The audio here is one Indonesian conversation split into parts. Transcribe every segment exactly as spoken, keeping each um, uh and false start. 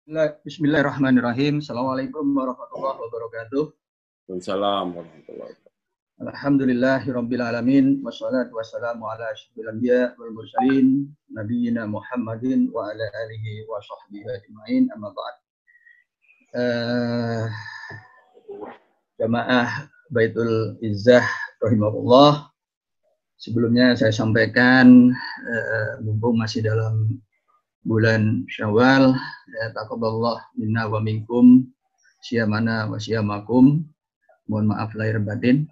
Bismillahirrahmanirrahim. Assalamualaikum warahmatullahi wabarakatuh. Waalaikumsalam warahmatullahi wabarakatuh. Alhamdulillahirabbil alamin wassalatu wassalamu ala asyrofil anbiya wal mursalin nabiyina Muhammadin wa ala alihi wa sahbihi ajmain amma ba'd. Uh, Jamaah Baitul Izzah rahimahullah. Sebelumnya saya sampaikan uh, mumpung masih dalam bulan Syawal, ya taqabbalallah minna wa minkum syiyamana wa syiyamakum. Mohon maaf lahir batin.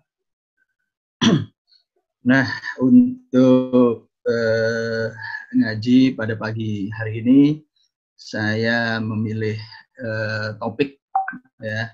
Nah, untuk eh, ngaji pada pagi hari ini saya memilih eh, topik ya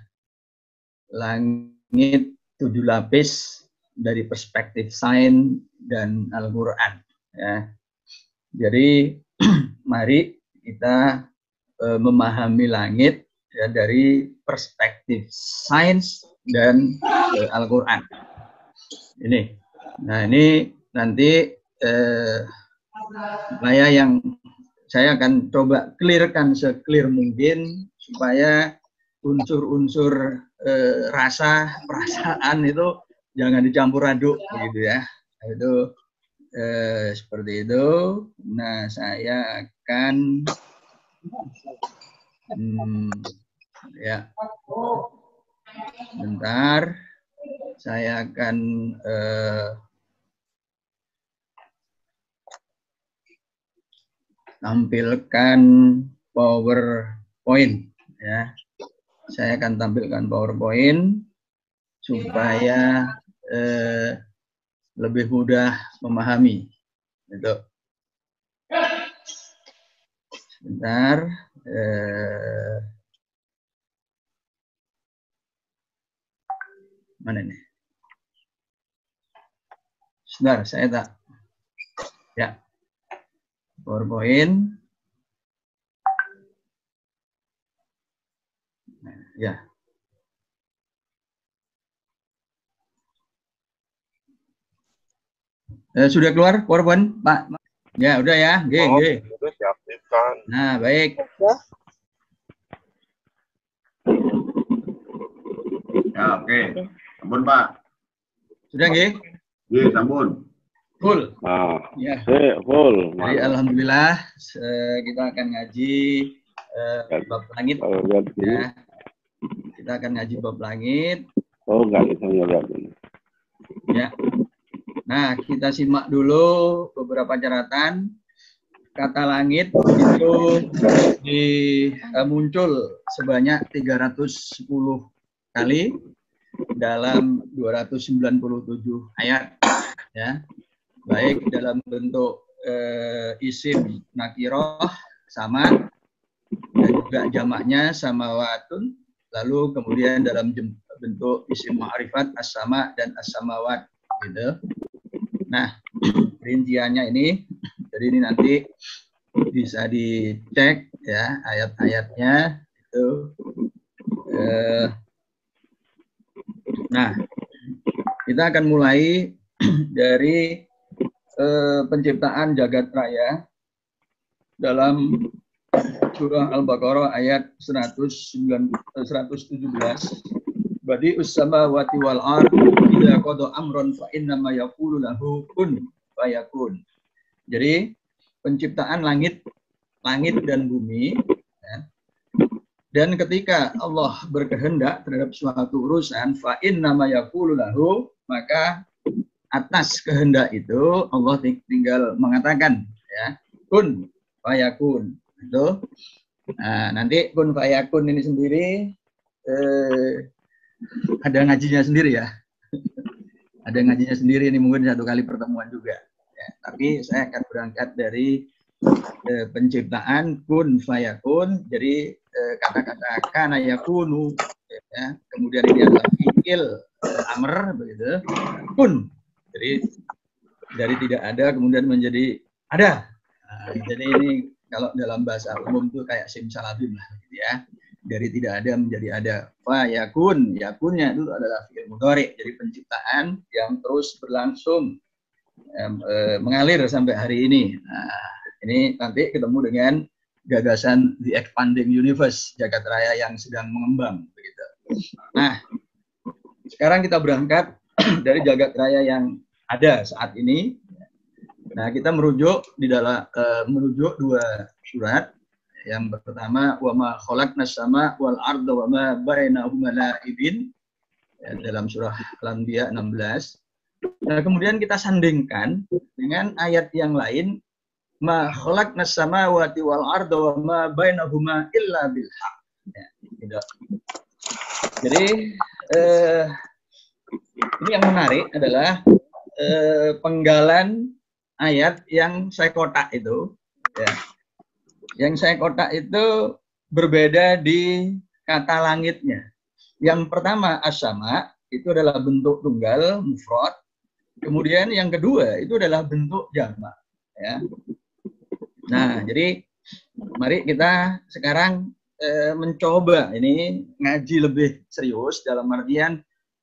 langit tujuh lapis dari perspektif sains dan Al-Qur'an ya. Jadi mari kita uh, memahami langit ya, dari perspektif sains dan uh, Al-Qur'an. Ini, nah ini nanti uh, saya yang saya akan coba clearkan se-clear mungkin supaya unsur-unsur uh, rasa perasaan itu jangan dicampur aduk begitu ya. Itu Eh, seperti itu. Nah, saya akan hmm, ya bentar saya akan eh, tampilkan PowerPoint ya. Saya akan tampilkan PowerPoint supaya eh, lebih mudah memahami. Itu. Sebentar. Eh, mana ini? Sebentar, saya tak. Ya. PowerPoint. Ya. Eh, sudah keluar PowerPoint, Pak? Ya, udah ya. G, oh, G. Sudah diaktifkan. Nah, baik. Ya, oke. Okay. Sampun, Pak. Sudah, G? G, sampun. Full. Nah, ya. Full. Jadi, alhamdulillah kita akan ngaji eh, bab langit. Oh, ya. Kita akan ngaji bab langit. Oh, enggak bisa lihat ini. Ya. Nah, kita simak dulu beberapa catatan. Kata langit itu di, uh, muncul sebanyak tiga ratus sepuluh kali dalam dua ratus sembilan puluh tujuh ayat. Ya. Baik dalam bentuk uh, isim nakiroh sama dan juga jamaknya samawatun. Lalu kemudian dalam bentuk isim ma'rifat as-sama dan as-samawat gitu. Nah, rinciannya ini, jadi ini nanti bisa dicek ya ayat-ayatnya itu. Eh, nah, kita akan mulai dari eh, penciptaan jagat raya dalam surah Al-Baqarah ayat seratus tujuh belas. Badi ussamawati wal ard idza qada amran fa innama yaqulu lahu kun fayakun. Jadi penciptaan langit langit dan bumi ya. Dan ketika Allah berkehendak terhadap suatu urusan fa innama yaqulu lahu, maka atas kehendak itu Allah tinggal mengatakan ya kun fayakun. Itu. Nah, nanti kun fayakun ini sendiri eh, ada ngajinya sendiri ya. Ada ngajinya sendiri, ini mungkin satu kali pertemuan juga. Ya, tapi saya akan berangkat dari eh, penciptaan kun fayakun. Jadi eh, kata-kata kana yakunu ya. Kemudian ini adalah fi'il eh, amr begitu. Kun. Jadi dari tidak ada kemudian menjadi ada. Nah, jadi ini kalau dalam bahasa umum itu kayak simsalabim lah gitu ya. Dari tidak ada menjadi ada. Fa yakun, yakunnya itu adalah fi'il mudhari, jadi penciptaan yang terus berlangsung eh, eh, mengalir sampai hari ini. Nah, ini nanti ketemu dengan gagasan The Expanding Universe, jagat raya yang sedang mengembang. Begitu. Nah, sekarang kita berangkat dari jagat raya yang ada saat ini. Nah, kita merujuk di dalam uh, merujuk dua surat. Yang pertama, wa ma khalaqnas sama wal arda wa ma bainahuma la'ibin, ya, dalam surah Al-Anbiya enam belas. Nah, kemudian kita sandingkan dengan ayat yang lain, ma khalaqnas samawati wal arda wa ma bainahuma illa bil haq. Ya, gitu. Jadi eh, ini yang menarik adalah eh, penggalan ayat yang saya kotak itu, ya. Yang saya kotak itu berbeda di kata langitnya. Yang pertama as-sama itu adalah bentuk tunggal mufrad. Kemudian yang kedua itu adalah bentuk jamak. Ya. Nah, jadi mari kita sekarang eh, mencoba ini ngaji lebih serius dalam artian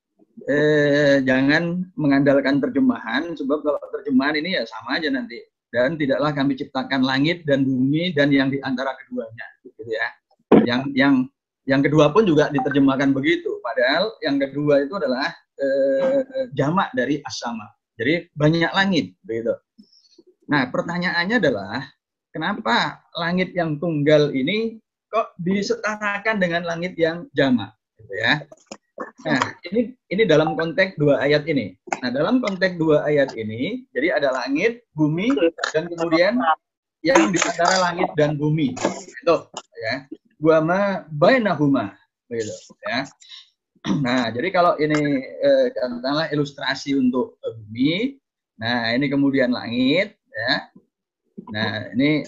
eh, jangan mengandalkan terjemahan, sebab kalau terjemahan ini ya sama aja nanti. Dan tidaklah kami ciptakan langit dan bumi dan yang di antara keduanya, gitu ya. Yang yang yang kedua pun juga diterjemahkan begitu. Padahal yang kedua itu adalah eh, jamak dari as-sama. Jadi banyak langit, begitu. Nah, pertanyaannya adalah kenapa langit yang tunggal ini kok disetarakan dengan langit yang jamak, gitu ya. Nah, ini ini dalam konteks dua ayat ini. Nah, dalam konteks dua ayat ini, jadi ada langit, bumi, dan kemudian yang di antara langit dan bumi. Itu, ya. Wa ma bainahuma, begitu, ya. Nah, jadi kalau ini eh, katakanlah ilustrasi untuk eh, bumi, nah ini kemudian langit, ya. Nah, ini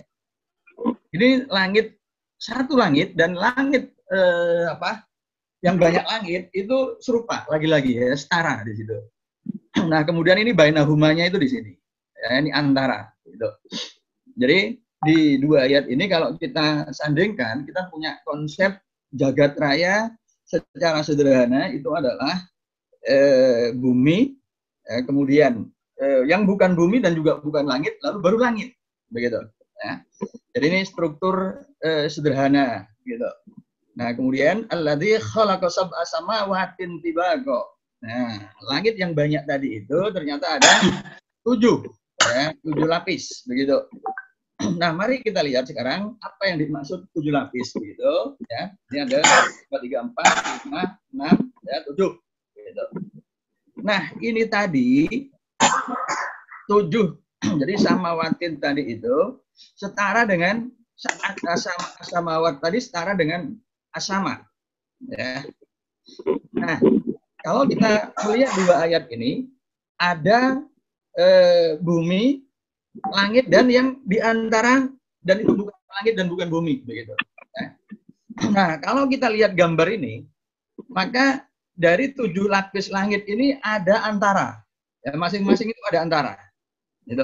ini langit, satu langit dan langit eh, apa? Yang banyak langit itu serupa lagi-lagi ya, setara di situ. Nah, kemudian ini bainahumanya itu di sini. Ya, ini antara gitu. Jadi di dua ayat ini kalau kita sandingkan, kita punya konsep jagat raya secara sederhana itu adalah eh, bumi, eh, kemudian eh, yang bukan bumi dan juga bukan langit, lalu baru langit, begitu. Ya. Jadi ini struktur eh, sederhana gitu. Nah, kemudian alladzi khalaqa sab'a samawatin tibaqa. Nah, langit yang banyak tadi itu ternyata ada tujuh, ya, tujuh lapis, begitu. Nah, mari kita lihat sekarang apa yang dimaksud tujuh lapis, begitu. Ya, ini ada dua, tiga, empat, lima, enam, ya, tujuh, begitu. Nah, ini tadi tujuh, jadi samawatin tadi itu setara dengan samawat tadi setara dengan as-sama, ya. Nah, kalau kita melihat dua ayat ini ada eh, bumi, langit dan yang di antara, dan itu bukan langit dan bukan bumi, begitu. Ya. Nah, kalau kita lihat gambar ini, maka dari tujuh lapis langit ini ada antara, ya, masing-masing itu ada antara, gitu.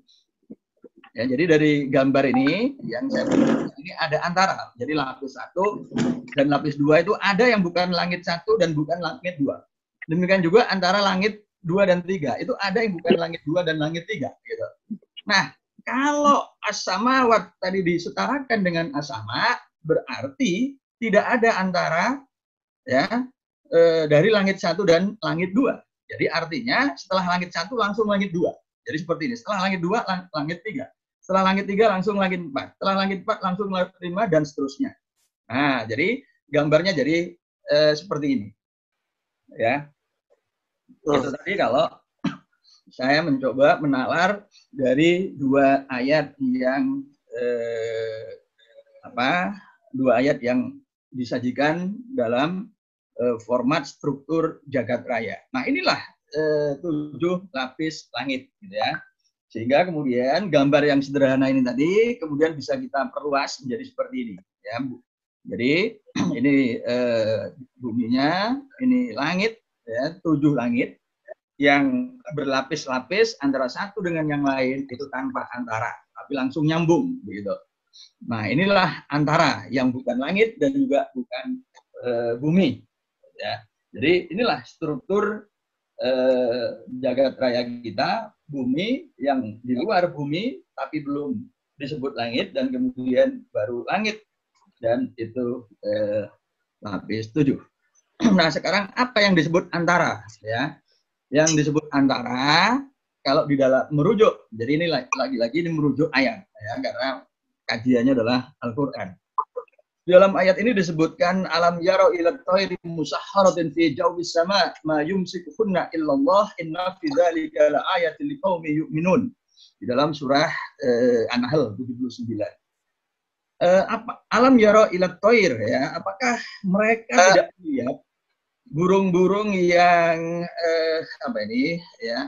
Ya, jadi dari gambar ini yang saya punya ini ada antara. Jadi lapis satu dan lapis dua itu ada yang bukan langit satu dan bukan langit dua. Demikian juga antara langit dua dan tiga itu ada yang bukan langit dua dan langit tiga. Gitu. Nah, kalau as-samawat tadi disetarakan dengan as-sama, berarti tidak ada antara ya e, dari langit satu dan langit dua. Jadi artinya setelah langit satu langsung langit dua. Jadi seperti ini. Setelah langit dua lang langit tiga. Setelah langit tiga langsung langit empat, setelah langit empat langsung langit lima dan seterusnya. Nah, jadi gambarnya jadi eh, seperti ini, ya. Oh. Itu tadi kalau saya mencoba menalar dari dua ayat yang eh, apa, dua ayat yang disajikan dalam eh, format struktur jagat raya. Nah, inilah eh, tujuh lapis langit, gitu ya. Sehingga kemudian gambar yang sederhana ini tadi kemudian bisa kita perluas menjadi seperti ini, ya. Jadi ini eh, buminya, ini langit, ya, tujuh langit yang berlapis-lapis antara satu dengan yang lain itu tanpa antara, tapi langsung nyambung, begitu. Nah, inilah antara yang bukan langit dan juga bukan eh, bumi, ya. Jadi inilah struktur eh, jagat raya kita. Bumi yang di luar bumi tapi belum disebut langit dan kemudian baru langit dan itu eh, lapis tujuh. Nah sekarang apa yang disebut antara ya? Yang disebut antara kalau di dalam merujuk, jadi ini lagi-lagi ini merujuk ayat ya karena kajiannya adalah Al-Qur'an. Di dalam ayat ini disebutkan alam yaro ila tayri musahharatin fi jawis sama ma yumsikuhunna illallah inna fi dzalika laayatin liqaumin yu'minun. Di dalam surah eh, An-Nahl tujuh puluh sembilan. Eh, apa alam yaro ila tayr ya, apakah mereka uh. tidak melihat burung-burung yang eh, apa ini ya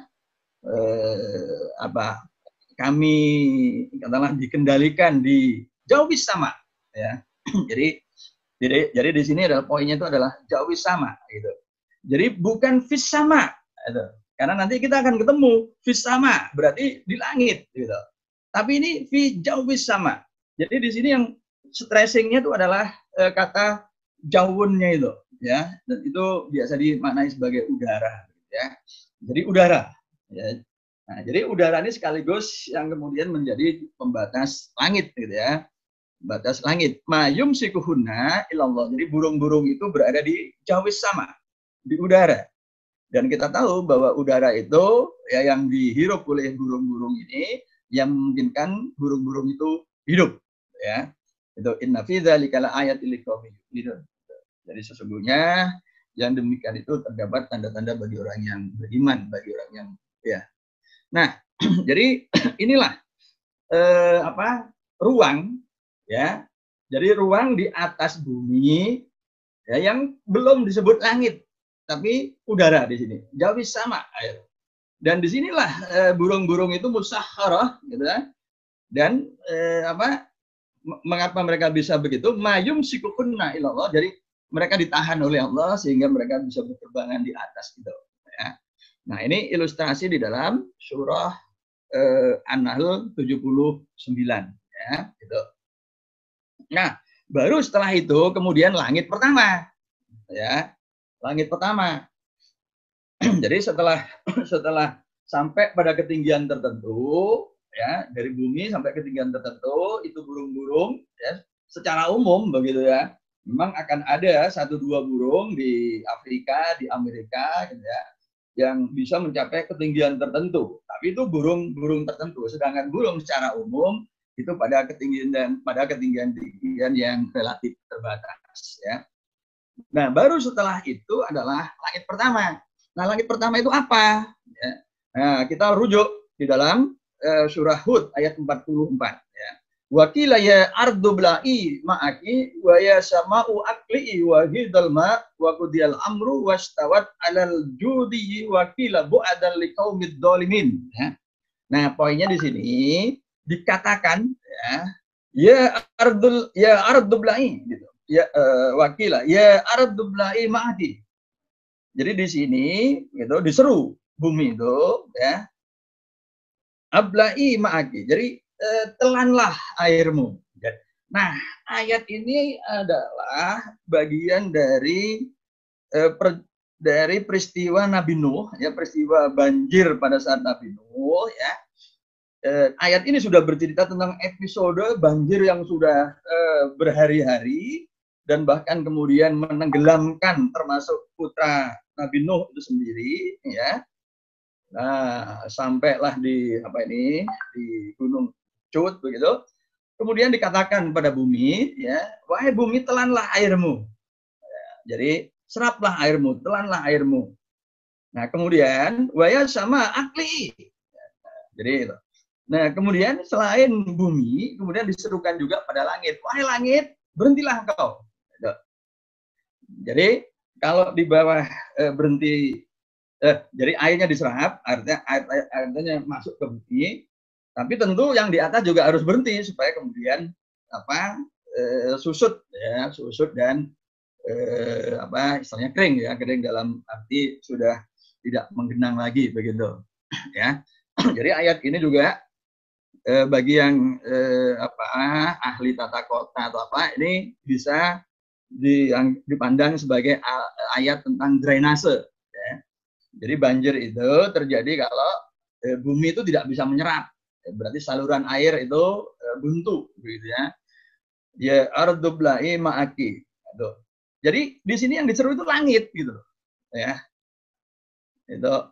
eh, apa kami katakanlah dikendalikan di jawis sama ya. Jadi, jadi, jadi di sini adalah poinnya itu adalah jawis sama, gitu. Jadi bukan fis sama, gitu. Karena nanti kita akan ketemu fis sama, berarti di langit, gitu. Tapi ini fi jawis sama. Jadi di sini yang stressingnya itu adalah e, kata jawunnya itu, ya. Dan itu biasa dimaknai sebagai udara, ya. Jadi udara, ya. Nah, jadi udara ini sekaligus yang kemudian menjadi pembatas langit, gitu ya. Batas langit. Mayum sikuhuna ilallah. Jadi burung-burung itu berada di jawis sama, di udara. Dan kita tahu bahwa udara itu ya yang dihirup oleh burung-burung ini yang memungkinkan burung-burung itu hidup. Ya, itu inna fi dzalika laayatil liqaumin yu'minun. Jadi sesungguhnya yang demikian itu terdapat tanda-tanda bagi orang yang beriman, bagi orang yang ya. Nah, jadi inilah eh, apa ruang. Ya, jadi ruang di atas bumi ya, yang belum disebut langit, tapi udara di sini, jawis sama air. Dan disinilah eh, burung-burung itu musahharah, gitu kan? Dan eh, apa? Mengapa mereka bisa begitu? Mayum sikukunna ilallah. Jadi mereka ditahan oleh Allah sehingga mereka bisa berterbangan di atas itu. Ya. Nah ini ilustrasi di dalam surah eh, An-Nahl tujuh puluh sembilan, ya, gitu. Nah, baru setelah itu kemudian langit pertama, ya, langit pertama. Jadi setelah setelah sampai pada ketinggian tertentu, ya, dari bumi sampai ketinggian tertentu itu burung-burung, ya, secara umum begitu ya, memang akan ada satu dua burung di Afrika, di Amerika, gitu ya, yang bisa mencapai ketinggian tertentu. Tapi itu burung-burung tertentu. Sedangkan burung secara umum itu pada ketinggian dan pada ketinggian-ketinggian yang relatif terbatas, ya. Nah, baru setelah itu adalah langit pertama. Nah, langit pertama itu apa? Ya. Nah, kita rujuk di dalam uh, surah Hud ayat empat puluh empat. Ya. Wakila ya ardu bla'i ma'aki wa ya sama'u akli'i wa hidal ma' wa qudiyal amru wastawat alal judi wakila bu'adan liqaumid dhalimin. Ya. Nah, poinnya di sini dikatakan ya ya ardul ya ardubla'i gitu ya uh, wakila ya ardubla'i ma'adi. Jadi di sini gitu diseru bumi itu ya abla'i ma'aki. Jadi uh, telanlah airmu. Nah, ayat ini adalah bagian dari uh, per, dari peristiwa Nabi Nuh ya, peristiwa banjir pada saat Nabi Nuh ya. Eh, ayat ini sudah bercerita tentang episode banjir yang sudah eh, berhari-hari dan bahkan kemudian menenggelamkan termasuk putra Nabi Nuh itu sendiri, ya. Nah, sampailah di apa ini di Gunung Cud begitu. Kemudian dikatakan pada bumi, ya, wahai bumi telanlah airmu. Ya, jadi seraplah airmu, telanlah airmu. Nah, kemudian waya sama akli. Ya, jadi itu. Nah, kemudian selain bumi, kemudian diserukan juga pada langit. Wahai langit, berhentilah engkau. Jadi, kalau di bawah eh, berhenti, eh, jadi airnya diserap, artinya air, air, airnya masuk ke bumi. Tapi tentu yang di atas juga harus berhenti supaya kemudian apa eh, susut, ya, susut dan eh, apa istilahnya kering, ya, kering dalam arti sudah tidak menggenang lagi begitu, ya. Jadi ayat ini juga Eh, bagi yang eh, apa ahli tata kota atau apa ini bisa di, yang dipandang sebagai ayat tentang drainase. Ya. Jadi banjir itu terjadi kalau eh, bumi itu tidak bisa menyerap. Berarti saluran air itu eh, buntu, begitu ya. Ya ardubla'i ma'aki. Gitu. Jadi di sini yang diseru itu langit, gitu, ya. Itu,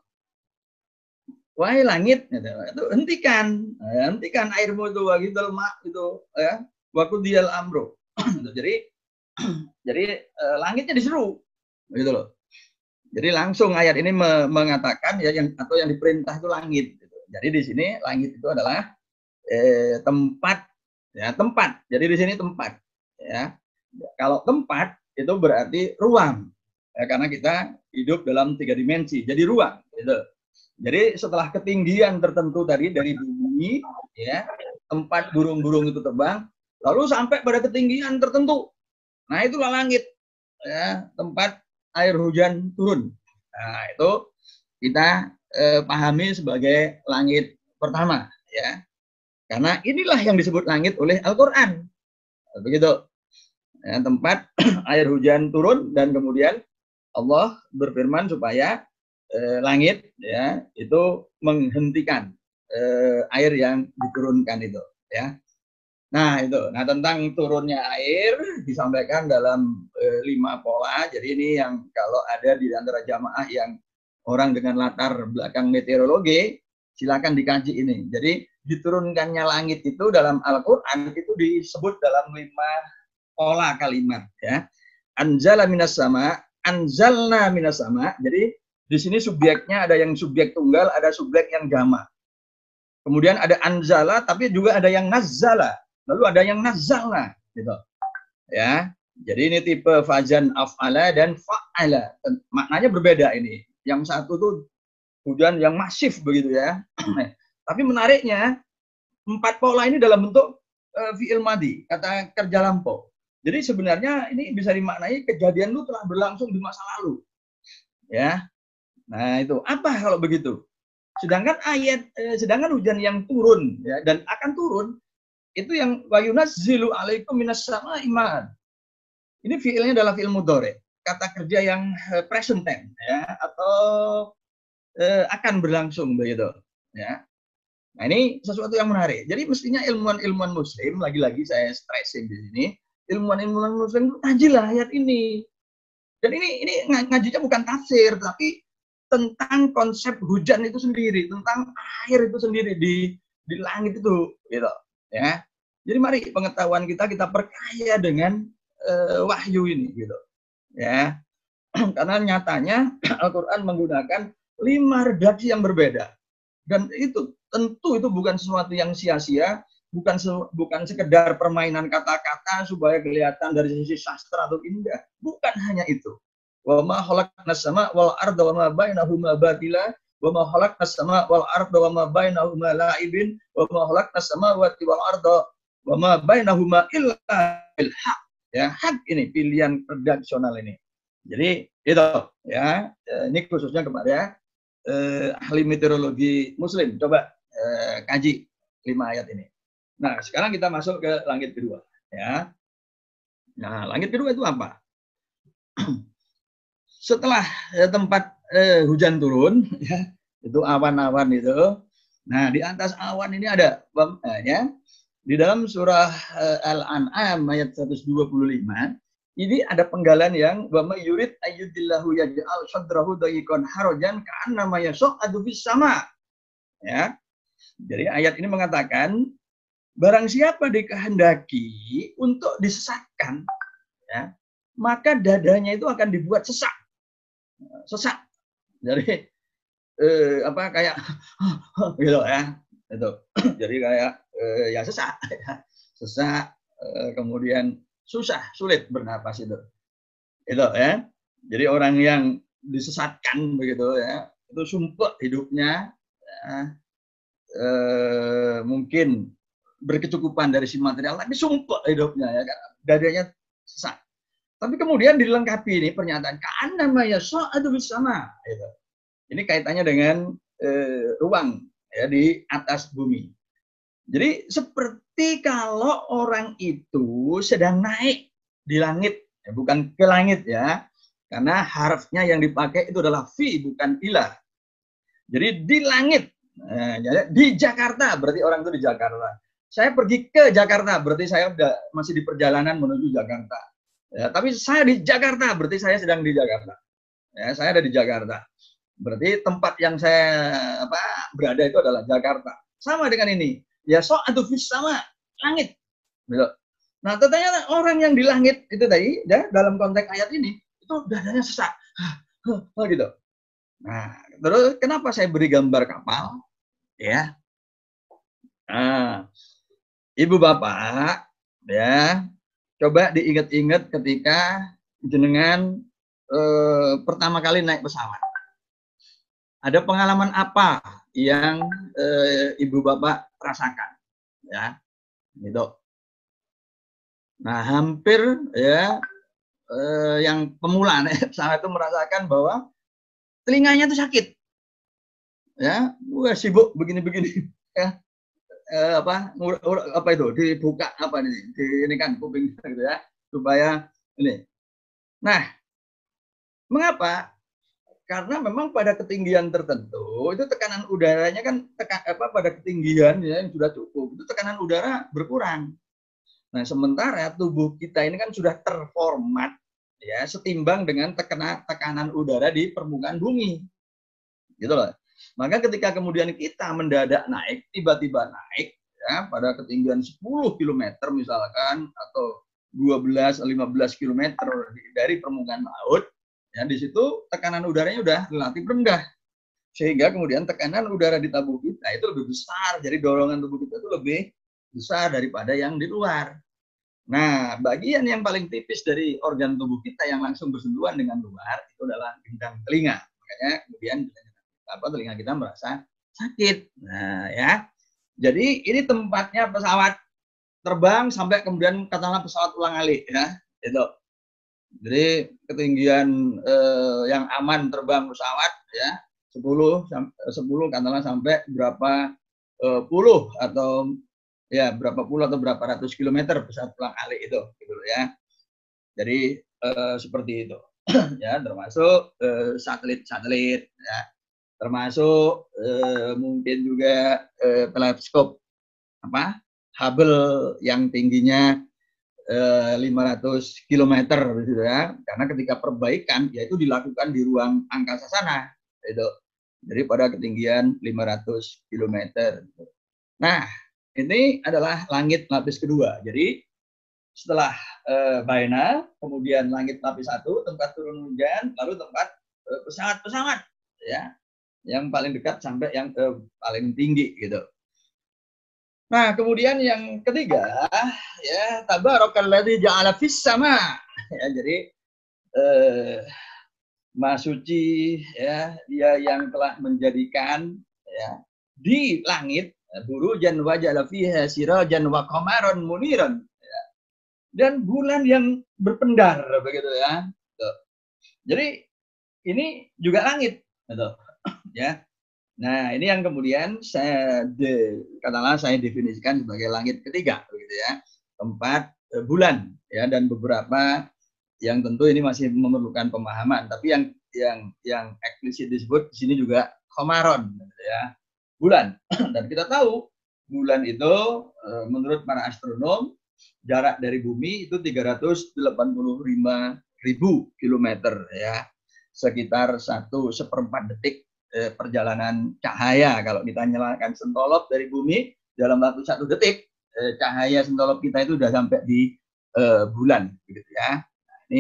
wahai langit, gitu. Itu hentikan, ya, hentikan airmu itu, wagidal ma itu, ya, wakudiyal amro. Jadi, jadi eh, langitnya diseru, gitu loh. Jadi langsung ayat ini me mengatakan ya yang atau yang diperintah itu langit. Gitu. Jadi di sini langit itu adalah eh, tempat, ya tempat. Jadi di sini tempat, ya. Kalau tempat itu berarti ruang, ya, karena kita hidup dalam tiga dimensi. Jadi ruang. Gitu. Jadi setelah ketinggian tertentu tadi dari bumi, ya tempat burung-burung itu terbang, lalu sampai pada ketinggian tertentu. Nah itulah langit, ya tempat air hujan turun. Nah, itu kita eh, pahami sebagai langit pertama, ya. Karena inilah yang disebut langit oleh Al-Qur'an. Begitu. Ya, tempat air hujan turun dan kemudian Allah berfirman supaya eh, langit ya itu menghentikan eh, air yang diturunkan itu, ya. Nah itu, nah tentang turunnya air disampaikan dalam e, lima pola. Jadi ini yang kalau ada di antara jamaah yang orang dengan latar belakang meteorologi, silakan dikaji ini. Jadi diturunkannya langit itu dalam Al-Quran itu disebut dalam lima pola kalimat. Ya, anzala minas sama, anzalna minas sama. Jadi di sini subjeknya ada yang subjek tunggal, ada subjek yang jamak. Kemudian ada anzala, tapi juga ada yang nazzala. Lalu ada yang nazalna, gitu, ya. Jadi ini tipe fajan af'ala dan fa'ala. Maknanya berbeda ini. Yang satu tuh hujan yang masif begitu ya. Tapi menariknya empat pola ini dalam bentuk uh, fi'il madi, kata kerja lampau. Jadi sebenarnya ini bisa dimaknai kejadian itu telah berlangsung di masa lalu, ya. Nah itu apa kalau begitu? Sedangkan ayat, eh, sedangkan hujan yang turun ya dan akan turun itu yang wayunazzilu alaikum minas sama'i ma'an. Ini fiilnya adalah fiil mudhari, kata kerja yang present tense ya atau eh, akan berlangsung begitu ya. Nah, ini sesuatu yang menarik. Jadi mestinya ilmuwan-ilmuwan muslim, lagi-lagi saya stressing di sini, ilmuwan-ilmuwan muslim kajilah ayat ini. Dan ini ini ngajinya bukan tafsir tapi tentang konsep hujan itu sendiri, tentang air itu sendiri di di langit itu gitu. Ya, jadi mari pengetahuan kita kita perkaya dengan uh, wahyu ini, gitu, ya. Karena nyatanya Al-Quran menggunakan lima redaksi yang berbeda, dan itu tentu itu bukan sesuatu yang sia-sia, bukan se bukan sekedar permainan kata-kata supaya kelihatan dari sisi sastra atau indah, bukan hanya itu. Wa ma khalaqnas sama wal arda wa ma bainahuma batila. Wa ma khalaqnas sama wal arda wa ma bainahuma la'ibin wa ma khalaqnas samawati wal arda wa ma bainahuma illa bil haq. Ya, hak ini pilihan redaksional ini. Jadi itu ya, ini khususnya kepada eh, ahli meteorologi muslim. Coba eh, kaji lima ayat ini. Nah, sekarang kita masuk ke langit kedua, ya. Nah, langit kedua itu apa? Setelah eh, tempat eh, hujan turun, ya, itu awan-awan itu. Nah, di atas awan ini ada, eh, ya, di dalam surah eh, Al-An'am ayat seratus dua puluh lima, ini ada penggalan yang wama yurid ayyudillahu yaj'al sadrahu dayiqan harajan ka'annama yas'adu fis sama. Ya. Jadi ayat ini mengatakan barang siapa dikehendaki untuk disesatkan, ya, maka dadanya itu akan dibuat sesak. Sesak. Jadi eh, apa kayak gitu ya. Itu. Jadi kayak eh, ya sesak, ya. Sesak eh, kemudian susah, sulit bernapas itu. Itu ya. Jadi orang yang disesatkan begitu ya, itu sumpah hidupnya ya, eh, mungkin berkecukupan dari si material, tapi sumpah hidupnya ya, dadanya sesak. Tapi kemudian dilengkapi ini pernyataan ka'anna ma yas'adu bis sama. Gitu. Ini kaitannya dengan eh, ruang ya di atas bumi. Jadi seperti kalau orang itu sedang naik di langit, ya, bukan ke langit ya, karena harfnya yang dipakai itu adalah fi bukan ila. Jadi di langit, nah, di Jakarta berarti orang itu di Jakarta saya pergi ke Jakarta, berarti saya udah masih di perjalanan menuju Jakarta. Ya, tapi saya di Jakarta, berarti saya sedang di Jakarta. Ya, saya ada di Jakarta. Berarti tempat yang saya apa berada itu adalah Jakarta. Sama dengan ini. Ya so atau fis sama langit. Gitu. Nah, ternyata orang yang di langit itu tadi, ya, dalam konteks ayat ini itu dadanya sesak. Oh, gitu. Nah, terus kenapa saya beri gambar kapal? Ya. Nah, Ibu Bapak, ya, coba diingat-ingat ketika jenengan eh, pertama kali naik pesawat. Ada pengalaman apa yang eh, Ibu Bapak rasakan? Ya, gitu. Nah, hampir ya eh, yang pemula naik pesawat itu merasakan bahwa telinganya itu sakit. Ya, wah sibuk begini-begini. Ya. Eh, apa apa itu dibuka apa ini di ini kan kuping gitu ya supaya ini. Nah, mengapa? Karena memang pada ketinggian tertentu itu tekanan udaranya kan tekan apa pada ketinggian ya, yang sudah cukup itu tekanan udara berkurang. Nah, sementara tubuh kita ini kan sudah terformat ya setimbang dengan tekanan tekanan udara di permukaan bumi. Gitu loh. Maka ketika kemudian kita mendadak naik, tiba-tiba naik ya pada ketinggian sepuluh kilometer misalkan atau dua belas lima belas kilometer dari permukaan laut, ya di situ tekanan udaranya udah relatif rendah. Sehingga kemudian tekanan udara di tubuh kita itu lebih besar, jadi dorongan tubuh kita itu lebih besar daripada yang di luar. Nah, bagian yang paling tipis dari organ tubuh kita yang langsung bersentuhan dengan luar itu adalah gendang telinga. Makanya kemudian apa telinga kita merasa sakit. Nah, ya. Jadi ini tempatnya pesawat terbang sampai kemudian katakanlah pesawat ulang-alik ya. Itu. Jadi ketinggian eh, yang aman terbang pesawat ya sepuluh sepuluh katakanlah sampai berapa eh, puluh atau ya berapa puluh atau berapa ratus kilometer pesawat ulang-alik itu gitu ya. Jadi eh, seperti itu. Ya, termasuk eh, satelit-satelit ya. Termasuk eh, mungkin juga eh, teleskop apa Hubble yang tingginya eh, lima ratus kilometer gitu ya. Karena ketika perbaikan yaitu dilakukan di ruang angkasa sana itu. Jadi pada ketinggian lima ratus kilometer. Nah, ini adalah langit lapis kedua. Jadi setelah eh, Baena, kemudian langit lapis satu, tempat turun hujan, lalu tempat eh, pesawat-pesawat ya. Yang paling dekat sampai yang eh, paling tinggi gitu. Nah, kemudian yang ketiga ya tabarakalladzi ja'ala fis sama. Ya, jadi eh Maha Suci ya, dia yang telah menjadikan ya di langit burujan wa ja'ala fiha sirajan wa qamaran muniran ya. Dan bulan yang berpendar begitu ya. Tuh. Jadi ini juga langit gitu. Ya. Nah, ini yang kemudian saya de, katakanlah saya definisikan sebagai langit ketiga begitu ya. Tempat e, bulan ya dan beberapa yang tentu ini masih memerlukan pemahaman, tapi yang yang yang eksplisit disebut di sini juga komaron gitu ya. Bulan. Dan kita tahu bulan itu e, menurut para astronom jarak dari bumi itu tiga ratus delapan puluh lima ribu kilometer ya. Sekitar satu seperempat detik perjalanan cahaya. Kalau kita nyalakan sentolop dari bumi dalam waktu satu detik, cahaya sentolop kita itu sudah sampai di uh, bulan, gitu ya. Nah ini,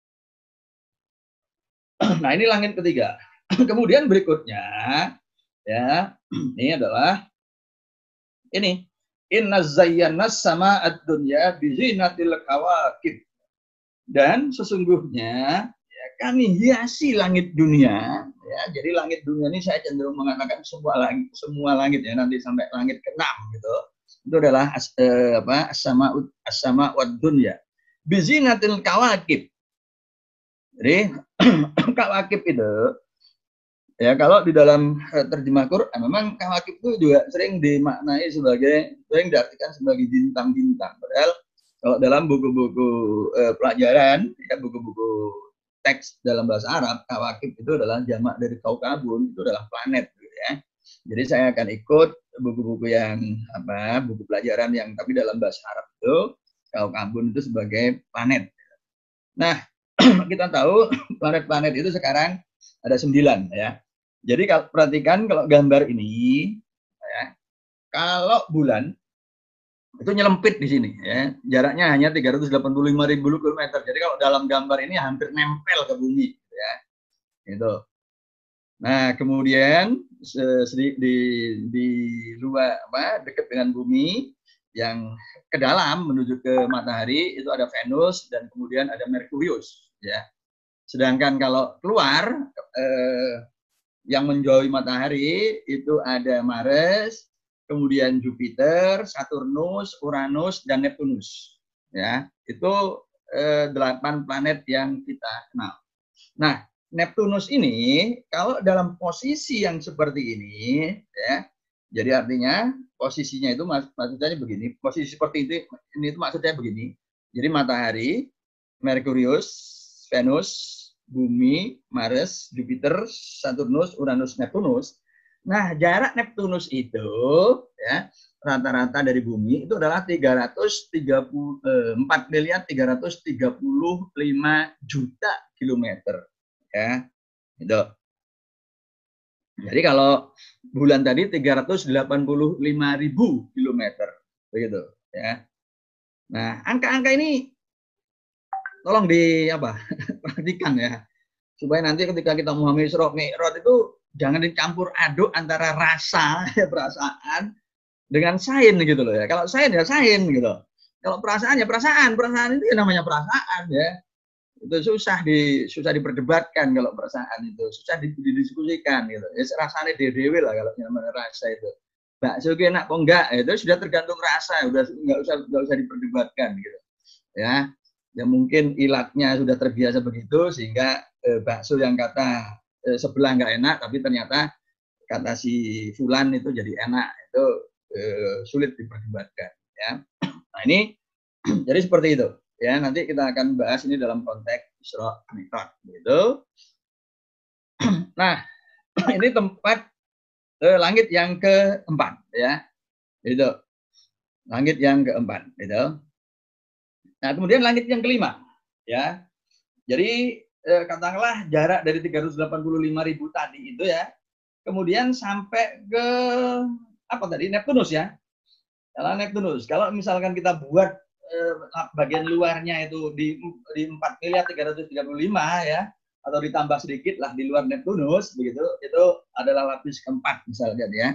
nah ini langit ketiga. Kemudian berikutnya, ya ini adalah ini inna zayyana sama ad-dunya bizinatil kawakib. Dan sesungguhnya ya, kami hiasi langit dunia. Ya, jadi langit dunia ini saya cenderung mengatakan semua langit, semua langit ya nanti sampai langit keenam gitu. Itu adalah as, eh, apa as-sama as-sama wad dunya. Bizinatil kawakib. Jadi kawakib itu ya kalau di dalam terjemah Quran memang kawakib itu juga sering dimaknai sebagai sering diartikan sebagai bintang-bintang. Padahal kalau dalam buku-buku eh, pelajaran ya buku-buku teks dalam bahasa Arab, kawakib itu adalah jamak dari kaukabun, itu adalah planet gitu ya. Jadi saya akan ikut buku-buku yang apa buku pelajaran yang tapi dalam bahasa Arab itu Kaukabun itu sebagai planet. Nah, kita tahu planet-planet itu sekarang ada sembilan ya. Jadi kalau perhatikan kalau gambar ini ya, kalau bulan itu nyelempit di sini ya. Jaraknya hanya tiga ratus delapan puluh lima ribu kilometer. Jadi kalau dalam gambar ini hampir nempel ke bumi ya. Itu. Nah, kemudian di, di, di luar apa dekat dengan bumi yang ke dalam menuju ke matahari itu ada Venus dan kemudian ada Merkurius ya. Sedangkan kalau keluar eh, yang menjauhi matahari itu ada Mars, kemudian Jupiter, Saturnus, Uranus dan Neptunus ya. Itu eh, delapan planet yang kita kenal. Nah, Neptunus ini kalau dalam posisi yang seperti ini ya, jadi artinya posisinya itu mak maksudnya begini, posisi seperti itu ini itu maksudnya begini. Jadi matahari, Merkurius, Venus, Bumi, Mars, Jupiter, Saturnus, Uranus, Neptunus. Nah, jarak Neptunus itu ya rata-rata dari bumi itu adalah tiga ratus tiga puluh empat miliar tiga ratus tiga puluh lima juta kilometer. Ya, itu. Jadi kalau bulan tadi tiga ratus delapan puluh lima ribu kilometer, begitu ya. Nah, angka-angka ini tolong di apa? Perhatikan ya, supaya nanti ketika kita memahami Isra Mi'raj itu jangan dicampur aduk antara rasa, ya, perasaan dengan sains gitu loh ya. Kalau sains ya sains gitu. Kalau perasaan ya perasaan, perasaan itu ya namanya perasaan ya. Itu susah di susah diperdebatkan kalau perasaan itu susah didiskusikan gitu ya rasanya dewe lah kalau namanya rasa itu bakso enak kok enggak itu sudah tergantung rasa udah nggak usah nggak usah diperdebatkan gitu ya ya mungkin ilatnya sudah terbiasa begitu sehingga eh, bakso yang kata eh, sebelah nggak enak tapi ternyata kata si fulan itu jadi enak itu eh, sulit diperdebatkan ya. Nah ini jadi seperti itu. Ya, nanti kita akan bahas ini dalam konteks Isra Mi'raj gitu. Nah, ini tempat eh, langit yang keempat ya. Itu. Langit yang keempat gitu. Nah, kemudian langit yang kelima ya. Jadi eh, katakanlah jarak dari tiga ratus delapan puluh lima ribu tadi itu ya. Kemudian sampai ke apa tadi? Neptunus ya. Kalau Neptunus, kalau misalkan kita buat bagian luarnya itu di, di empat miliar tiga ratus tiga puluh lima ya atau ditambah sedikit lah di luar Neptunus begitu itu adalah lapis keempat misalnya ya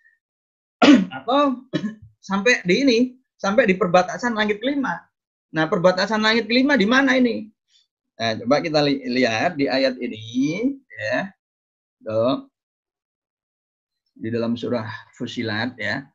atau sampai di ini sampai di perbatasan langit kelima. Nah perbatasan langit kelima di mana ini? Nah, coba kita li lihat di ayat ini ya tuh, di dalam surah Fusilat ya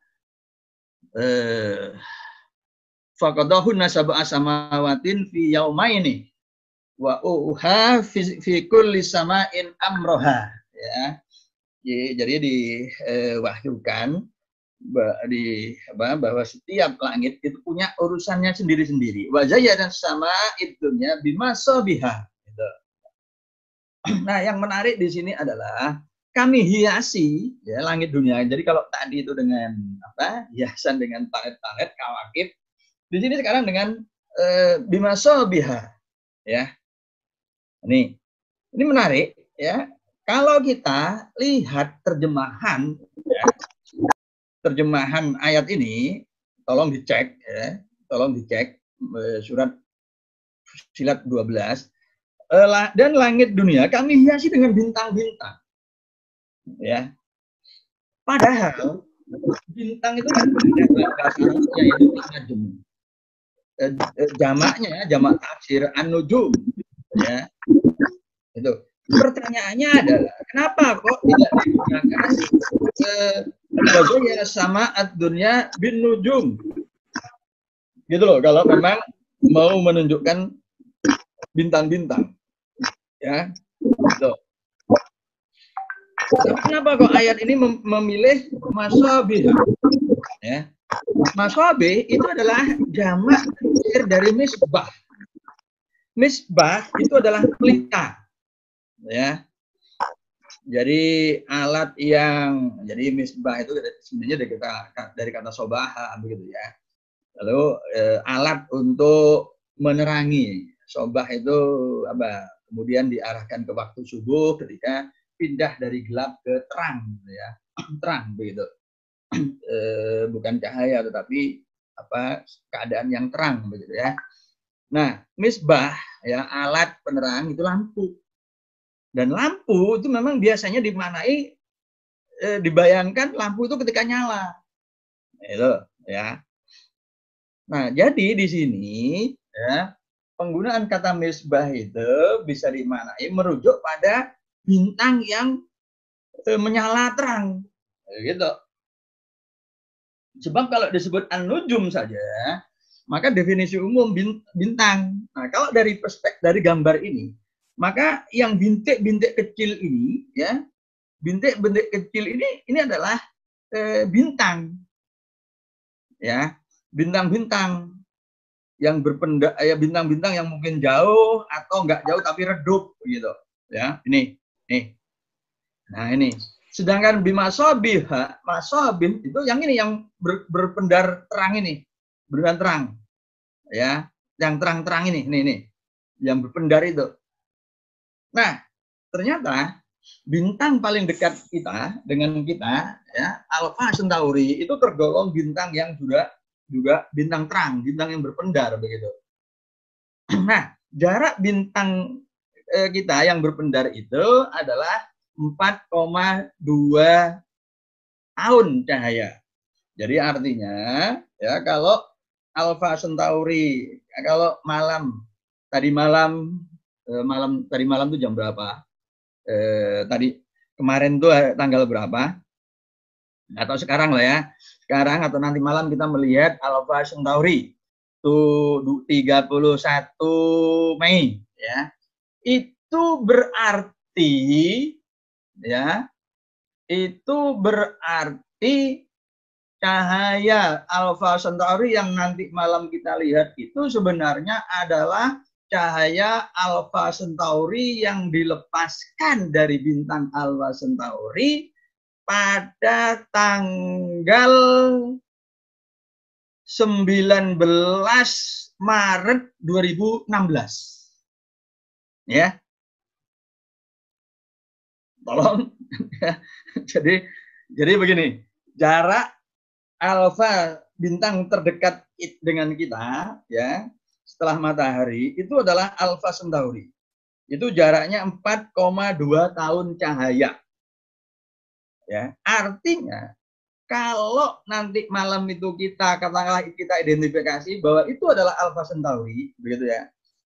eh faqadahunna sab'a samawatin fi yaumaini wa uha fi, fi kulli sama'in amroha ya. Jadi diwahyukan eh, di apa bahwa setiap langit itu punya urusannya sendiri-sendiri. Wa zayyana sama itunya bima sabiha gitu. Nah, yang menarik di sini adalah kami hiasi ya langit dunia. Jadi kalau tadi itu dengan apa? Hiasan dengan planet-planet kawakib. Di sini sekarang dengan e, bima sabiha ya. Ini ini menarik ya. Kalau kita lihat terjemahan ya, terjemahan ayat ini tolong dicek ya, tolong dicek e, surat Fusilat dua belas e, la, dan langit dunia kami hiasi dengan bintang-bintang. Ya. Padahal bintang itu kan bahasa Arabnya itu najm. Jamaknya jamak tafsir an-nujum ya itu pertanyaannya adalah kenapa kok tidak digunakan eh, sama ad-dunya bin nujum gitu loh kalau memang mau menunjukkan bintang-bintang ya gitu. Tapi kenapa kok ayat ini mem memilih masabih ya masabih itu adalah jamak dari misbah. Misbah itu adalah pelita, ya. Jadi alat yang jadi misbah itu sebenarnya dari kata dari kata sobaha begitu ya. Lalu eh, alat untuk menerangi. Sobah itu apa? Kemudian diarahkan ke waktu subuh ketika pindah dari gelap ke terang ya. Terang begitu. Eh, bukan cahaya tetapi apa keadaan yang terang begitu ya. Nah, misbah ya alat penerang itu lampu. Dan lampu itu memang biasanya dimaknai e, dibayangkan lampu itu ketika nyala. Itu ya. Nah, jadi di sini ya penggunaan kata misbah itu bisa dimaknai merujuk pada bintang yang e, menyala terang. Gitu. Sebab kalau disebut an-nujum saja, maka definisi umum bintang. Nah, kalau dari perspektif dari gambar ini, maka yang bintik-bintik kecil ini ya, bintik-bintik kecil ini ini adalah e, bintang. Ya, bintang-bintang yang berpendak ya bintang-bintang yang mungkin jauh atau enggak jauh tapi redup gitu. Ya, ini. Nih. Nah, ini. Sedangkan bimasobih, masobih itu yang ini yang ber, berpendar terang ini, berpendar terang, ya, yang terang-terang ini, ini, ini, yang berpendar itu. Nah, ternyata bintang paling dekat kita dengan kita, ya, Alpha Centauri itu tergolong bintang yang juga juga bintang terang, bintang yang berpendar begitu. Nah, jarak bintang eh, kita yang berpendar itu adalah empat koma dua tahun cahaya. Jadi artinya ya kalau Alpha Centauri kalau malam tadi malam eh, malam tadi malam itu jam berapa? Eh, tadi kemarin tuh tanggal berapa? Atau sekarang lah ya. Sekarang atau nanti malam kita melihat Alpha Centauri itu tiga puluh satu Mei ya. Itu berarti ya itu berarti cahaya Alpha Centauri yang nanti malam kita lihat itu sebenarnya adalah cahaya Alpha Centauri yang dilepaskan dari bintang Alpha Centauri pada tanggal sembilan belas Maret dua ribu enam belas. Ya. Tolong. jadi jadi begini, jarak Alpha bintang terdekat dengan kita ya setelah matahari itu adalah Alpha Centauri. Itu jaraknya empat koma dua tahun cahaya. Ya, artinya kalau nanti malam itu kita katakanlah kita identifikasi bahwa itu adalah Alpha Centauri, begitu ya.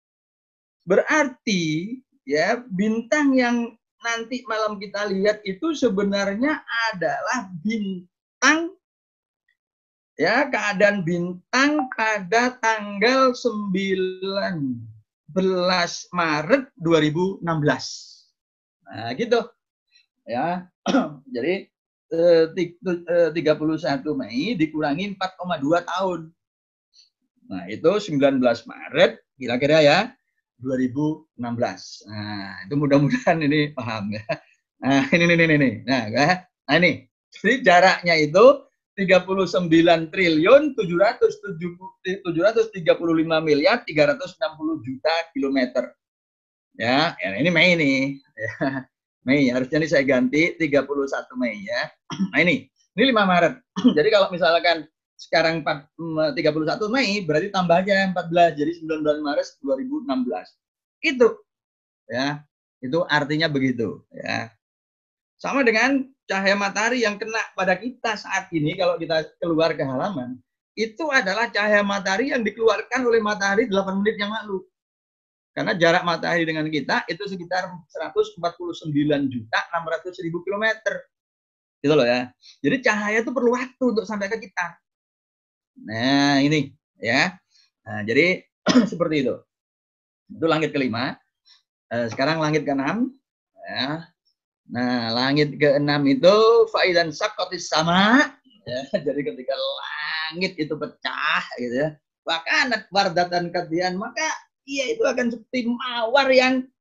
Berarti ya bintang yang nanti malam kita lihat itu sebenarnya adalah bintang ya keadaan bintang pada tanggal sembilan belas Maret dua ribu enam belas. Nah, gitu. Ya. Jadi tiga puluh satu Mei dikurangi empat koma dua tahun. Nah, itu sembilan belas Maret kira-kira ya dua ribu enam belas. Nah, itu mudah-mudahan ini paham ya. Nah, ini ini ini ini. Nah, nah ini. Jadi jaraknya itu tiga puluh sembilan triliun tujuh ratus tiga puluh lima miliar tiga ratus enam puluh juta kilometer. Ya, ya ini Mei ini. Ya. Mei, harusnya ini saya ganti tiga puluh satu Mei ya. Nah ini, ini lima Maret. Jadi kalau misalkan sekarang tiga puluh satu Mei berarti tambahnya empat belas jadi sembilan belas Maret dua ribu enam belas. Itu ya. Itu artinya begitu ya. Sama dengan cahaya matahari yang kena pada kita saat ini kalau kita keluar ke halaman, itu adalah cahaya matahari yang dikeluarkan oleh matahari delapan menit yang lalu. Karena jarak matahari dengan kita itu sekitar seratus empat puluh sembilan juta enam ratus ribu kilometer. Gitu loh ya. Jadi cahaya itu perlu waktu untuk sampai ke kita. Nah, ini ya. Nah, jadi seperti itu. Itu langit kelima. Sekarang langit keenam. Ya. Nah, langit keenam itu faidan sakotis sama. Ya. Jadi ketika langit itu pecah, gitu ya. Wakanat wardatan katian, maka ia itu akan seperti mawar yang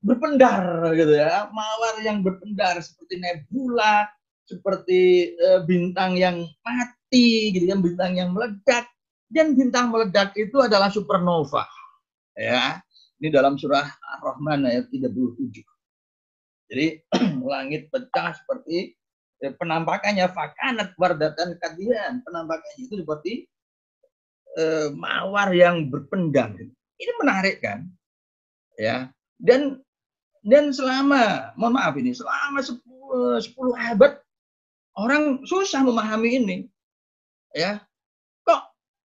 berpendar gitu ya, mawar yang berpendar seperti nebula, seperti uh, bintang yang mati gitu kan, bintang yang meledak. Dan bintang meledak itu adalah supernova. Ya. Ini dalam surah Ar-Rahman ayat tiga puluh tujuh. Jadi langit pecah seperti eh, penampakannya fakanat wardatan kadian. Penampakannya itu seperti eh, mawar yang berpendar. Ini menarik kan? Ya. Dan dan selama, mohon maaf ini, selama sepuluh abad orang susah memahami ini. Ya. Kok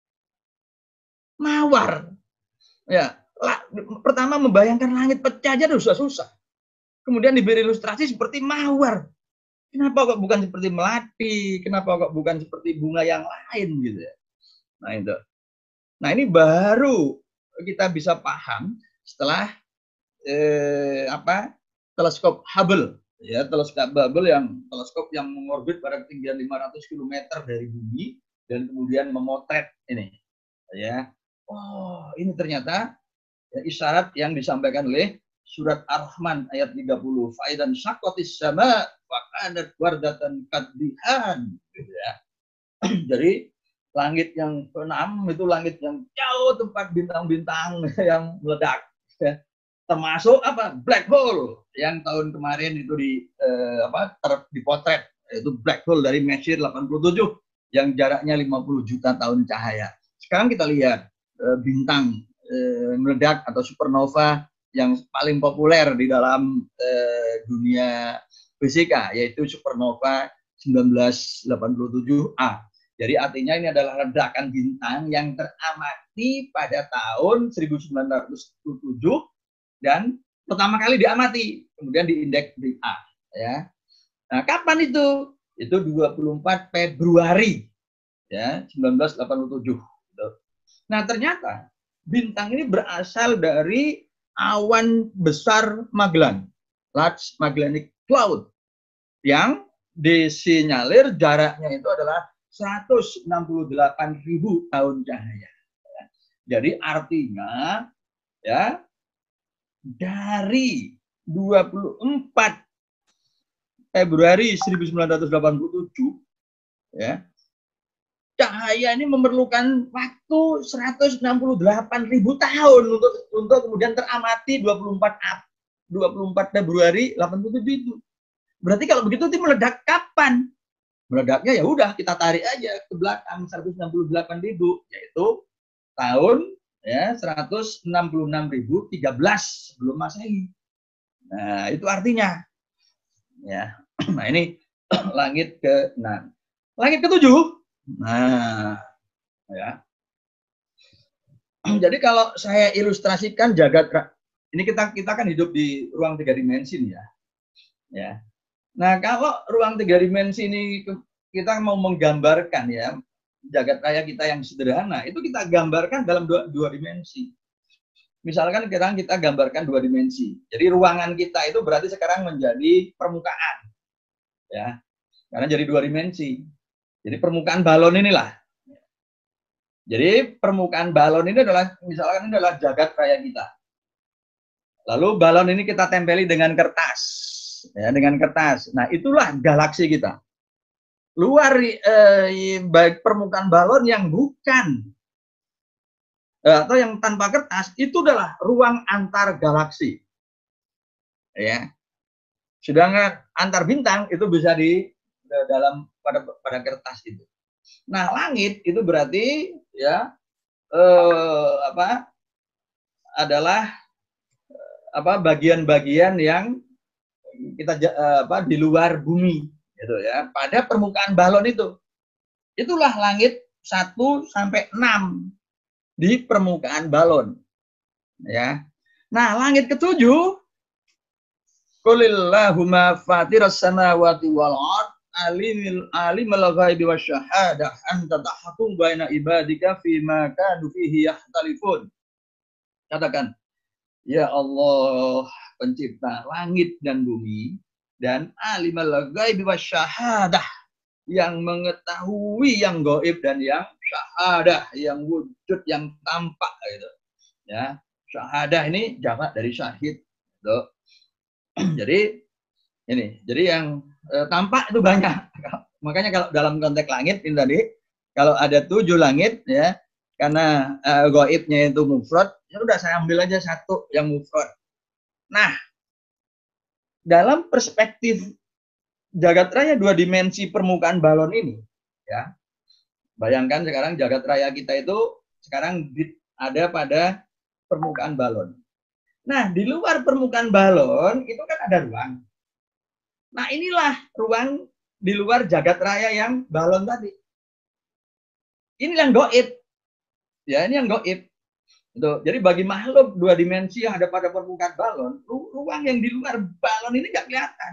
mawar? Ya, pertama membayangkan langit pecah aja sudah susah. Kemudian diberi ilustrasi seperti mawar. Kenapa kok bukan seperti melati? Kenapa kok bukan seperti bunga yang lain gitu ya? Nah itu. Nah ini baru kita bisa paham setelah eh, apa teleskop Hubble ya, teleskop Hubble yang teleskop yang mengorbit pada ketinggian lima ratus kilometer dari bumi dan kemudian memotret ini ya. Oh, ini ternyata ya, isyarat yang disampaikan oleh surat Ar-Rahman ayat tiga puluh. Faidan syaqqatis sama faqadat wardatan kadhihan. Gitu ya. Jadi langit yang keenam itu langit yang jauh tempat bintang-bintang yang meledak. Ya. Termasuk apa? Black hole yang tahun kemarin itu di eh, apa ter, dipotret, itu black hole dari Messier delapan puluh tujuh yang jaraknya lima puluh juta tahun cahaya. Sekarang kita lihat eh, bintang eh, meledak atau supernova yang paling populer di dalam eh, dunia fisika, yaitu supernova seribu sembilan ratus delapan puluh tujuh A. Jadi artinya ini adalah ledakan bintang yang teramati pada tahun seribu sembilan ratus dua puluh tujuh dan pertama kali diamati, kemudian diindeks di A. Ya. Nah, kapan itu? Itu dua puluh empat Februari ya, seribu sembilan ratus delapan puluh tujuh. Nah, ternyata bintang ini berasal dari awan besar Magellan, Large Magellanic Cloud, yang disinyalir jaraknya itu adalah seratus enam puluh delapan ribu tahun cahaya. Jadi artinya ya dari dua puluh empat Februari seribu sembilan ratus delapan puluh tujuh ya, cahaya ini memerlukan waktu seratus enam puluh delapan ribu tahun untuk untuk kemudian teramati dua puluh empat Februari delapan puluh tujuh itu. Berarti kalau begitu itu meledak kapan? Meledaknya ya udah kita tarik aja ke belakang seratus enam puluh delapan ribu, yaitu tahun ya seratus enam puluh enam ribu tiga belas sebelum Masehi. Nah, itu artinya ya. Nah, ini langit ke enam. Langit ketujuh. Nah, ya. Jadi kalau saya ilustrasikan jagat, ini kita kita kan hidup di ruang tiga dimensi nih ya. Ya. Nah, kalau ruang tiga dimensi ini kita mau menggambarkan ya jagat raya kita yang sederhana, itu kita gambarkan dalam dua, dua dimensi. Misalkan sekarang kita gambarkan dua dimensi. Jadi ruangan kita itu berarti sekarang menjadi permukaan. Ya. Karena jadi dua dimensi. Jadi permukaan balon inilah. Jadi permukaan balon ini adalah misalkan ini adalah jagat raya kita. Lalu balon ini kita tempeli dengan kertas. Ya, dengan kertas. Nah, itulah galaksi kita. Luar eh, baik permukaan balon yang bukan eh, atau yang tanpa kertas itu adalah ruang antar galaksi. Ya. Sedangkan antar bintang itu bisa di dalam pada pada kertas itu. Nah, langit itu berarti ya eh, apa adalah apa bagian-bagian yang kita apa di luar bumi gitu ya, pada permukaan balon itu. Itulah langit satu sampai enam di permukaan balon. Ya. Nah, langit ketujuh Qulillahumma fatiras samawati wal ard alimil alimul ghaibi wasyahadah anta tahkum baina ibadika fima kanu fihi yahtalifun. Katakan, ya Allah, pencipta langit dan bumi dan alimul ghaibi wasyahadah, yang mengetahui yang gaib dan yang syahadah, yang wujud, yang tampak gitu. Ya, syahadah ini jamak dari syahid gitu. Jadi ini, jadi yang eh, tampak itu banyak. Makanya kalau dalam konteks langit ini tadi, kalau ada tujuh langit ya, karena uh, goibnya itu mufrad, ya udah saya ambil aja satu yang mufrad. Nah, dalam perspektif jagat raya dua dimensi permukaan balon ini, ya, bayangkan sekarang jagat raya kita itu sekarang ada pada permukaan balon. Nah, di luar permukaan balon itu kan ada ruang. Nah, inilah ruang di luar jagat raya yang balon tadi. Ini yang goib. Ya, ini yang goib. Tuh, jadi bagi makhluk dua dimensi yang ada pada permukaan balon, ru ruang yang di luar balon ini nggak kelihatan.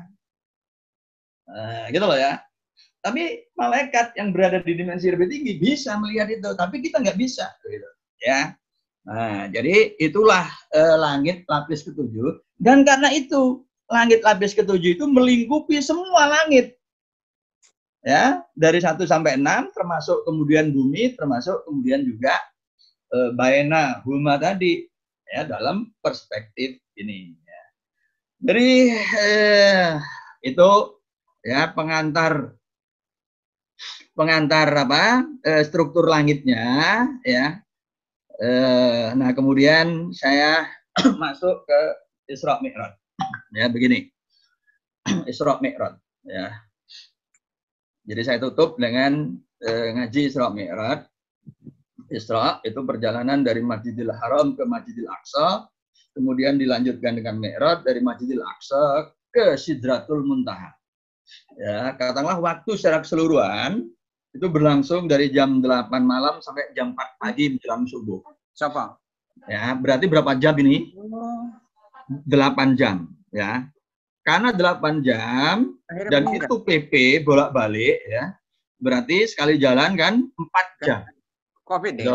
Nah, gitu loh ya. Tapi malaikat yang berada di dimensi lebih tinggi bisa melihat itu, tapi kita nggak bisa. Gitu. Ya. Nah, jadi itulah eh, langit lapis ketujuh. Dan karena itu, langit lapis ketujuh itu melingkupi semua langit. Ya, dari satu sampai enam, termasuk kemudian bumi, termasuk kemudian juga eh, baena, huma tadi. Ya, dalam perspektif ini. Ya. Jadi, eh, itu ya pengantar pengantar apa eh, struktur langitnya ya. Eh, nah kemudian saya masuk ke Isra Mi'raj. Ya begini, Isra Mi'raj. Ya. Jadi saya tutup dengan eh, ngaji Isra Mi'raj. Isra itu perjalanan dari Masjidil Haram ke Masjidil Aqsa, kemudian dilanjutkan dengan Mi'raj dari Masjidil Aqsa ke Sidratul Muntaha. Ya, katakanlah waktu secara keseluruhan itu berlangsung dari jam delapan malam sampai jam empat pagi menjelang subuh. Siapa? Ya, berarti berapa jam ini? delapan jam, ya. Karena delapan jam dan itu P P bolak-balik ya. Berarti sekali jalan kan empat jam. Covid deh.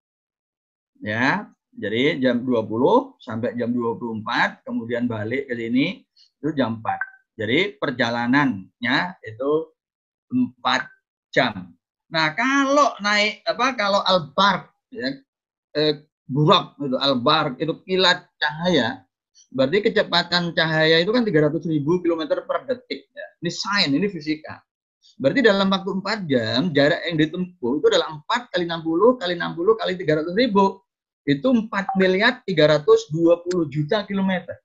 Ya, jadi jam dua puluh sampai jam dua puluh empat, kemudian balik ke sini itu jam empat. Jadi perjalanannya itu empat jam. Nah, kalau naik apa kalau al-barq ya, eh, burak itu al-barq itu kilat cahaya. Berarti kecepatan cahaya itu kan tiga ratus ribu kilometer per detik ya. Ini sains, ini fisika. Berarti dalam waktu empat jam jarak yang ditempuh itu adalah empat kali enam puluh kali enam puluh kali tiga ratus ribu. Itu empat miliar tiga ratus dua puluh juta kilometer.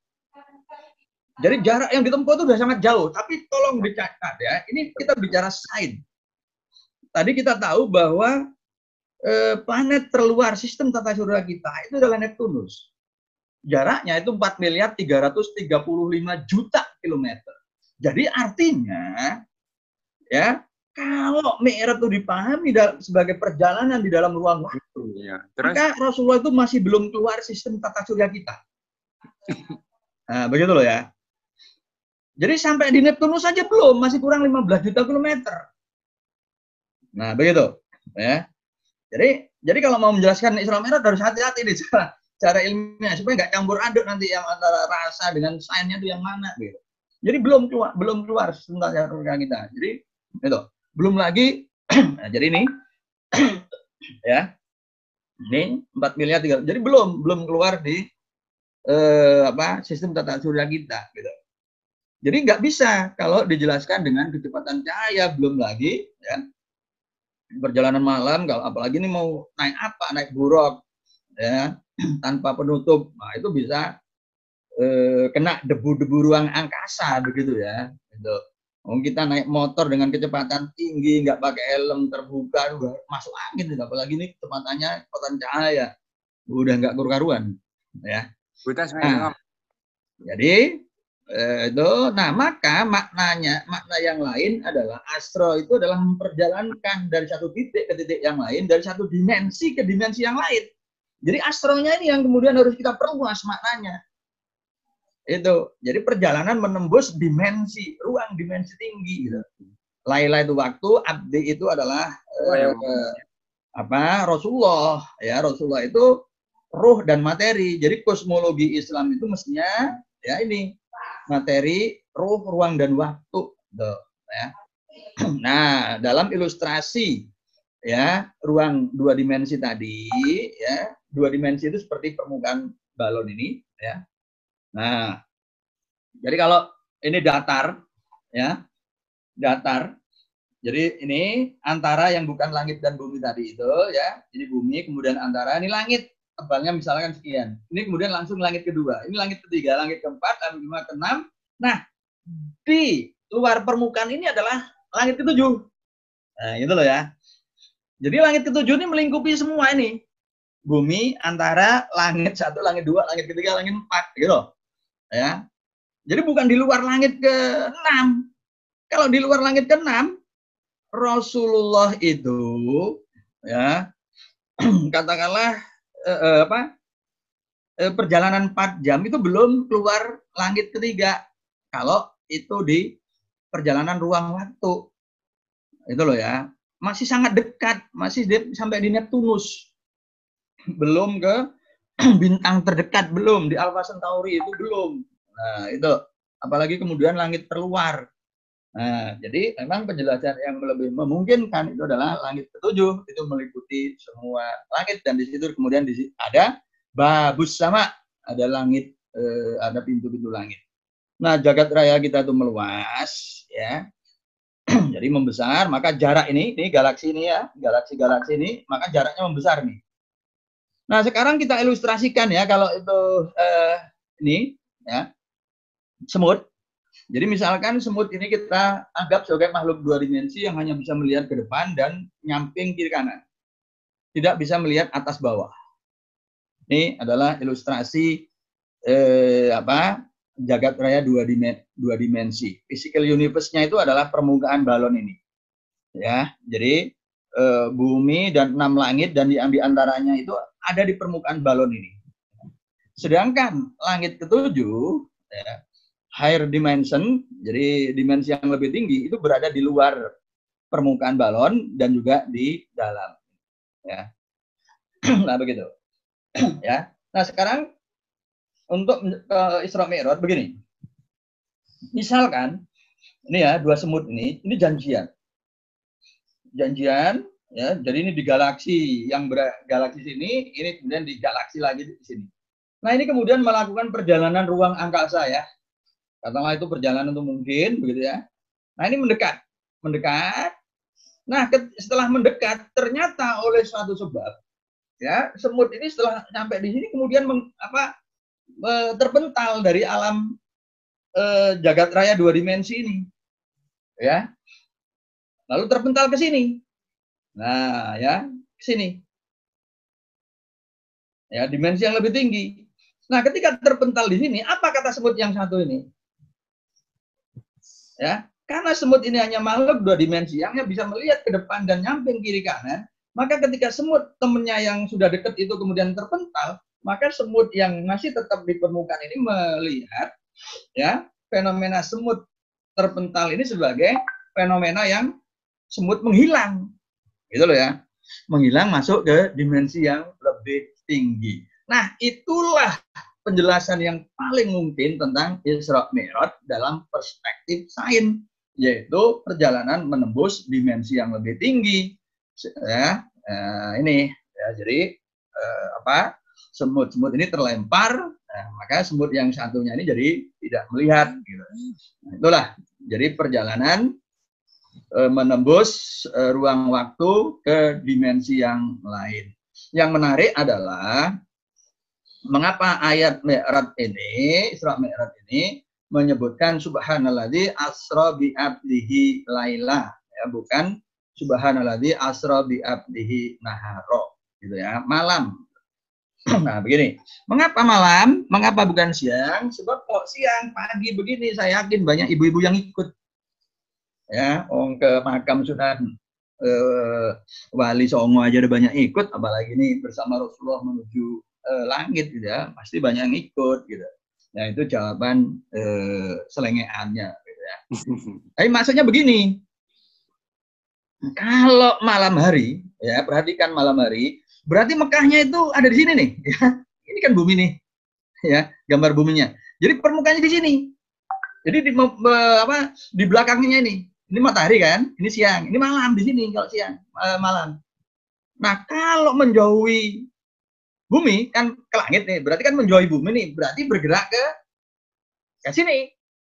Jadi jarak yang ditempuh itu sudah sangat jauh, tapi tolong dicatat ya. Ini kita bicara sains. Tadi kita tahu bahwa eh, planet terluar sistem tata surya kita itu adalah Neptunus. Jaraknya itu empat miliar tiga ratus tiga puluh lima juta kilometer. Jadi artinya ya, kalau Mi'raj itu dipahami sebagai perjalanan di dalam ruang waktu, ya. Maka Rasulullah itu masih belum keluar sistem tata surya kita. Nah, begitu loh ya. Jadi sampai di Neptunus saja belum, masih kurang lima belas juta kilometer. Nah, begitu. Ya. Jadi, jadi kalau mau menjelaskan Isra Mi'raj harus hati-hati nih cara, cara ilmiah supaya nggak campur aduk nanti yang antara rasa dengan sainsnya itu yang mana gitu. Jadi belum keluar, belum keluar sistem tata surya kita. Jadi itu belum lagi. Nah, jadi ini ya, ini empat miliar tiga. Jadi belum belum keluar di eh, apa sistem tata surya kita gitu. Jadi nggak bisa kalau dijelaskan dengan kecepatan cahaya, belum lagi ya perjalanan malam, kalau apalagi ini mau naik apa, naik buruk ya tanpa penutup, nah itu bisa eh, kena debu-debu ruang angkasa begitu ya. Gitu. Kalau kita naik motor dengan kecepatan tinggi, nggak pakai helm terbuka, udah masuk angin, apalagi ini kecepatannya kecepatan cahaya, udah nggak karu-karuan ya. Nah, jadi Eh, itu, nah maka maknanya, makna yang lain adalah astro itu adalah memperjalankan dari satu titik ke titik yang lain, dari satu dimensi ke dimensi yang lain. Jadi astronya ini yang kemudian harus kita perluas maknanya. Itu, jadi perjalanan menembus dimensi, ruang dimensi tinggi. Gitu. Laila itu waktu, abdi itu adalah eh, eh, apa Rasulullah. Ya Rasulullah itu ruh dan materi. Jadi kosmologi Islam itu mestinya ya ini materi, ruh, ruang, dan waktu. Tuh, ya. Nah, dalam ilustrasi ya ruang dua dimensi tadi, ya dua dimensi itu seperti permukaan balon ini, ya. Nah, Jadi kalau ini datar, ya, datar. Jadi ini antara yang bukan langit dan bumi tadi itu, ya, ini bumi, kemudian antara ini langit, tebalnya misalkan sekian. Ini kemudian langsung langit kedua, ini langit ketiga, langit keempat, langit kelima, keenam. Nah, di luar permukaan ini adalah langit ketujuh. Nah, gitu loh ya. Jadi langit ketujuh ini melingkupi semua ini. Bumi, antara, langit satu, langit dua, langit ketiga, langit empat, gitu. Ya. Jadi bukan di luar langit ke enam. Kalau di luar langit ke enam, Rasulullah itu, ya, katakanlah eh, eh, apa eh, perjalanan empat jam itu belum keluar langit ketiga. Kalau itu di perjalanan ruang waktu, itu loh ya, masih sangat dekat, masih di, sampai di Neptunus, belum ke bintang terdekat, belum di Alpha Centauri itu belum. Nah itu, apalagi kemudian langit terluar. Nah, jadi memang penjelasan yang lebih memungkinkan itu adalah langit ketujuh, itu meliputi semua langit, dan di situ kemudian di situ ada babus sama, ada langit, eh, ada pintu-pintu langit. Nah, jagat raya kita itu meluas, ya, jadi membesar, maka jarak ini, ini galaksi ini ya, galaksi-galaksi ini, maka jaraknya membesar nih. Nah, sekarang kita ilustrasikan ya, kalau itu eh, ini, ya, semut. Jadi misalkan semut ini kita anggap sebagai makhluk dua dimensi yang hanya bisa melihat ke depan dan nyamping kiri kanan. Tidak bisa melihat atas bawah. Ini adalah ilustrasi eh, apa jagat raya dua, dimen, dua dimensi. Physical universe-nya itu adalah permukaan balon ini. Ya, jadi eh, bumi dan enam langit dan di, di antaranya itu ada di permukaan balon ini. Sedangkan langit ketujuh, ya, higher dimension, jadi dimensi yang lebih tinggi itu berada di luar permukaan balon dan juga di dalam. Ya, nah begitu. Ya, nah sekarang untuk uh, Isra Mi'raj begini. Misalkan ini ya dua semut ini, ini janjian, janjian, ya. Jadi ini di galaksi yang ber galaksi sini, ini kemudian di galaksi lagi di sini. Nah ini kemudian melakukan perjalanan ruang angkasa ya. Katakanlah itu perjalanan itu mungkin, begitu ya. Nah ini mendekat, mendekat. Nah setelah mendekat, ternyata oleh suatu sebab, ya semut ini setelah sampai di sini kemudian meng, apa, terpental dari alam eh, jagat raya dua dimensi ini, ya. Lalu terpental ke sini. Nah ya, ke sini. Ya dimensi yang lebih tinggi. Nah ketika terpental di sini, apa kata semut yang satu ini? Ya, karena semut ini hanya makhluk dua dimensi yang bisa melihat ke depan dan nyamping kiri kanan, maka ketika semut temennya yang sudah dekat itu kemudian terpental, maka semut yang masih tetap di permukaan ini melihat ya fenomena semut terpental ini sebagai fenomena yang semut menghilang, gitu loh ya, menghilang masuk ke dimensi yang lebih tinggi. Nah itulah penjelasan yang paling mungkin tentang Isra Mi'raj dalam perspektif sains, yaitu perjalanan menembus dimensi yang lebih tinggi. Ya, eh, ini ya, jadi eh, apa semut-semut ini terlempar, nah, maka semut yang satunya ini jadi tidak melihat. Gitu. Nah, itulah jadi perjalanan eh, menembus eh, ruang waktu ke dimensi yang lain. Yang menarik adalah mengapa ayat Mi'raj ini, Isra Mi'raj ini menyebutkan subhanalladzi asra bi abdihi laila, ya, bukan subhanalladzi asra bi abdihi naharo, gitu ya, malam. Nah, begini. Mengapa malam? Mengapa bukan siang? Sebab kok siang, pagi begini saya yakin banyak ibu-ibu yang ikut. Ya, orang ke makam Sunan eh, Wali Songo aja ada banyak ikut, apalagi ini bersama Rasulullah menuju Eh, langit gitu ya, pasti banyak yang ikut gitu. Nah itu jawaban eh, selengeannya gitu ya. Tapi maksudnya begini, kalau malam hari ya, perhatikan malam hari, berarti Mekahnya itu ada di sini nih ya. Ini kan bumi nih ya, gambar buminya. Jadi permukaannya di sini. Jadi di apa di belakangnya ini, ini matahari kan, ini siang, ini malam di sini kalau siang, malam. Nah kalau menjauhi bumi kan ke langit nih, berarti kan menjauhi bumi nih, berarti bergerak ke ke sini.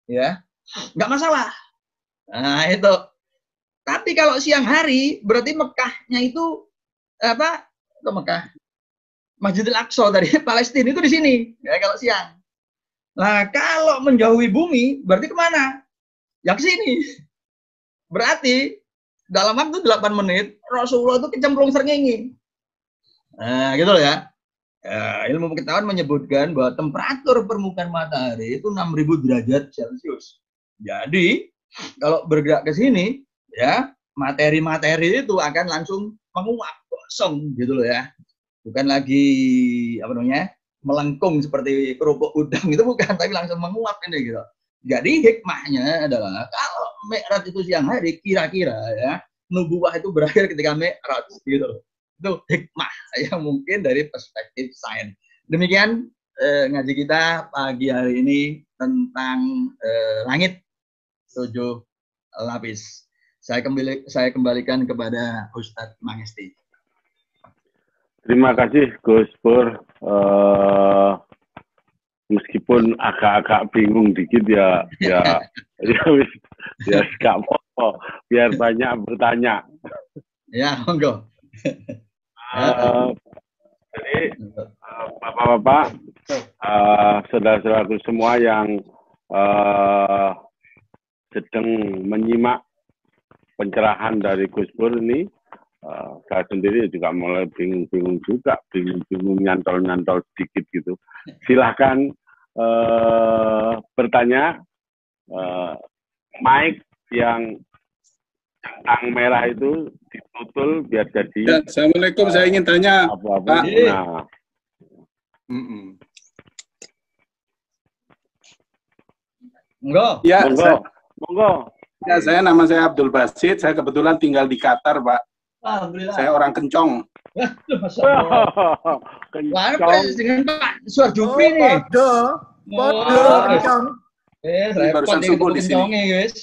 ya, nggak masalah. Nah itu. Tapi kalau siang hari, berarti Mekahnya itu apa? Itu Mekah, Masjidil Aqsa dari Palestina itu di sini, ya kalau siang. Nah kalau menjauhi bumi, berarti kemana? Ya ke sini. Berarti dalam waktu delapan menit Rasulullah itu kecemplung srengenge. Nah, gitu loh ya. Ya, ilmu pengetahuan menyebutkan bahwa temperatur permukaan matahari itu enam ribu derajat Celcius. Jadi, kalau bergerak ke sini, ya, materi-materi itu akan langsung menguap, kosong gitu loh ya. Bukan lagi apa namanya? Melengkung seperti kerupuk udang itu bukan, tapi langsung menguap ini gitu. Jadi hikmahnya adalah kalau Mi'raj itu siang hari, kira-kira ya, nubuwah itu berakhir ketika Mi'raj gitu loh. Itu hikmah yang mungkin dari perspektif sains. Demikian eh, ngaji kita pagi hari ini tentang eh, langit tujuh lapis. Saya kembali saya kembalikan kepada Ustadz Mangesti. Terima kasih Gus Pur. Uh, meskipun agak-agak bingung dikit ya, ya, ya, ya nggak apa-apa. Biar banyak bertanya. Ya, monggo. Uh, jadi uh, bapak-bapak, uh, saudara-saudaraku semua yang uh, sedang menyimak pencerahan dari Gus Pur ini, uh, saya sendiri juga mulai bingung-bingung juga, bingung-bingung nyantol-nyantol sedikit gitu. Silahkan uh, bertanya, uh, mic yang centang merah itu ditutul biar jadi. Ya, Assalamualaikum, uh, saya ingin tanya, apa-apa. Pak. Nah. Mm -mm. Monggo. Ya, monggo. saya, monggo. Ya, saya nama saya Abdul Basit. Saya kebetulan tinggal di Qatar, Pak. Alhamdulillah. Saya orang Kencong. Oh, Kencong. Dengan Pak Suarjupri oh, nih. Podo. Podo Oh, Kencong. Eh, barusan subuh di sini. Guys.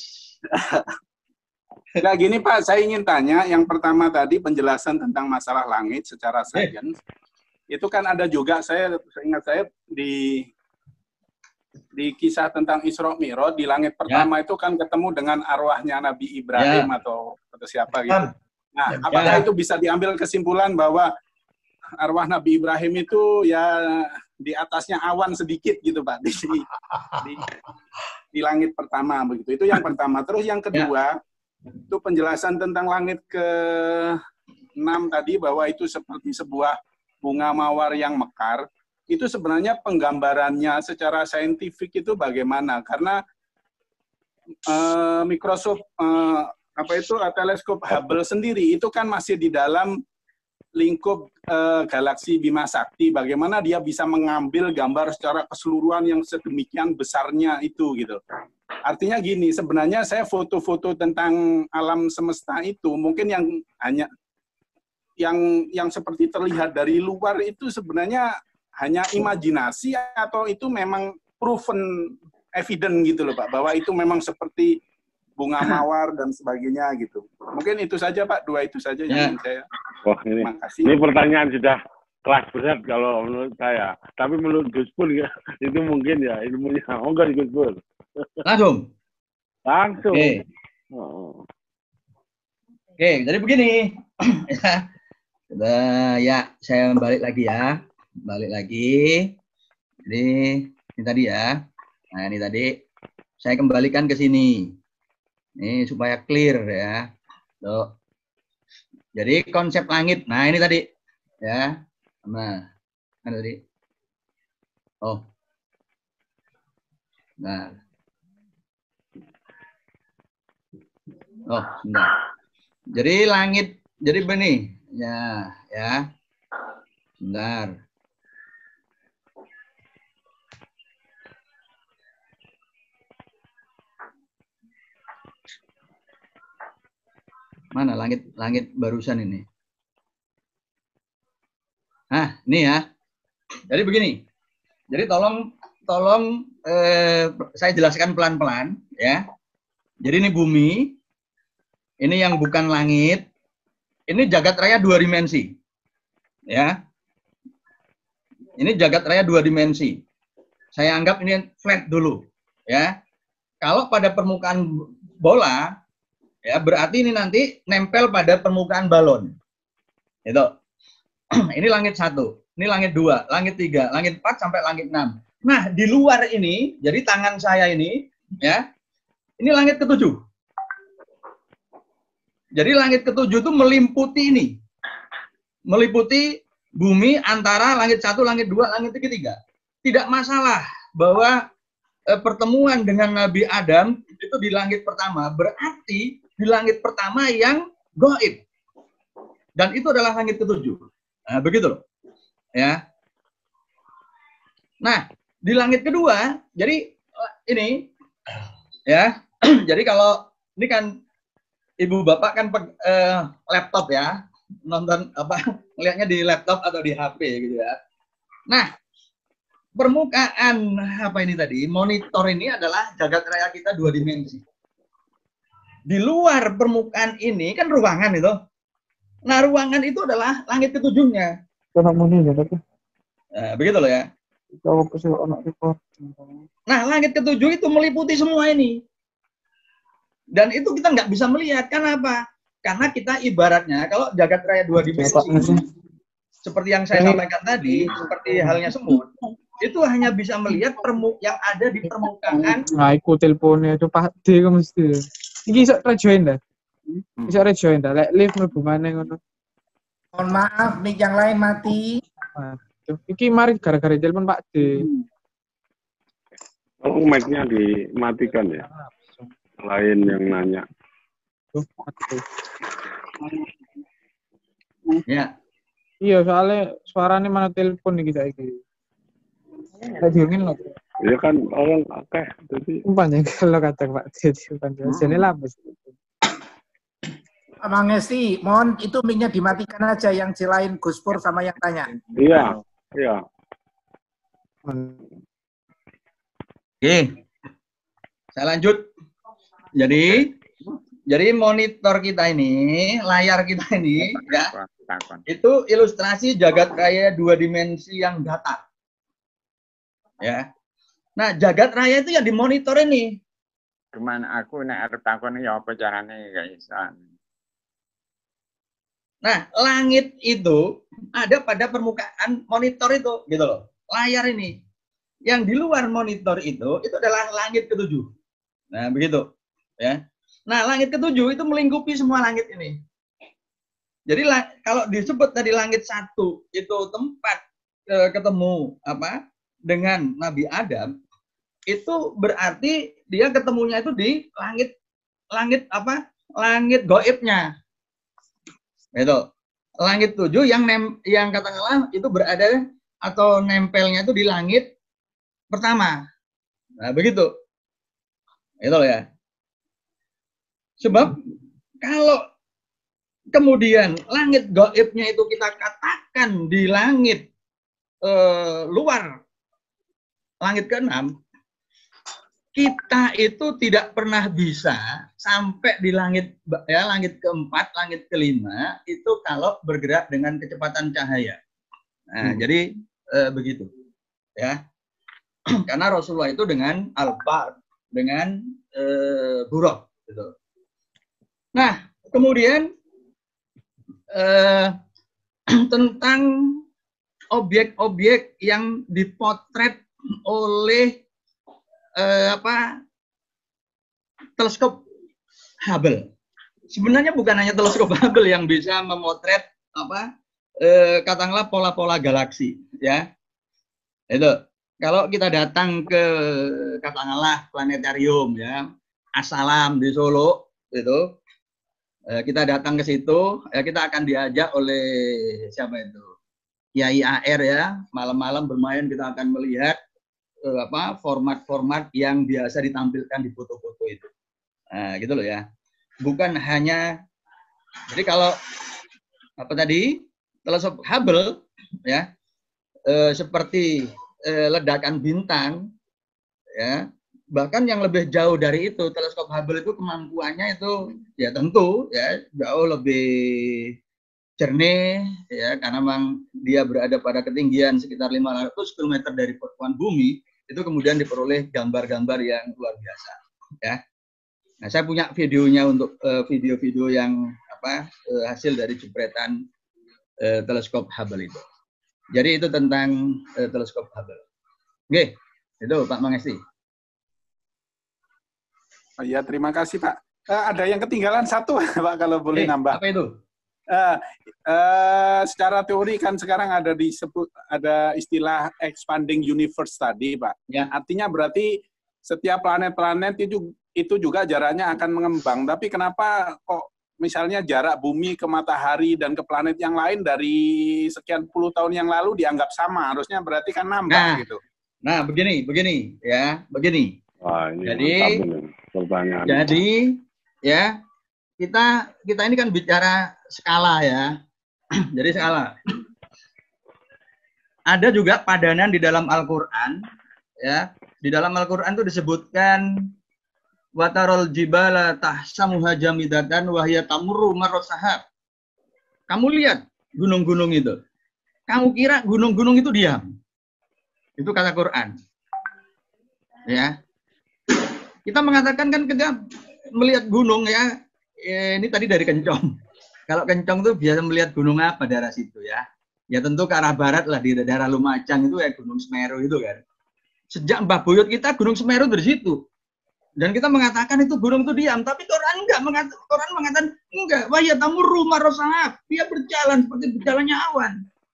Nah, gini Pak, saya ingin tanya. Yang pertama tadi penjelasan tentang masalah langit secara sains. Eh. Itu kan ada juga, saya ingat saya di di kisah tentang Isra Mi'raj, di langit pertama ya. Itu kan ketemu dengan arwahnya Nabi Ibrahim ya. atau, atau siapa gitu. Nah, ya. apakah itu bisa diambil kesimpulan bahwa arwah Nabi Ibrahim itu ya di atasnya awan sedikit gitu Pak, di, di, di langit pertama begitu. Itu yang pertama. Terus yang kedua, ya. itu penjelasan tentang langit ke enam tadi, bahwa itu seperti sebuah bunga mawar yang mekar. Itu sebenarnya penggambarannya secara saintifik itu bagaimana? Karena uh, Microsoft uh, apa itu uh, teleskop Hubble sendiri itu kan masih di dalam lingkup uh, galaksi Bima Sakti. Bagaimana dia bisa mengambil gambar secara keseluruhan yang sedemikian besarnya itu gitu. Artinya gini, sebenarnya saya foto-foto tentang alam semesta itu mungkin yang hanya yang yang seperti terlihat dari luar itu sebenarnya hanya imajinasi atau itu memang proven evident gitu loh Pak, bahwa itu memang seperti bunga mawar dan sebagainya gitu. Mungkin itu saja Pak, dua itu saja ya. yang saya. Wah, ini, ini pertanyaan sudah kelas berat kalau menurut saya. Tapi menurut Gus Pur ya, itu mungkin ya ilmunya. Oh enggak Gus Pur. Langsung. Langsung. Oke. Oh. Oke, jadi begini. ya, ya, saya balik lagi ya. Balik lagi. Ini, ini tadi ya. Nah, ini tadi saya kembalikan ke sini. Ini supaya clear ya. Tuh. Jadi konsep langit. Nah, ini tadi ya. Nah, kan tadi. Oh. Nah. Oh, sebentar. Jadi langit, jadi begini. Ya, ya. Sebentar. Mana langit langit barusan ini? Nah, ini ya. Jadi begini. Jadi tolong tolong eh, saya jelaskan pelan-pelan ya. Jadi ini bumi. Ini yang bukan langit. Ini jagat raya dua dimensi. Ya. Ini jagat raya dua dimensi. Saya anggap ini flat dulu, ya. kalau pada permukaan bola, ya berarti ini nanti nempel pada permukaan balon. Itu. Ini langit satu, ini langit dua, langit tiga, langit empat sampai langit enam. Nah, di luar ini, jadi tangan saya ini, ya, ini langit ketujuh. Jadi langit ketujuh itu meliputi ini, meliputi bumi antara langit satu, langit dua, langit ketiga. Tidak masalah bahwa eh, pertemuan dengan Nabi Adam itu di langit pertama, berarti di langit pertama yang gaib. Dan itu adalah langit ketujuh. Nah, begitu loh. Ya. Nah, di langit kedua, jadi ini ya. Jadi kalau ini kan ibu bapak kan eh, laptop ya, nonton apa melihatnya di laptop atau di H P gitu ya. Nah, permukaan apa ini tadi? Monitor ini adalah jagat raya kita dua dimensi. Di luar permukaan ini kan ruangan itu. Nah, ruangan itu adalah langit ketujuhnya. Nah, begitu loh ya. Nah, langit ketujuh itu meliputi semua ini. Dan itu kita nggak bisa melihat. Kenapa? Karena kita ibaratnya, kalau jagat raya dua dimensi, seperti yang saya sampaikan tadi, seperti halnya semut, itu hanya bisa melihat permu yang ada di permukaan. Nah, ikut teleponnya itu Pak D kok mesti. Ini bisa rejoin dah. Bisa rejoin dah. Lek live mlebu maneh ngono. Mohon maaf, mic yang lain mati. Aduh, iki mari gara-gara telepon Pak D. Oh, mic-nya dimatikan ya. Lain yang nanya. Tuh, aduh. Ya. Iya, soalnya suaranya mana telepon nih kita iki. Lek diungin lho. Ya kan orang akeh jadi Umpamanya kalau kata Pak D kan jane lapis. Bang Ngesti, mohon itu mic-nya dimatikan aja yang selain Gus Pur sama yang tanya. iya, iya. Oke. Saya lanjut. Jadi jadi monitor kita ini, layar kita ini ya. Itu ilustrasi jagat raya dua dimensi yang datar. Ya. Nah, jagat raya itu yang dimonitor ini. Cuman aku nek arep takon ya apa carane guys. Nah, langit itu ada pada permukaan monitor itu, gitu loh. Layar ini. Yang di luar monitor itu, itu adalah langit ketujuh. Nah, begitu. Ya. Nah, langit ketujuh itu melingkupi semua langit ini. Jadi, kalau disebut tadi langit satu, itu tempat eh, ketemu apa dengan Nabi Adam, itu berarti dia ketemunya itu di langit, langit apa? Langit gaibnya. Itu langit tujuh yang nem, yang katakanlah itu berada atau nempelnya itu di langit pertama. Nah, begitu. Itu loh ya. Sebab kalau kemudian langit gaibnya itu kita katakan di langit eh, luar langit keenam, kita itu tidak pernah bisa sampai di langit ya langit keempat, langit kelima itu kalau bergerak dengan kecepatan cahaya. Nah, hmm. jadi eh, begitu, ya. Karena Rasulullah itu dengan al-bar, dengan eh, buruk, gitu. Nah, kemudian eh, tentang objek-objek yang dipotret oleh Eh, apa teleskop Hubble. Sebenarnya bukan hanya teleskop Hubble yang bisa memotret apa eh, katakanlah pola-pola galaksi, ya. Itu kalau kita datang ke katakanlah planetarium, ya, As-Salam di Solo, itu eh, kita datang ke situ, ya, kita akan diajak oleh siapa itu, Kiai A R ya, malam-malam bermain kita akan melihat apa format-format yang biasa ditampilkan di foto-foto itu. Nah, gitu loh ya. Bukan hanya jadi kalau apa tadi teleskop Hubble ya eh, seperti eh, ledakan bintang ya, bahkan yang lebih jauh dari itu teleskop Hubble itu kemampuannya itu ya tentu ya jauh lebih jernih ya karena memang dia berada pada ketinggian sekitar lima ratus kilometer dari permukaan bumi. Itu kemudian diperoleh gambar-gambar yang luar biasa. ya. Nah, saya punya videonya untuk video-video uh, yang apa uh, hasil dari jepretan uh, teleskop Hubble itu. Jadi itu tentang uh, teleskop Hubble. Oke, itu Pak Mangesti. Oh, ya, terima kasih Pak. Uh, ada yang ketinggalan satu Pak kalau boleh eh, nambah. Apa itu? Uh, uh, secara teori kan sekarang ada disebut ada istilah expanding universe tadi Pak. Ya. Artinya berarti setiap planet-planet itu itu juga jaraknya akan mengembang. Tapi kenapa kok misalnya jarak bumi ke matahari dan ke planet yang lain dari sekian puluh tahun yang lalu dianggap sama? Harusnya berarti kan nambah nah, gitu. Nah, begini, begini ya, begini. Wah, ini jadi, pertanyaan. Jadi, ya kita kita ini kan bicara skala ya. Jadi skala. Ada juga padanan di dalam Al-Qur'an ya. Di dalam Al-Qur'an itu disebutkan watarol jibala tahsamuha jamidatan wahya tamurru marrasahab. Kamu lihat gunung-gunung itu. Kamu kira gunung-gunung itu diam. Itu kata Quran. Ya. Kita mengatakan kan kita melihat gunung ya. Eh, ini tadi dari Kencong. Kalau Kencong tuh biasa melihat gunung apa daerah situ ya. Ya tentu ke arah barat lah di daerah Lumajang itu ya Gunung Semeru itu kan. Sejak Mbah Buyut kita Gunung Semeru dari situ. Dan kita mengatakan itu gunung itu diam, tapi Quran enggak mengatakan, Quran mengatakan enggak, wa yatamurru marrasahab, dia berjalan seperti berjalannya awan.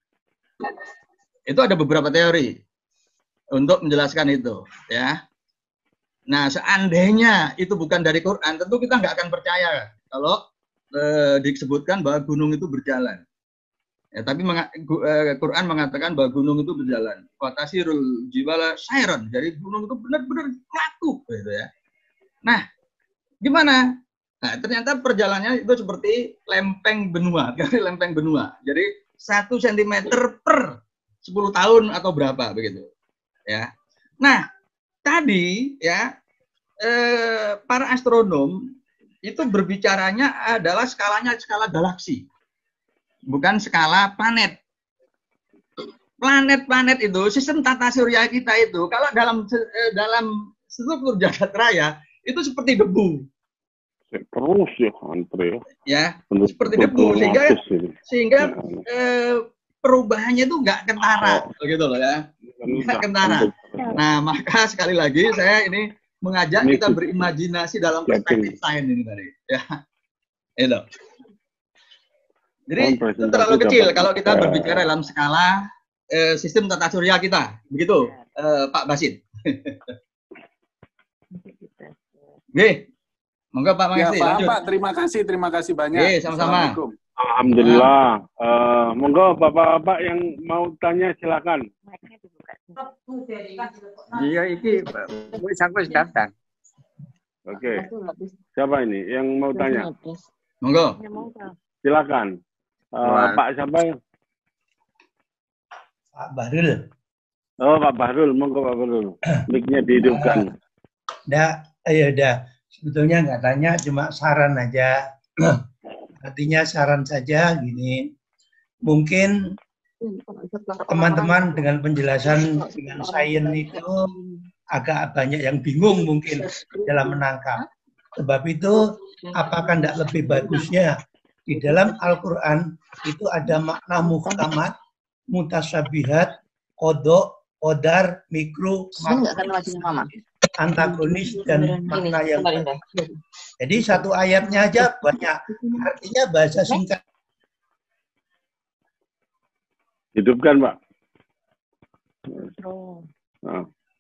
Itu ada beberapa teori untuk menjelaskan itu, ya. Nah, seandainya itu bukan dari Quran, tentu kita nggak akan percaya kalau eh, disebutkan bahwa gunung itu berjalan. Ya, tapi menga eh, Quran mengatakan bahwa gunung itu berjalan. Qatasirul jibala syairan, jadi gunung itu benar-benar laku, gitu ya. Nah, gimana? Nah, ternyata perjalanannya itu seperti lempeng benua, lempeng benua. Jadi satu sentimeter per sepuluh tahun atau berapa begitu, ya. Nah, tadi ya eh, para astronom itu berbicaranya adalah skalanya skala galaksi, bukan skala planet. Planet-planet itu sistem tata surya kita itu kalau dalam eh, dalam struktur jagat raya itu seperti debu. Terus ya, antre. Ya, seperti debu sehingga sehingga eh, perubahannya itu nggak kentara, oh. Gitu loh ya, nggak kentara. Nah, maka sekali lagi saya ini mengajak kita berimajinasi dalam perspektif sains ini tadi, ya, itu. Jadi itu terlalu kecil kalau kita berbicara dalam skala eh, sistem tata surya kita, begitu, eh, Pak Basit. Oke, monggo Pak Mangesti. Ya, Pak, Pak, terima kasih, terima kasih banyak. Oke, sama-sama. Alhamdulillah. Uh, monggo Bapak-bapak yang mau tanya silakan. Iya, iki wis aku wis daftar. Oke. Siapa ini yang mau tanya? Monggo. Silakan. Uh, Pak siapa? Pak Bahrul. Oh, Pak Bahrul, monggo Pak Bahrul. Mic-nya dihidupkan. Nggak, ayo dah. Sebetulnya nggak tanya, cuma saran aja. Artinya saran saja gini. Mungkin teman-teman dengan penjelasan dengan sains itu agak banyak yang bingung mungkin dalam menangkap. Sebab itu, apakah tidak lebih bagusnya di dalam Al-Quran itu ada makna muhkamat, mutasabihat, kodok, kodar, mikro, antagonis, dan makna yang berbeda. Jadi satu ayatnya aja banyak. Artinya bahasa singkat. Hidupkan, Pak. Nah.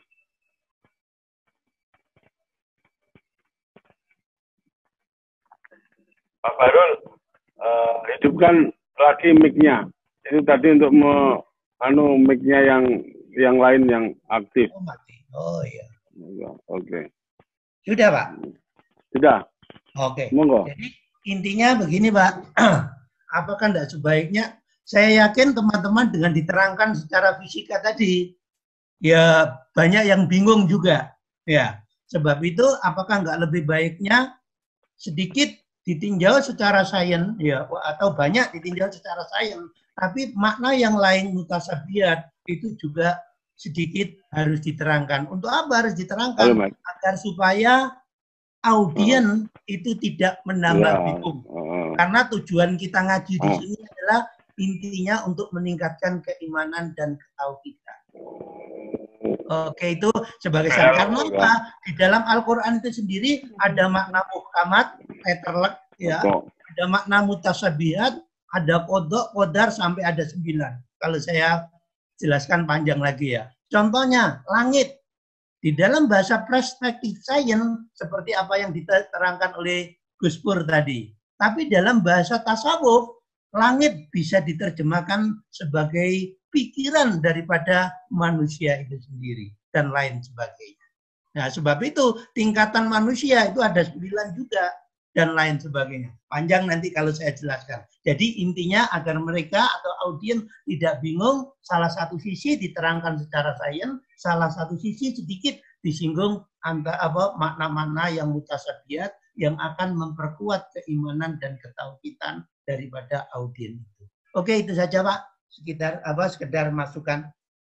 Pak Barul, uh, hidupkan lagi mic-nya. Itu tadi untuk me, anu mic-nya yang yang lain yang aktif. Oh, mati. Oh iya. Oke. Okay. Sudah, Pak? Sudah. Oke. Okay. Monggo. Jadi intinya begini, Pak. Apakah tidak sebaiknya, saya yakin teman-teman dengan diterangkan secara fisika tadi, ya banyak yang bingung juga. Ya, sebab itu apakah nggak lebih baiknya sedikit ditinjau secara sains, ya, atau banyak ditinjau secara sains, tapi makna yang lain mutasabihat itu juga sedikit harus diterangkan. Untuk apa harus diterangkan? Halo, agar supaya audien itu tidak menambah Ya. bingung. Uh, Karena tujuan kita ngaji di uh. sini adalah intinya untuk meningkatkan keimanan dan ketauhidan. Oke, itu sebagai syarat. Karena apa? Di dalam Al-Quran itu sendiri ada makna muhkamat, eterlek, ya, ada makna mutasabihat, ada kodok, kodar, sampai ada sembilan. Kalau saya jelaskan panjang lagi ya. Contohnya, langit. Di dalam bahasa perspektif sains, seperti apa yang diterangkan oleh Gus Pur tadi. Tapi dalam bahasa tasawuf, langit bisa diterjemahkan sebagai pikiran daripada manusia itu sendiri dan lain sebagainya. Nah, sebab itu tingkatan manusia itu ada sembilan juga dan lain sebagainya. Panjang nanti kalau saya jelaskan. Jadi intinya agar mereka atau audiens tidak bingung, salah satu sisi diterangkan secara sains, salah satu sisi sedikit disinggung antara apa makna-makna yang mutasabihat yang akan memperkuat keimanan dan ketauhidan daripada audiens itu. Oke, itu saja Pak. Sekitar apa sekedar masukan.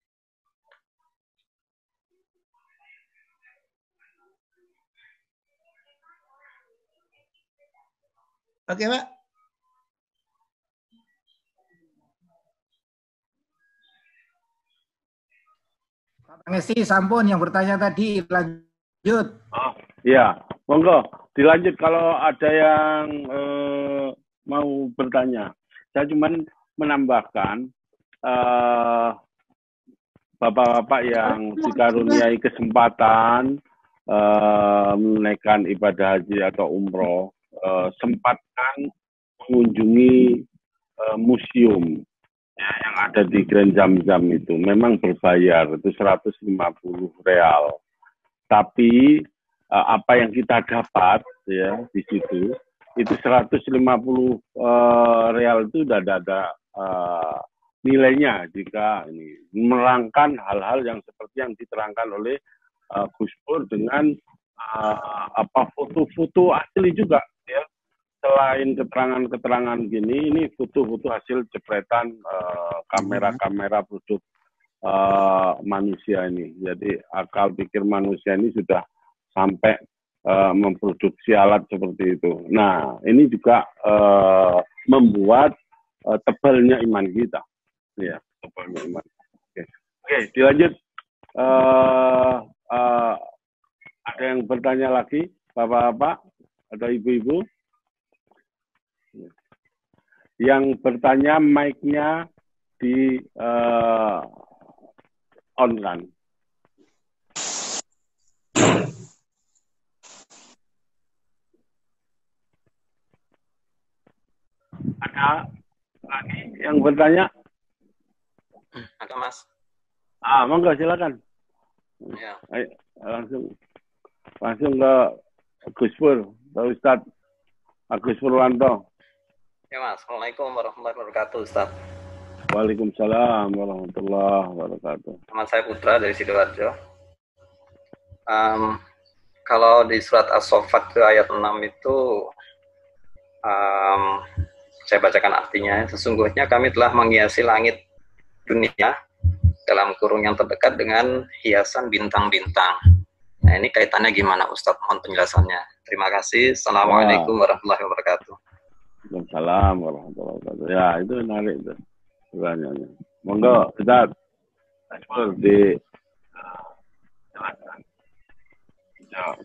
Oke, Pak. Ngesi sampun yang bertanya tadi lanjut. Oh, iya, monggo dilanjut kalau ada yang eh, mau bertanya. Saya cuman menambahkan eh, bapak-bapak yang dikaruniai kesempatan eh, menunaikan ibadah haji atau umroh, eh, sempatkan mengunjungi eh, museum ya, yang ada di Grand Zam-Zam itu. Memang berbayar, itu seratus lima puluh real. Tapi eh, apa yang kita dapat ya di situ, itu seratus lima puluh uh, real itu sudah ada uh, nilainya jika ini merangkan hal-hal yang seperti yang diterangkan oleh uh, Gus Pur dengan uh, apa foto-foto asli juga ya. Selain keterangan-keterangan gini, ini foto-foto hasil jepretan kamera-kamera uh, produk uh, manusia ini. Jadi akal pikir manusia ini sudah sampai Uh, memproduksi alat seperti itu. Nah, ini juga uh, membuat uh, tebalnya iman kita. Ya, tebalnya iman. Oke, Oke, dilanjut. Uh, uh, ada yang bertanya lagi, Bapak-bapak, ada ibu-ibu? Yang bertanya mic-nya di uh, on kan? Ada lagi yang bertanya? Ada Mas. Ah, monggo silakan. Ya. Ayo, langsung langsung ke Gus Pur, Pak Ustadz Agus Purwanto. Ya Mas. Assalamualaikum warahmatullahi wabarakatuh, Ustaz. Waalaikumsalam warahmatullahi wabarakatuh. Nama saya Putra dari Sidoarjo. Um, kalau di surat As-Saffat ke ayat enam itu um, saya bacakan artinya. Sesungguhnya kami telah menghiasi langit dunia dalam kurung yang terdekat dengan hiasan bintang-bintang. Nah, ini kaitannya gimana Ustadz? Mohon penjelasannya. Terima kasih. Assalamualaikum warahmatullahi wabarakatuh. Waalaikumsalam warahmatullahi wabarakatuh. Ya, itu menarik itu pertanyaannya. Monggo, Ustadz. Di jelaskan. Jawab.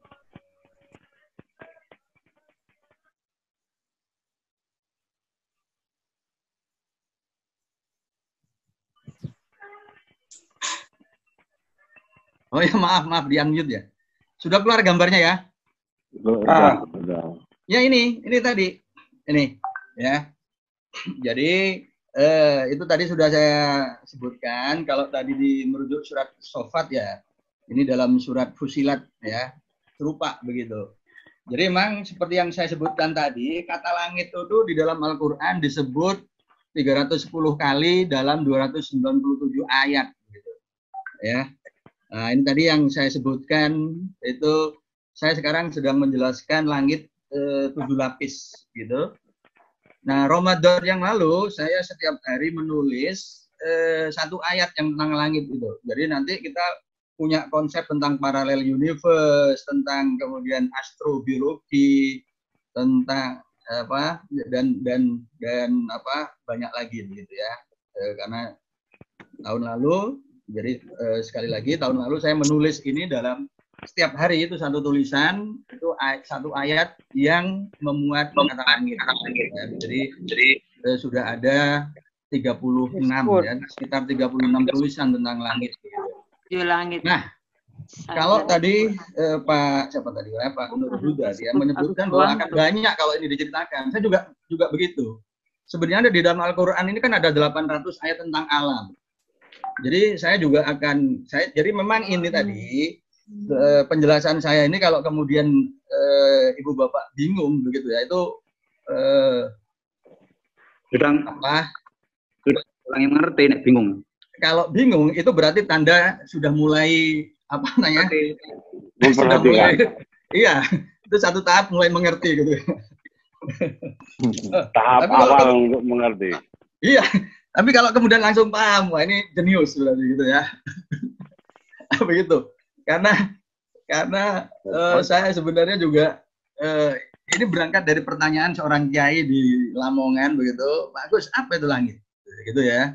Oh ya, maaf, maaf, di-unmute ya. Sudah keluar gambarnya ya? Sudah, sudah. Ya ini, ini tadi. Ini, ya. Jadi, eh, itu tadi sudah saya sebutkan. Kalau tadi di merujuk surat Saffat ya, ini dalam surat Fusilat ya, serupa begitu. Jadi memang seperti yang saya sebutkan tadi, kata langit itu di dalam Al-Quran disebut tiga ratus sepuluh kali dalam dua ratus sembilan puluh tujuh ayat. Gitu. Ya. Nah, ini tadi yang saya sebutkan itu saya sekarang sedang menjelaskan langit eh, tujuh lapis gitu. Nah, Ramadan yang lalu saya setiap hari menulis eh, satu ayat yang tentang langit itu. Jadi nanti kita punya konsep tentang parallel universe, tentang kemudian astrobiologi, tentang apa dan dan dan apa banyak lagi gitu ya. Eh, karena tahun lalu, jadi eh, sekali lagi tahun lalu saya menulis ini dalam setiap hari itu satu tulisan, itu ay satu ayat yang memuat kata langit. Ya, jadi jadi eh, sudah ada tiga puluh enam ya, sekitar tiga puluh enam tulisan tentang langit. Di langit. Nah, kalau tadi eh, Pak siapa tadi ya Pak Nur Huda dia menyebutkan bahwa akan banyak kalau ini diceritakan. Saya juga juga begitu. Sebenarnya di dalam Al-Qur'an ini kan ada delapan ratus ayat tentang alam. Jadi saya juga akan saya jadi memang ini tadi eh, penjelasan saya ini kalau kemudian eh, Ibu Bapak bingung begitu ya itu eh, kurang apa? Kurang yang mengerti nek bingung. Kalau bingung itu berarti tanda sudah mulai apa namanya? Sudah mulai, iya, itu satu tahap mulai mengerti gitu. Tahap Tapi awal kalau, untuk mengerti. Iya, tapi kalau kemudian langsung paham, wah ini jenius berarti gitu ya. Begitu. Karena karena uh, saya sebenarnya juga uh, ini berangkat dari pertanyaan seorang kiai di Lamongan begitu, Pak Gus, apa itu langit? Gitu ya.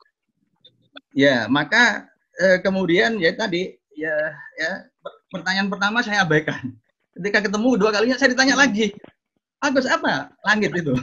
Ya, maka eh, kemudian ya tadi ya ya pertanyaan pertama saya abaikan. Ketika ketemu dua kalinya saya ditanya lagi, Agus apa langit itu?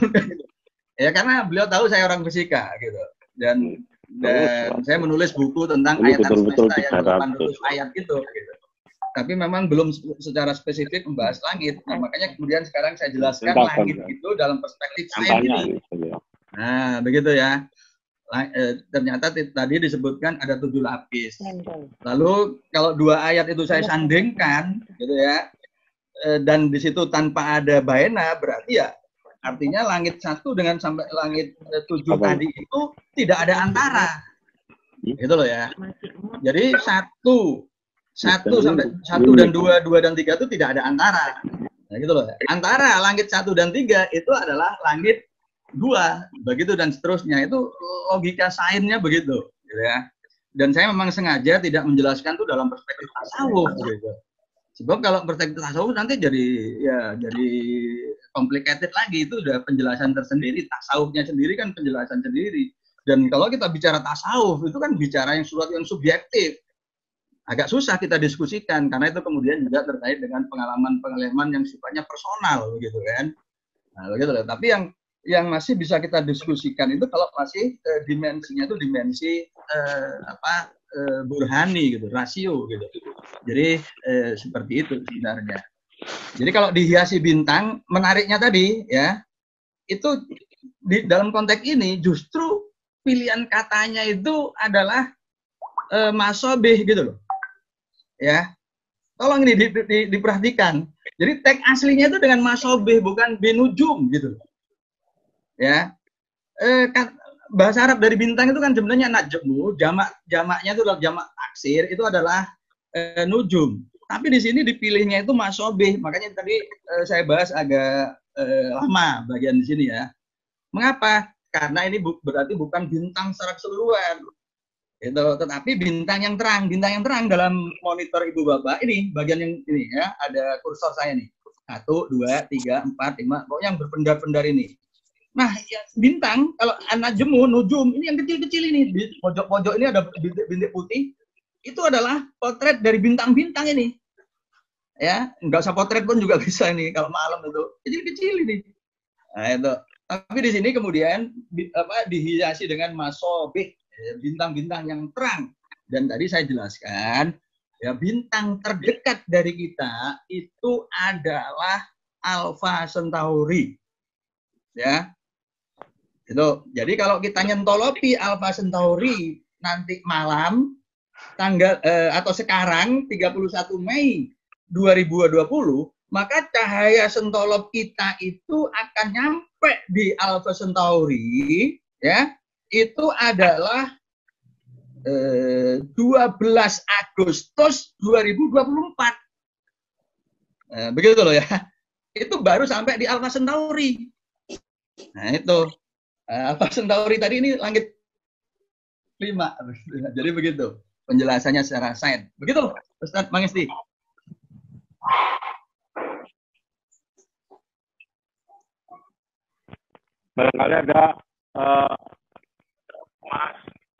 Ya karena beliau tahu saya orang fisika gitu. Dan dan saya menulis buku tentang ayat semesta yang delapan ratus ayat itu gitu. Tapi memang belum secara spesifik membahas langit. Nah, makanya kemudian sekarang saya jelaskan langit itu dalam perspektif sains ini. Nah, begitu ya. Eh, ternyata tadi disebutkan ada tujuh lapis. Lalu kalau dua ayat itu saya sandingkan, gitu ya, eh, dan di situ tanpa ada baena, berarti ya artinya langit satu dengan sampai langit eh, tujuh Apa? tadi itu tidak ada antara, gitu loh ya. Jadi satu, satu sampai satu dan dua, dua dan tiga itu tidak ada antara, nah, gitu loh. Antara langit satu dan tiga itu adalah langit dua, begitu dan seterusnya. Itu logika sainsnya begitu, gitu ya. Dan saya memang sengaja tidak menjelaskan itu dalam perspektif tasawuf, gitu. Sebab kalau perspektif tasawuf nanti jadi ya jadi complicated lagi, itu udah penjelasan tersendiri. Tasawufnya sendiri kan penjelasan sendiri. Dan kalau kita bicara tasawuf itu kan bicara yang sesuatu yang subjektif. Agak susah kita diskusikan karena itu kemudian juga terkait dengan pengalaman-pengalaman yang sifatnya personal, gitu kan. Nah, begitu loh. Tapi yang yang masih bisa kita diskusikan itu kalau masih eh, dimensinya itu dimensi eh, apa eh, burhani gitu, rasio gitu. Jadi eh, seperti itu sebenarnya. Jadi kalau dihiasi bintang, menariknya tadi ya itu di dalam konteks ini justru pilihan katanya itu adalah eh, masobih gitu loh. Ya, tolong ini di, di, diperhatikan. Jadi teks aslinya itu dengan masobih bukan binujum gitu loh. Ya, eh, kan, bahasa Arab dari bintang itu kan sebenarnya najmu, jamak jamaknya itu adalah jamak taksir, itu adalah eh, nujum. Tapi di sini dipilihnya itu masobih, makanya tadi eh, saya bahas agak eh, lama bagian di sini ya. Mengapa? Karena ini bu berarti bukan bintang secara keseluruhan, itu, tetapi bintang yang terang, bintang yang terang dalam monitor ibu bapak ini bagian yang ini ya, ada kursor saya nih, satu, dua, tiga, empat, lima, pokoknya yang berpendar-pendar ini. Nah, ya, bintang, kalau anak jemu, nujum, ini yang kecil-kecil ini, di pojok-pojok ini ada bintik-bintik putih, itu adalah potret dari bintang-bintang ini. Ya, nggak usah potret pun juga bisa ini, kalau malam itu, kecil-kecil ini. Nah, itu. Tapi di sini kemudian di, apa, dihiasi dengan masobih, bintang-bintang yang terang. Dan tadi saya jelaskan, ya bintang terdekat dari kita itu adalah Alpha Centauri. Ya. Itu. Jadi kalau kita nyentolopi Alpha Centauri nanti malam tanggal eh, atau sekarang tiga puluh satu Mei dua ribu dua puluh, maka cahaya sentolop kita itu akan nyampe di Alpha Centauri, ya. Itu adalah eh, dua belas Agustus dua ribu dua puluh empat. Eh, begitu loh ya. Itu baru sampai di Alpha Centauri. Nah, itu. Alpha Centauri tadi ini langit lima. Jadi begitu. penjelasannya secara sains. Begitu, Ustaz Mangesti. Barangkali ada uh, Mas.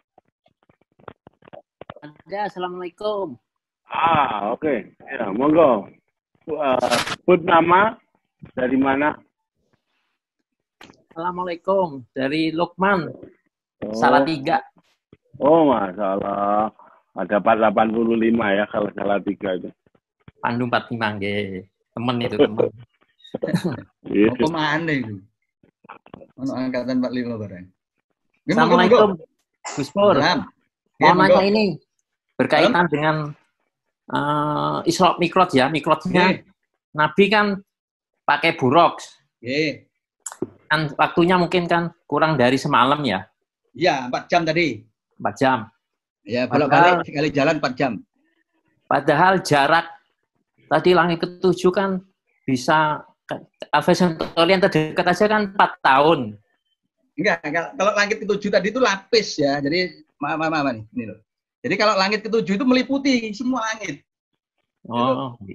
Ada, Assalamualaikum. Ah, oke. Okay. Ya, monggo. Uh, sebut nama dari mana? Assalamualaikum, dari Lukman. Oh. Salatiga. Oh, masalah. Ada empat ratus delapan puluh lima ya kalau Salatiga itu. Pandu empat puluh lima, nggih. Temen itu, temen. Apa mana itu? Ono angkatan empat puluh lima barang. Assalamualaikum, Gus Pur. Mau nanya ini, berkaitan Salam. dengan uh, Isra Mikrot ya, Mikrotnya. Yeah. Nabi kan pakai buruk. Yeah. Kan waktunya mungkin kan kurang dari semalam ya? Iya, empat jam tadi. empat jam. Ya, bolak-balik sekali jalan empat jam. Padahal jarak tadi langit ketujuh kan bisa Alpha Centauri yang terdekat aja kan empat tahun. Enggak, kalau langit ketujuh tadi itu lapis ya. Jadi maaf maaf, maaf nih, ini loh. Jadi kalau langit ketujuh itu meliputi semua langit. Oh. Gitu.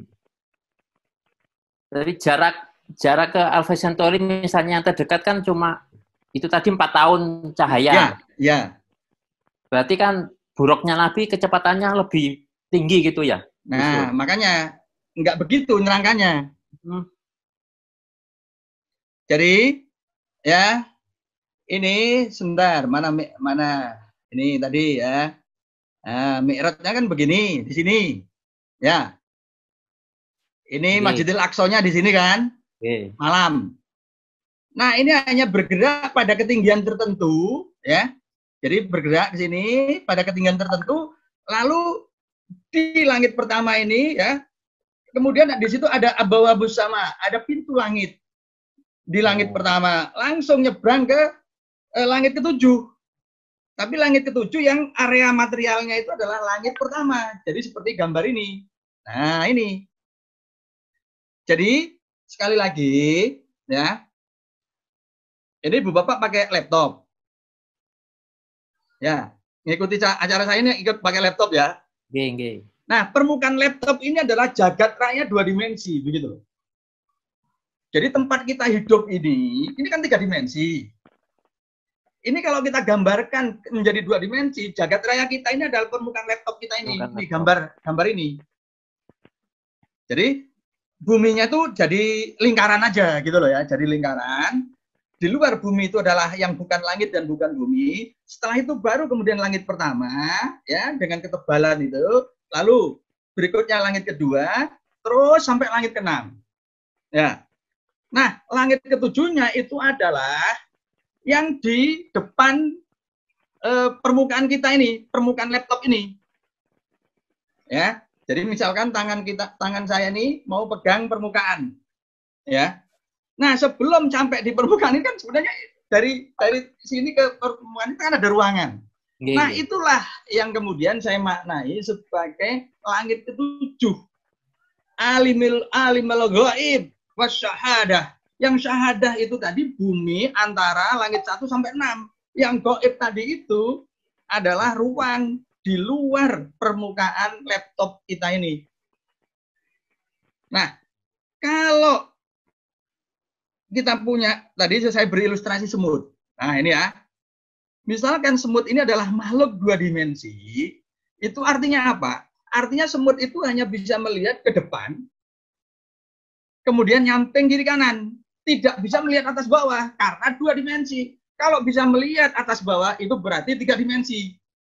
Jadi jarak jarak ke Alpha Centauri misalnya yang terdekat kan cuma itu tadi empat tahun cahaya. Ya, ya. Berarti kan buruknya Nabi kecepatannya lebih tinggi gitu ya? Nah, Betul. makanya nggak begitu nerangkannya. Hmm. Jadi ya ini sebentar mana mana ini tadi ya. Nah, Mi'rajnya kan begini di sini, ya. Ini Masjidil Aqsa-nya di sini kan. Okay. Malam. Nah, ini hanya bergerak pada ketinggian tertentu, ya. Jadi bergerak ke sini pada ketinggian tertentu, lalu di langit pertama ini, ya. Kemudian di situ ada abawabus sama, ada pintu langit di langit oh. pertama, langsung nyebrang ke eh, langit ketujuh. Tapi langit ketujuh yang area materialnya itu adalah langit pertama. Jadi seperti gambar ini. Nah, ini. Jadi sekali lagi, ya. Ini Ibu Bapak pakai laptop. Ya, ngikuti acara saya ini ikut pakai laptop ya. Nggih, nggih. Nah, permukaan laptop ini adalah jagat raya dua dimensi, begitu. Jadi tempat kita hidup ini, ini kan tiga dimensi. Ini kalau kita gambarkan menjadi dua dimensi, jagat raya kita ini adalah permukaan laptop kita ini. Ini gambar gambar ini. Jadi buminya itu jadi lingkaran aja gitu loh ya, jadi lingkaran. Di luar bumi itu adalah yang bukan langit dan bukan bumi. Setelah itu baru kemudian langit pertama ya dengan ketebalan itu, lalu berikutnya langit kedua, terus sampai langit keenam. Ya. Nah, langit ketujuhnya itu adalah yang di depan eh, permukaan kita ini, permukaan laptop ini. Ya. Jadi misalkan tangan kita, tangan saya ini mau pegang permukaan, ya. Nah sebelum sampai di permukaan ini kan sebenarnya dari dari sini ke permukaan itu kan ada ruangan. Gini. Nah itulah yang kemudian saya maknai sebagai langit ketujuh. Alimil alimul ghaib wasyahadah. Yang syahadah itu tadi bumi antara langit satu sampai enam. Yang gaib tadi itu adalah ruang di luar permukaan laptop kita ini. Nah, kalau kita punya, tadi saya beri ilustrasi semut. Nah, ini ya. Misalkan semut ini adalah makhluk dua dimensi, itu artinya apa? Artinya semut itu hanya bisa melihat ke depan, kemudian nyamping kiri kanan. Tidak bisa melihat atas bawah, karena dua dimensi. Kalau bisa melihat atas bawah, itu berarti tiga dimensi.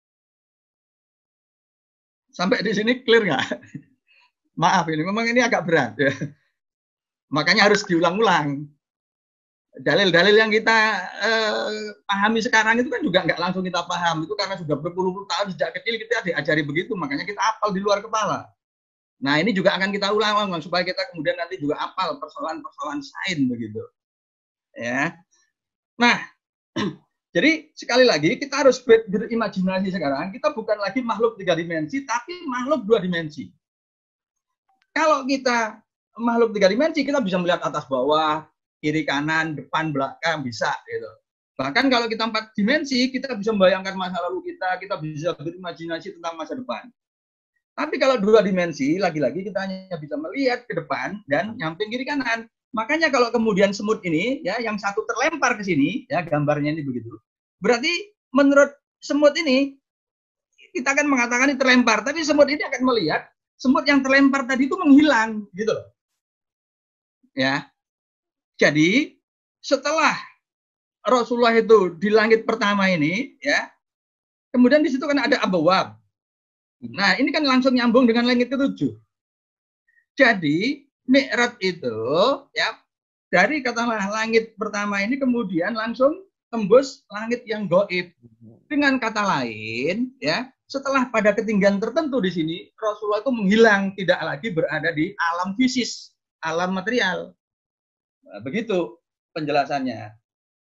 Sampai di sini clear nggak? Maaf ini, memang ini agak berat. Ya. Makanya harus diulang-ulang. Dalil-dalil yang kita eh, pahami sekarang itu kan juga nggak langsung kita paham. Itu karena sudah berpuluh-puluh tahun sejak kecil kita diajari begitu, makanya kita hafal di luar kepala. Nah ini juga akan kita ulang-ulang supaya kita kemudian nanti juga hafal persoalan-persoalan sains begitu. Ya. Nah, jadi sekali lagi kita harus ber berimajinasi sekarang, kita bukan lagi makhluk tiga dimensi, tapi makhluk dua dimensi. Kalau kita makhluk tiga dimensi, kita bisa melihat atas bawah, kiri kanan, depan belakang bisa gitu. Bahkan kalau kita empat dimensi, kita bisa membayangkan masa lalu kita, kita bisa berimajinasi tentang masa depan. Tapi kalau dua dimensi, lagi-lagi kita hanya bisa melihat ke depan dan nyamping kiri kanan. Makanya kalau kemudian semut ini, ya, yang satu terlempar ke sini, ya, gambarnya ini begitu. Berarti menurut semut ini, kita akan mengatakan ini terlempar, tapi semut ini akan melihat semut yang terlempar tadi itu menghilang, gitu loh. Ya. Jadi setelah Rasulullah itu di langit pertama ini, ya, kemudian di situ kan ada abawab. Nah, ini kan langsung nyambung dengan langit ketujuh. Jadi Mi'raj itu, ya, dari katakanlah langit pertama ini kemudian langsung tembus langit yang gaib. Dengan kata lain, ya, setelah pada ketinggian tertentu di sini, Rasulullah itu menghilang, tidak lagi berada di alam fisis, alam material. Nah, begitu penjelasannya.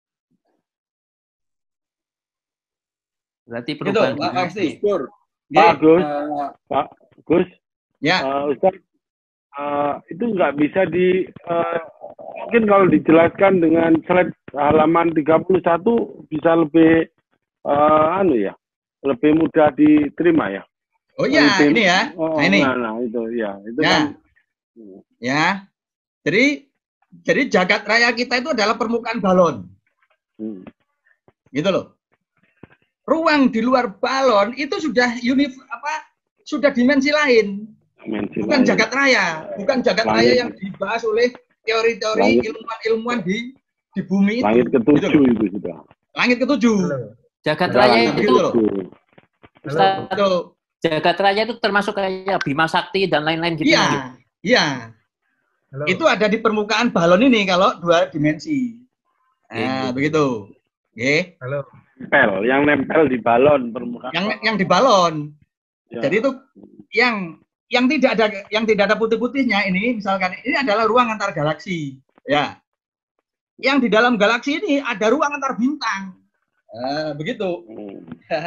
Berarti Gitu, perubahan Pak Pasti. Pak Gus, uh, Pak Gus, ya, uh, Ustaz, uh, itu nggak bisa di, uh, mungkin kalau dijelaskan dengan slide halaman tiga puluh satu bisa lebih, uh, anu ya, lebih mudah diterima ya. Oh iya, lebih, ini ya, oh, nah ini. Nah, nah itu ya, itu ya. kan. Ya, jadi jadi jagat raya kita itu adalah permukaan balon, Hmm. gitu loh. Ruang di luar balon itu sudah unif apa? Sudah dimensi lain, dimensi bukan lain. jagat raya, bukan jagat Langit. raya yang dibahas oleh teori-teori ilmuwan-ilmuwan di di bumi itu. Langit ketujuh gitu itu sudah. Langit ketujuh. Jagat Sudah raya langit itu, gitu loh. Ustaz, Betul. jagat raya itu termasuk kayak Bima Sakti dan lain-lain gitu. Iya, gitu. iya. Itu ada di permukaan balon ini kalau dua dimensi. Nah, begitu. Oke. Halo. Nempel, yang nempel di balon permukaan. Yang yang di balon. Ya. Jadi itu yang yang tidak ada yang tidak ada putih-putihnya ini misalkan ini adalah ruang antar galaksi, ya. Yang di dalam galaksi ini ada ruang antar bintang. Nah, begitu. Hmm.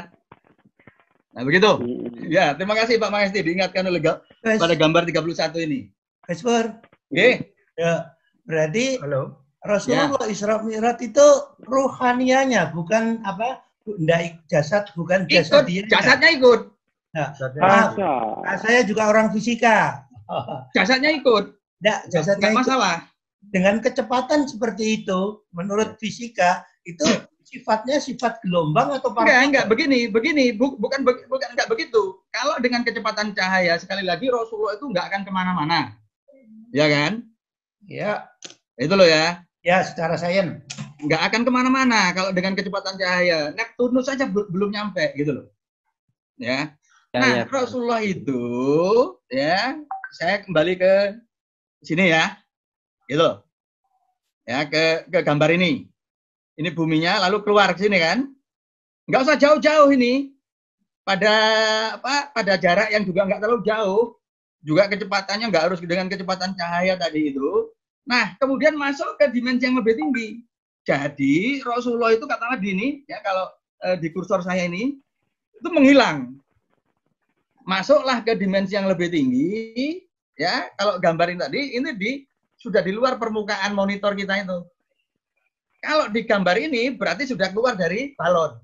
Nah, begitu. Hmm. Ya, terima kasih Pak Maesti diingatkan oleh ga- pada gambar tiga puluh satu ini. Mas Pur. Oke. Ya, berarti Halo. Rasulullah Isra Mi'raj itu ruhanianya, bukan apa? Enggak jasad, bukan jasad Ikut, dia. jasadnya ikut. Nah, Masa? nah, saya juga orang fisika. Jasadnya ikut. Enggak, jasadnya Nggak ikut. masalah. Dengan kecepatan seperti itu, menurut fisika, itu sifatnya sifat gelombang atau Enggak, partikel? enggak begini, begini, Bu- bukan be- bukan enggak begitu. Kalau dengan kecepatan cahaya sekali lagi Rasulullah itu enggak akan kemana-mana, ya kan? Ya, Itu loh ya, ya secara sains. nggak akan kemana-mana kalau dengan kecepatan cahaya. Neptunus saja bel- belum nyampe gitu loh, ya. Ya, Nah, ya. Rasulullah itu, ya, saya kembali ke sini ya, gitu loh, ya ke ke gambar ini. Ini buminya, lalu keluar ke sini kan? Nggak usah jauh-jauh ini. Pada apa? Pada jarak yang juga nggak terlalu jauh, juga kecepatannya nggak harus dengan kecepatan cahaya tadi itu. Nah, kemudian masuk ke dimensi yang lebih tinggi. Jadi Rasulullah itu katakanlah gini, ya kalau eh, di kursor saya ini itu menghilang. Masuklah ke dimensi yang lebih tinggi, ya. Kalau gambarin tadi ini di sudah di luar permukaan monitor kita itu. Kalau di gambar ini berarti sudah keluar dari balon.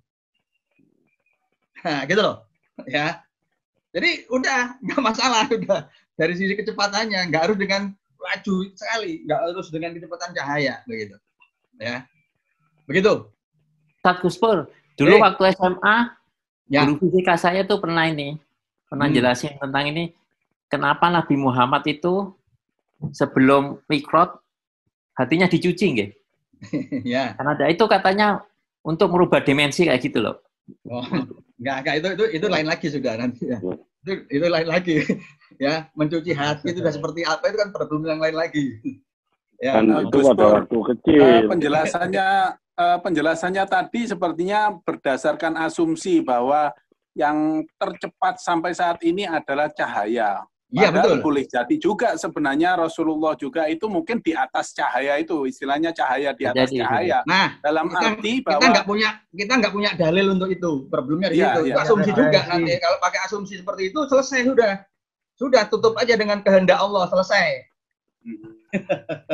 Nah, gitu loh. Ya. Jadi udah nggak masalah udah dari sisi kecepatannya, nggak harus dengan laju sekali, nggak harus dengan kecepatan cahaya begitu. Ya. Begitu. Ustaz Gus Pur, dulu Eh. waktu S M A, Ya. guru fisika saya tuh pernah ini, pernah Hmm. jelasin tentang ini, kenapa Nabi Muhammad itu sebelum mikrot hatinya dicuci, nggih? Ya. Karena ada itu katanya untuk merubah dimensi kayak gitu loh. Oh, enggak, enggak itu itu itu lain lagi sudah nanti ya. Itu itu lain lagi. Ya, mencuci hati itu sudah seperti apa itu kan problem yang lain lagi. Ya. Dan Nah, itu Gus pada Pur, waktu kecil. eh, penjelasannya eh, penjelasannya tadi sepertinya berdasarkan asumsi bahwa yang tercepat sampai saat ini adalah cahaya. Iya, Padahal betul. boleh jadi juga sebenarnya Rasulullah juga itu mungkin di atas cahaya itu, istilahnya cahaya di atas Jadi, cahaya. Nah, Dalam kita, arti kita bahwa nggak punya kita nggak punya dalil untuk itu. Problemnya di Iya, situ. iya. Asumsi juga Referensi. nanti kalau pakai asumsi seperti itu selesai sudah. Sudah tutup aja dengan kehendak Allah, selesai.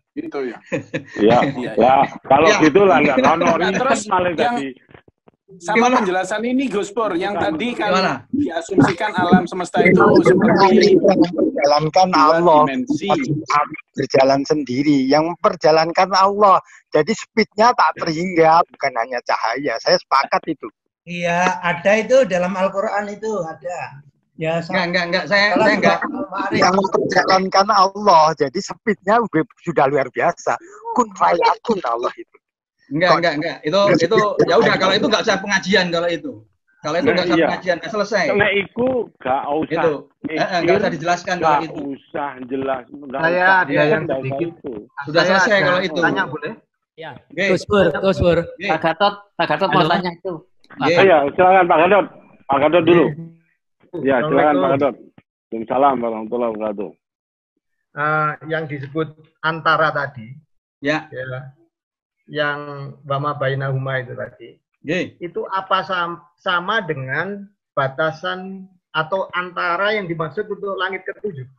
Itu ya. Ya, lah kalau Ya. gitu lah nggak ono Nah, terus riset malah yang tadi. sama Gimana? penjelasan ini Gus Pur, yang tadi kan Gimana? diasumsikan alam semesta itu seperti yang memperjalankan dua Allah, dimensi. berjalan sendiri, yang memperjalankan Allah. Jadi speednya tak terhingga, bukan hanya cahaya. Saya sepakat itu. Iya, ada itu dalam Al-Quran itu ada. Ya, Enggak, enggak, enggak. Saya, Dalam saya enggak. yang memperjalankan Allah, jadi speednya sudah luar biasa. Kun fayakun Allah itu. Enggak, enggak, enggak. Itu, itu, ya udah. Kalau itu enggak usah pengajian kalau itu. Kalau itu Nah, enggak usah iya. pengajian, enggak selesai. Karena itu nggak usah. Itu, eh, eh, enggak usah dijelaskan kalau Nggak itu. usah jelas. Nggak Saya usah. ada Iya, yang Nggak usah sedikit. itu. Sudah Saya selesai ada kalau itu. Tanya boleh? Ya. Oke. Gus Pur, Gus Pur. Oke. Pak Gatot, Pak Gatot mau Halo. tanya itu. Oke. Oh, ya, silakan Pak Gadot. Pak Gadot dulu. Ya, silakan Pak Assalamualaikum. Gadot. Waalaikumsalam warahmatullahi wabarakatuh. Eh, yang disebut antara tadi, Ya. ya, yang wama bainahuma itu tadi, Oke. itu apa sam- sama dengan batasan atau antara yang dimaksud untuk langit ketujuh?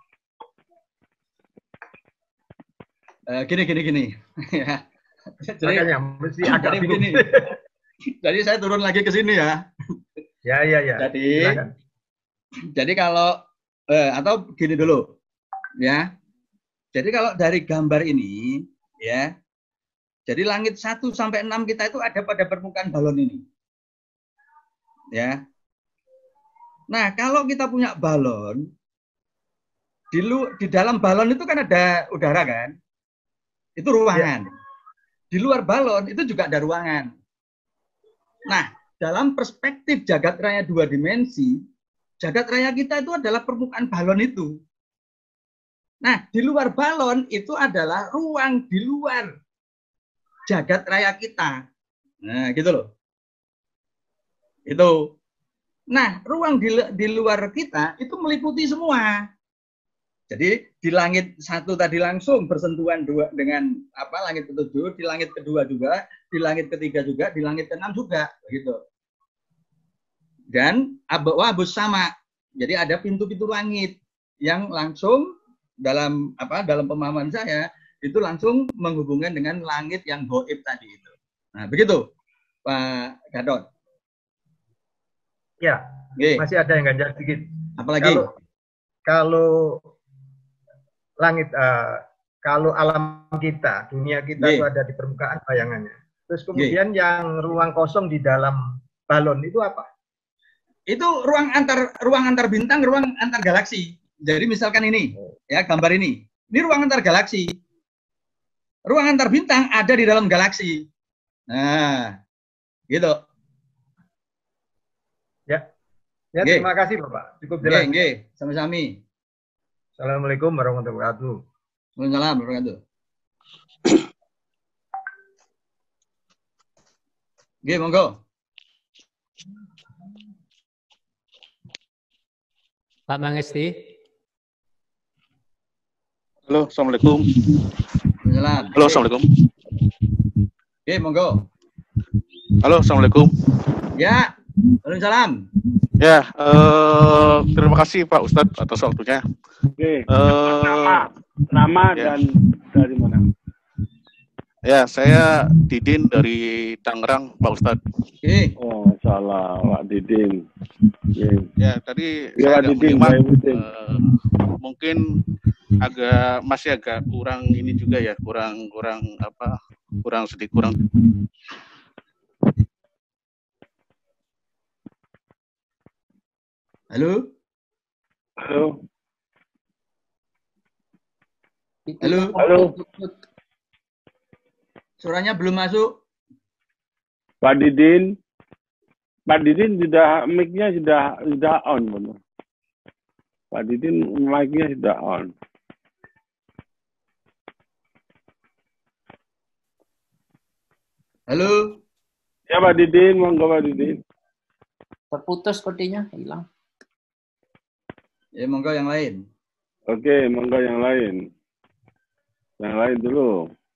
Eh, gini, gini, gini. Ya. Jadi, Makanya mesti agak jadi bingung. begini. Jadi saya turun lagi ke sini ya. Ya, ya, ya. Jadi, Silakan. jadi kalau eh, atau gini dulu, ya. Jadi kalau dari gambar ini, ya. Jadi langit satu sampai enam kita itu ada pada permukaan balon ini, ya. Nah, kalau kita punya balon, di lu di dalam balon itu kan ada udara kan, itu ruangan. Di luar balon itu juga ada ruangan. Nah, dalam perspektif jagat raya dua dimensi, jagat raya kita itu adalah permukaan balon itu. Nah, di luar balon itu adalah ruang di luar jagat raya kita. Nah, gitu loh. Itu. Nah, ruang di, di luar kita itu meliputi semua. Jadi di langit satu tadi langsung bersentuhan dua dengan apa langit ketujuh, di langit kedua juga, di langit ketiga juga, di langit keenam juga, begitu. Dan abu-abu sama. Jadi ada pintu-pintu langit yang langsung dalam apa dalam pemahaman saya itu langsung menghubungkan dengan langit yang gaib tadi itu. Nah, begitu, Pak Gadot. Ya, Oke. masih ada yang ganjal sedikit. Apalagi? Kalau, kalau langit, uh, kalau alam kita, dunia kita Ye. itu ada di permukaan bayangannya. Terus kemudian Ye. yang ruang kosong di dalam balon itu apa? Itu ruang antar ruang antar bintang, ruang antar galaksi. Jadi misalkan ini, ya gambar ini. Ini ruang antar galaksi. Ruang antar bintang ada di dalam galaksi. Nah, gitu. Ya. Ya, Ye. terima kasih Bapak. Cukup Oke, jelas. oke, sama-sama. Assalamualaikum warahmatullahi wabarakatuh. Waalaikumsalam warahmatullahi wabarakatuh. Oke, monggo. Pak Mangesti. Halo, Assalamualaikum. Waalaikumsalam. Halo, Assalamualaikum. Oke, monggo. Halo, Assalamualaikum. Ya, waalaikumsalam. Ya, eh, terima kasih Pak Ustadz atas waktunya. Oke. Eh, Nama, nama ya. dan dari mana? Ya, saya Didin dari Tangerang, Pak Ustadz. Oke. Oh, salah, Pak Didin. Oke. Ya, tadi Ya, saya Pak agak Didin, menyimak, Pak Didin. eh, mungkin agak masih agak kurang ini juga ya, kurang kurang apa, kurang sedikit kurang. Halo? Halo. Halo? Halo. Suaranya belum masuk. Pak Didin. Pak Didin sudah mic-nya sudah sudah on, benar. Pak Didin mic-nya sudah on. Halo? Ya Pak Didin, monggo Pak Didin. Terputus sepertinya, hilang. Ya, monggo yang lain. Oke, monggo yang lain. Yang lain dulu.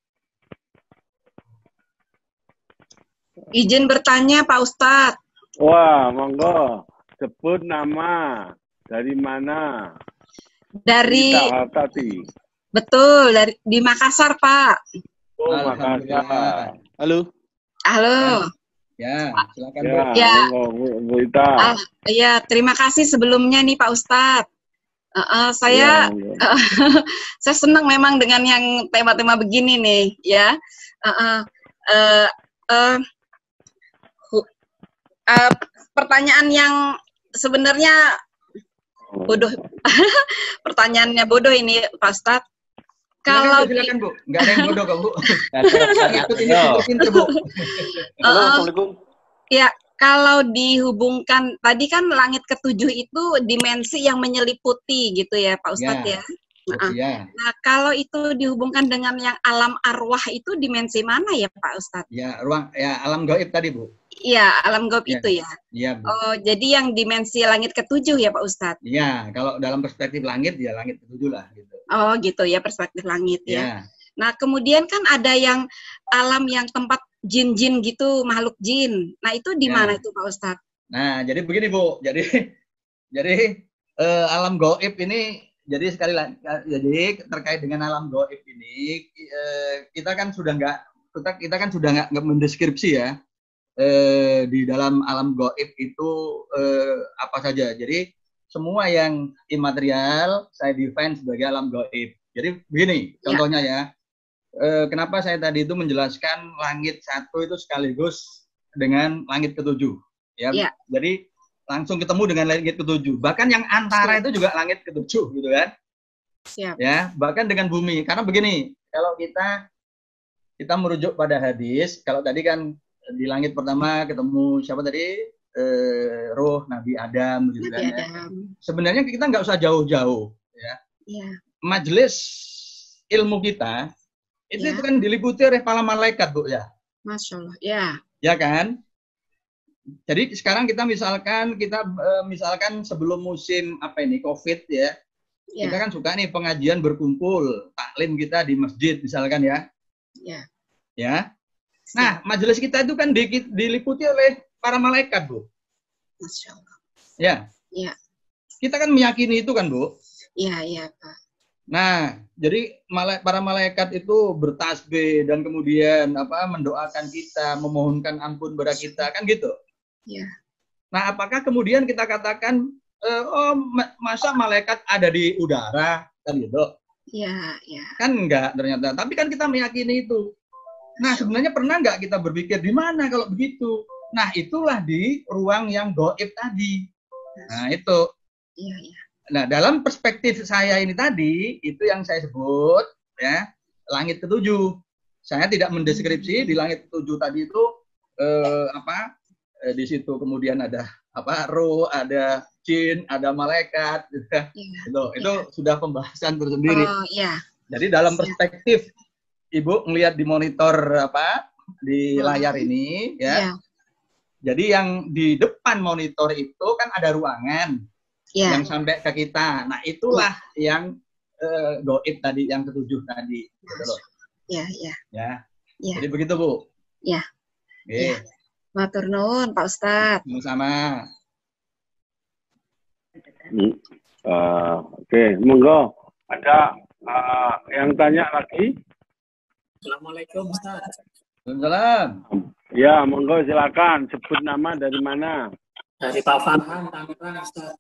Izin bertanya Pak Ustadz. Wah, monggo. Sebut nama. Dari mana? Dari Kita tadi. Betul, dari di Makassar, Pak. Oh, Makassar. Halo. Halo. Ya, silakan Ya, Bu. Ya. monggo, Bu Ita. Ah, ya, terima kasih sebelumnya nih Pak Ustadz. Uh, uh, saya Ya, monggo. uh, saya senang memang dengan yang tema-tema begini nih, ya. Uh, uh, uh, uh, hu- uh, pertanyaan yang sebenarnya bodoh, pertanyaannya bodoh ini Pak Ustadz. Kalau Silakan, Bu, silakan Bu, nggak ada yang bodoh kok Bu. Ikut ini Yo. pinter Bu. Uh, Assalamualaikum. Ya, kalau dihubungkan tadi kan langit ketujuh itu dimensi yang menyeliputi gitu ya Pak Ustadz Ya. ya. Nah, Ya, nah, kalau itu dihubungkan dengan yang alam arwah itu dimensi mana ya Pak Ustadz? ya ruang ya alam gaib tadi Bu. Iya, alam gaib Ya. itu ya. Iya Bu. Oh, jadi yang dimensi langit ketujuh ya Pak Ustadz? Iya, kalau dalam perspektif langit ya langit ketujuh lah gitu. Oh, gitu ya perspektif langit ya. Ya. Nah, kemudian kan ada yang alam yang tempat jin-jin gitu, makhluk jin. Nah, itu di Ya. mana itu Pak Ustadz? Nah, jadi begini Bu. Jadi jadi eh, alam gaib ini jadi sekali lagi jadi terkait dengan alam gaib ini eh, kita kan sudah nggak kita kita kan sudah nggak nggak mendeskripsi ya eh, di dalam alam gaib itu eh, apa saja. Jadi semua yang imaterial saya define sebagai alam gaib. Jadi begini contohnya ya. Eh, kenapa saya tadi itu menjelaskan langit satu itu sekaligus dengan langit ketujuh ya. Ya. Jadi langsung ketemu dengan langit ketujuh. Bahkan yang antara itu juga langit ketujuh gitu kan. Siap. Ya, bahkan dengan bumi. Karena begini, kalau kita kita merujuk pada hadis, kalau tadi kan di langit pertama ketemu siapa tadi? Eh, roh Nabi Adam gitu kan. Nabi Ya. Adam. Sebenarnya kita nggak usah jauh-jauh ya. Iya. Majelis ilmu kita itu, Ya. itu kan diliputi oleh para malaikat, Bu ya. Masya Allah. Ya. Ya kan? Jadi sekarang kita misalkan kita eh, misalkan sebelum musim apa ini Covid ya, Ya. kita kan suka nih pengajian berkumpul, taklim kita di masjid misalkan ya, Ya. ya. Nah majelis kita itu kan di- diliputi oleh para malaikat Bu, Masya Allah. ya. Ya. Kita kan meyakini itu kan Bu. Iya, iya Pak. Nah jadi mala- para malaikat itu bertasbih dan kemudian apa mendoakan kita, memohonkan ampun kepada kita kan gitu. Ya. Nah, apakah kemudian kita katakan, e, oh ma- masa malaikat ada di udara, kan gitu? Iya, iya. Kan enggak ternyata. Tapi kan kita meyakini itu. Nah, sebenarnya pernah nggak kita berpikir di mana kalau begitu? Nah, itulah di ruang yang gaib tadi. Nah, itu. Iya, iya. Nah, dalam perspektif saya ini tadi, itu yang saya sebut, ya, langit ketujuh. Saya tidak mendeskripsi di langit ketujuh tadi itu eh, apa? Eh, di situ kemudian ada apa? Roh, ada jin, ada malaikat, gitu. Iya. Itu, itu sudah pembahasan tersendiri. Oh, iya. Jadi dalam perspektif Ibu ngelihat di monitor apa? Di Oh. layar ini, ya. Iya. Jadi yang di depan monitor itu kan ada ruangan Iya. yang sampai ke kita. Nah, itulah yang eh, gaib tadi, yang ketujuh tadi. Gitu loh. Iya, iya. Ya. Iya. Jadi begitu, Bu. Iya. Oke. Iya. Matur nuwun, Pak Ustadz. Sama-sama. Hmm. Eh, Oke, monggo. Ada eh, yang tanya lagi? Assalamualaikum Ustaz. Waalaikumsalam. Ya, monggo silakan. Sebut nama dari mana? Dari Pak Farhan, Tangerang Ustaz.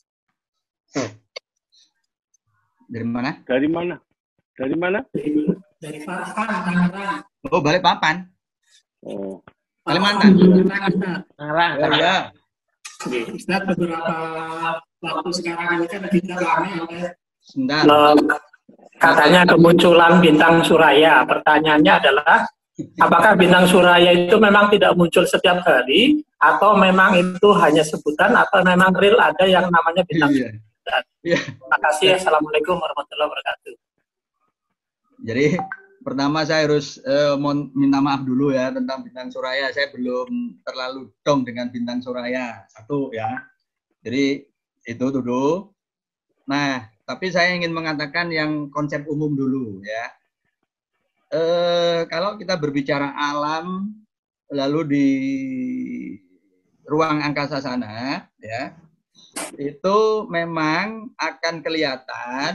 Dari mana? Dari mana? Dari mana? Dari, dari Farhan, Tangerang. Oh, Balikpapan. Oh. Kalimantan. Tangerang. Oh, ya. Ustaz, beberapa waktu sekarang ini kan kita ramai oleh Sebentar. katanya kemunculan bintang Suraya. Pertanyaannya adalah, apakah bintang Suraya itu memang tidak muncul setiap hari, atau memang itu hanya sebutan, atau memang real ada yang namanya bintang Iya. Suraya? Iya. Terima kasih. Assalamualaikum warahmatullahi wabarakatuh. Jadi pertama saya harus eh, mohon minta maaf dulu ya tentang bintang Suraya. Saya belum terlalu dong dengan bintang Suraya. Satu ya. Jadi itu dulu. Nah, tapi saya ingin mengatakan yang konsep umum dulu ya. Eh, kalau kita berbicara alam, lalu di ruang angkasa sana, ya, itu memang akan kelihatan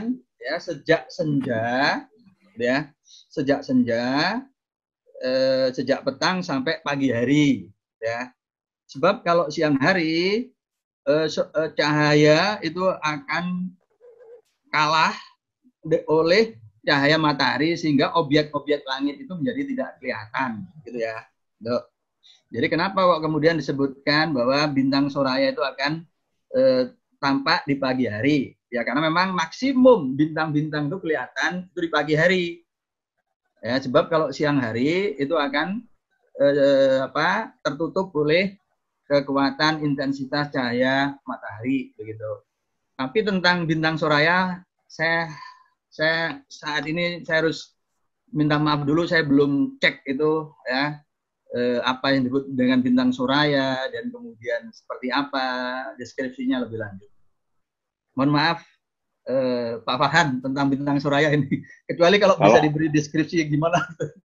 ya sejak senja, ya sejak senja, eh, sejak petang sampai pagi hari, ya. Sebab kalau siang hari eh, eh, cahaya itu akan kalah oleh cahaya matahari sehingga objek-objek langit itu menjadi tidak kelihatan, gitu ya. Tuh. Jadi kenapa kok kemudian disebutkan bahwa bintang Soraya itu akan eh, tampak di pagi hari? Ya karena memang maksimum bintang-bintang itu kelihatan itu di pagi hari. Ya, sebab kalau siang hari itu akan eh, apa tertutup oleh kekuatan intensitas cahaya matahari begitu. Tapi tentang bintang Soraya saya saya saat ini saya harus minta maaf dulu, saya belum cek itu ya eh, apa yang disebut dengan bintang Soraya dan kemudian seperti apa deskripsinya lebih lanjut. Mohon maaf eh, Pak Farhan tentang bintang Soraya ini, kecuali kalau bisa diberi deskripsi gimana.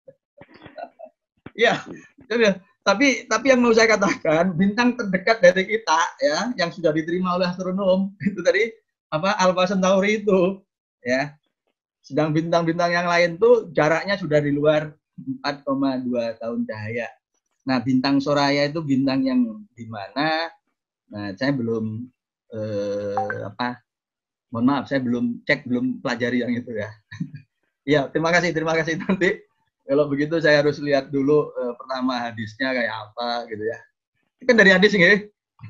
Ya, tapi tapi yang mau saya katakan bintang terdekat dari kita ya yang sudah diterima oleh astronom itu tadi apa Alpha Centauri itu ya. Sedang bintang-bintang yang lain tuh jaraknya sudah di luar empat koma dua tahun cahaya. Nah, bintang Soraya itu bintang yang di mana? Nah, saya belum eh, apa? Mohon maaf, saya belum cek, belum pelajari yang itu ya. Ya, terima kasih, terima kasih nanti. Kalau begitu saya harus lihat dulu eh, pertama hadisnya kayak apa gitu ya. Itu kan dari hadis nggih.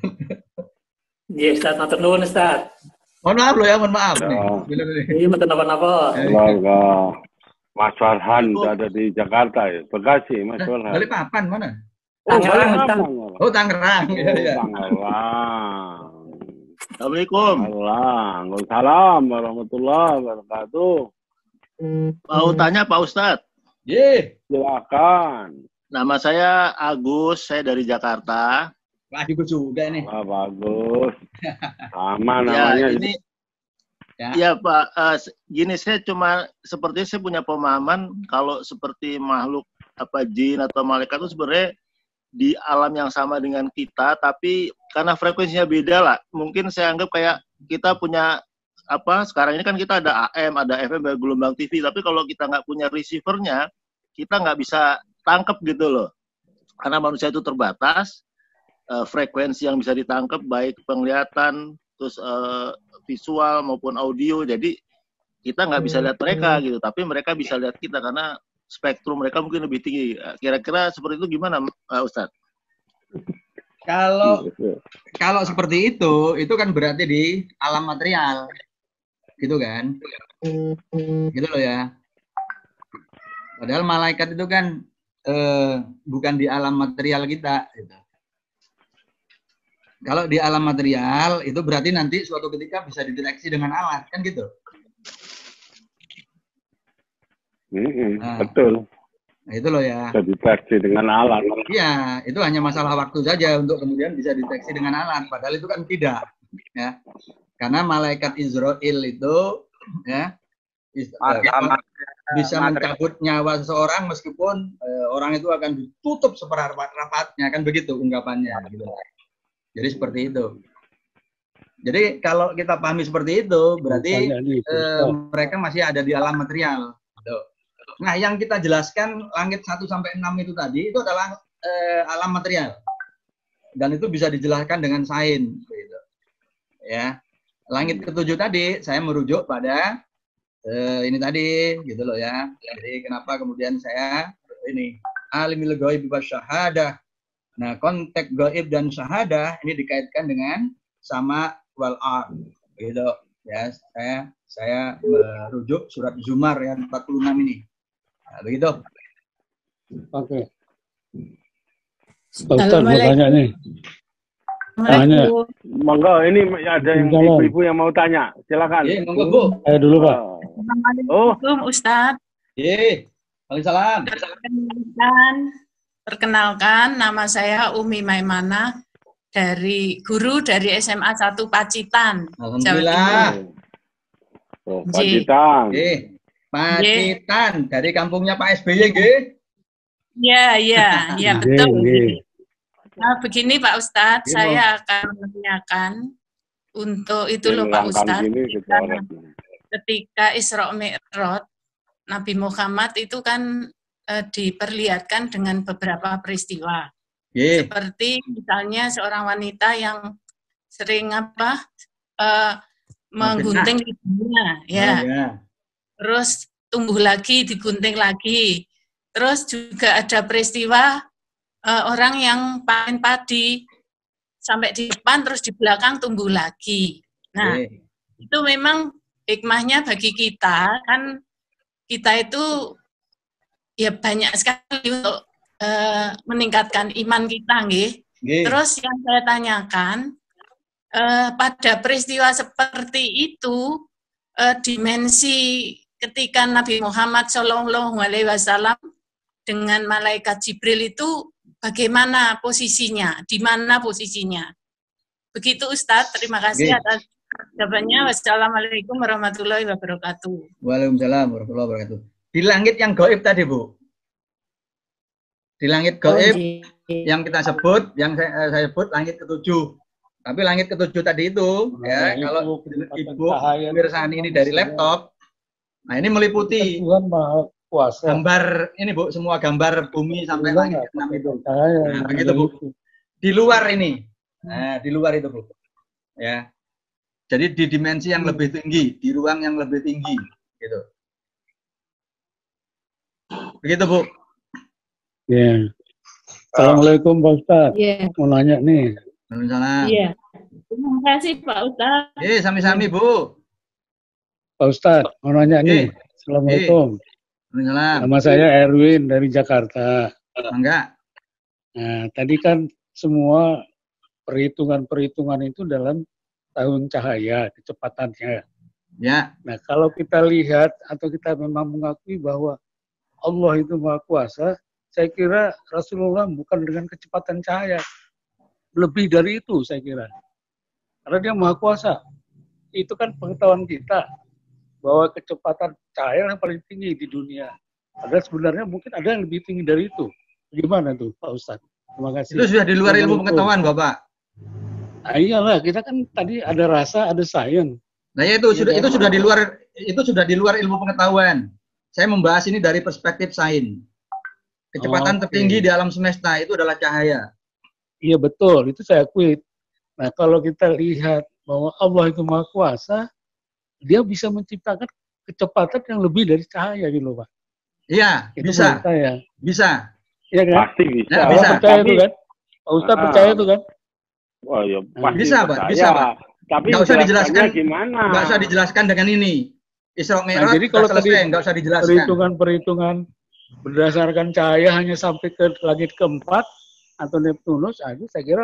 Iya, Ustaz, matur nuwun, Ustaz. Mohon maaf loh ya, mohon maaf ya. nih. Iya, betul napa-napa. Keluarga Mas Farhan ada di Jakarta ya. Bekasi, Mas Farhan. Balik papan mana? Oh, Tangerang, Tangerang. Oh, Tangerang. Oh, Ya, ya. Tangerang. Assalamualaikum. Waalaikumsalam warahmatullahi wabarakatuh. Mau tanya Pak Ustadz? Ye. Silakan. Nama saya Agus, saya dari Jakarta. Wah, Agus juga nih. Wah, bagus. Sama Ya, namanya. ini ya, ya Pak, uh, gini saya cuma seperti saya punya pemahaman kalau seperti makhluk apa jin atau malaikat itu sebenarnya di alam yang sama dengan kita, tapi karena frekuensinya beda lah. Mungkin saya anggap kayak kita punya apa sekarang ini kan kita ada A M, ada F M, ada gelombang T V, tapi kalau kita nggak punya receivernya, kita nggak bisa tangkap gitu loh. Karena manusia itu terbatas, uh, frekuensi yang bisa ditangkap baik penglihatan, terus uh, visual maupun audio. Jadi kita nggak bisa lihat mereka gitu, tapi mereka bisa lihat kita karena spektrum mereka mungkin lebih tinggi. Kira-kira seperti itu gimana, uh, Ustadz? Kalau kalau seperti itu, itu kan berarti di alam material, gitu kan? Gitu loh ya. Padahal malaikat itu kan eh, bukan di alam material kita. Gitu. Kalau di alam material itu berarti nanti suatu ketika bisa dideteksi dengan alat, kan gitu? Mm-hmm, nah, betul. Nah itu loh ya. Bisa deteksi dengan alat. Iya, itu hanya masalah waktu saja untuk kemudian bisa deteksi dengan alat. Padahal itu kan tidak, ya. Karena malaikat Israel itu, ya, is, uh, bisa mencabut nyawa seseorang meskipun uh, orang itu akan ditutup seperempat-rapatnya, kan begitu ungkapannya. Gitu. Jadi seperti itu. Jadi kalau kita pahami seperti itu, berarti uh, mereka masih ada di alam material. Gitu. Nah, yang kita jelaskan langit satu sampai enam itu tadi itu adalah eh, alam material. Dan itu bisa dijelaskan dengan sains gitu. Ya. Langit ketujuh tadi saya merujuk pada eh, ini tadi gitu loh ya. Jadi kenapa kemudian saya ini alimul ghaib wa syahadah. Nah, konteks gaib dan syahadah ini dikaitkan dengan sama wal ard gitu ya. Saya saya merujuk surat Zumar yang empat puluh enam ini. Nah, begitu. Oke. Pak Ustaz mau tanya nih. Tanya. Monggo, ini ada yang ibu-ibu yang mau tanya. Silakan. Iya, monggo Bu. Ayo dulu Pak. Assalamualaikum oh. Ustadz. Iya. Waalaikumsalam. Perkenalkan, perkenalkan nama saya Umi Maimanah dari guru dari S M A satu Pacitan. Alhamdulillah. Oh, Pacitan. Iya. Pacitan, dari kampungnya Pak S B Y, nggih? Iya, iya, iya betul. Nah, begini Pak Ustadz, Gini, saya akan menanyakan untuk itu loh Pak Ustadz. ketika Isra Mi'raj, Nabi Muhammad itu kan eh, diperlihatkan dengan beberapa peristiwa. Yeah. Seperti misalnya seorang wanita yang sering apa eh, menggunting lidahnya, ya. Oh, yeah. Terus tumbuh lagi, digunting lagi. Terus juga ada peristiwa uh, orang yang panen padi sampai di depan, terus di belakang tumbuh lagi. Nah, okay. itu memang hikmahnya bagi kita, kan kita itu ya banyak sekali untuk uh, meningkatkan iman kita, nggih. Okay. Terus yang saya tanyakan, uh, pada peristiwa seperti itu, uh, dimensi ketika Nabi Muhammad Shallallahu Alaihi Wasallam dengan malaikat Jibril itu bagaimana posisinya, di mana posisinya? Begitu Ustadz, terima kasih okay. atas jawabannya. Wassalamualaikum warahmatullahi wabarakatuh. Waalaikumsalam warahmatullahi wabarakatuh. Di langit yang gaib tadi, Bu. Di langit gaib oh, yang kita sebut, yang saya, saya sebut langit ketujuh. Tapi langit ketujuh tadi itu, nah, ya itu, kalau Ibu Mirsani ini dari laptop, nah ini meliputi Tuhan Maha Kuasa. Gambar ini Bu, semua gambar bumi sampai langit enam itu. Nah, begitu Bu. Di luar ini, nah di luar itu Bu. Ya, jadi di dimensi yang lebih tinggi, di ruang yang lebih tinggi, gitu. Begitu Bu. Ya. Yeah. Assalamualaikum Pak Ustadz. Yeah. Mau nanya nih. Waalaikumsalam. Iya. Terima kasih Pak Ustadz. Eh, sami-sami Bu. Pak Ustadz, mau nanya nih. Assalamualaikum. Nama saya Erwin dari Jakarta. Enggak. Nah, tadi kan semua perhitungan-perhitungan itu dalam tahun cahaya, kecepatannya. Ya. Nah, kalau kita lihat atau kita memang mengakui bahwa Allah itu Maha Kuasa, saya kira Rasulullah bukan dengan kecepatan cahaya. Lebih dari itu saya kira. Karena dia Maha Kuasa. Itu kan pengetahuan kita. Bahwa kecepatan cahaya yang paling tinggi di dunia. Padahal sebenarnya mungkin ada yang lebih tinggi dari itu. Gimana tuh Pak Ustadz? Terima kasih. Itu sudah di luar ilmu pengetahuan Bapak. Nah, iyalah, kita kan tadi ada rasa, ada sains. Nah ya itu ya, sudah itu sudah di luar itu sudah di luar ilmu pengetahuan. Saya membahas ini dari perspektif sains. Kecepatan oh, okay. tertinggi di alam semesta itu adalah cahaya. Iya betul, itu saya akui. Nah kalau kita lihat bahwa Allah itu Maha Kuasa, dia bisa menciptakan kecepatan yang lebih dari cahaya gitu Pak. Iya, itu bisa. Saya. Bisa. Iya kan? Pasti bisa. Nah, bisa. Percaya itu kan? Pak Ustaz ah. percaya itu kan? Wah, ya pasti bisa, Pak. Bisa, Pak. Tapi nggak usah dijelaskan gimana? Nggak usah dijelaskan dengan ini. Isra Mi'raj nah, jadi kalau selesai, tadi nggak usah dijelaskan. Perhitungan-perhitungan berdasarkan cahaya hanya sampai ke langit keempat atau Neptunus, itu saya kira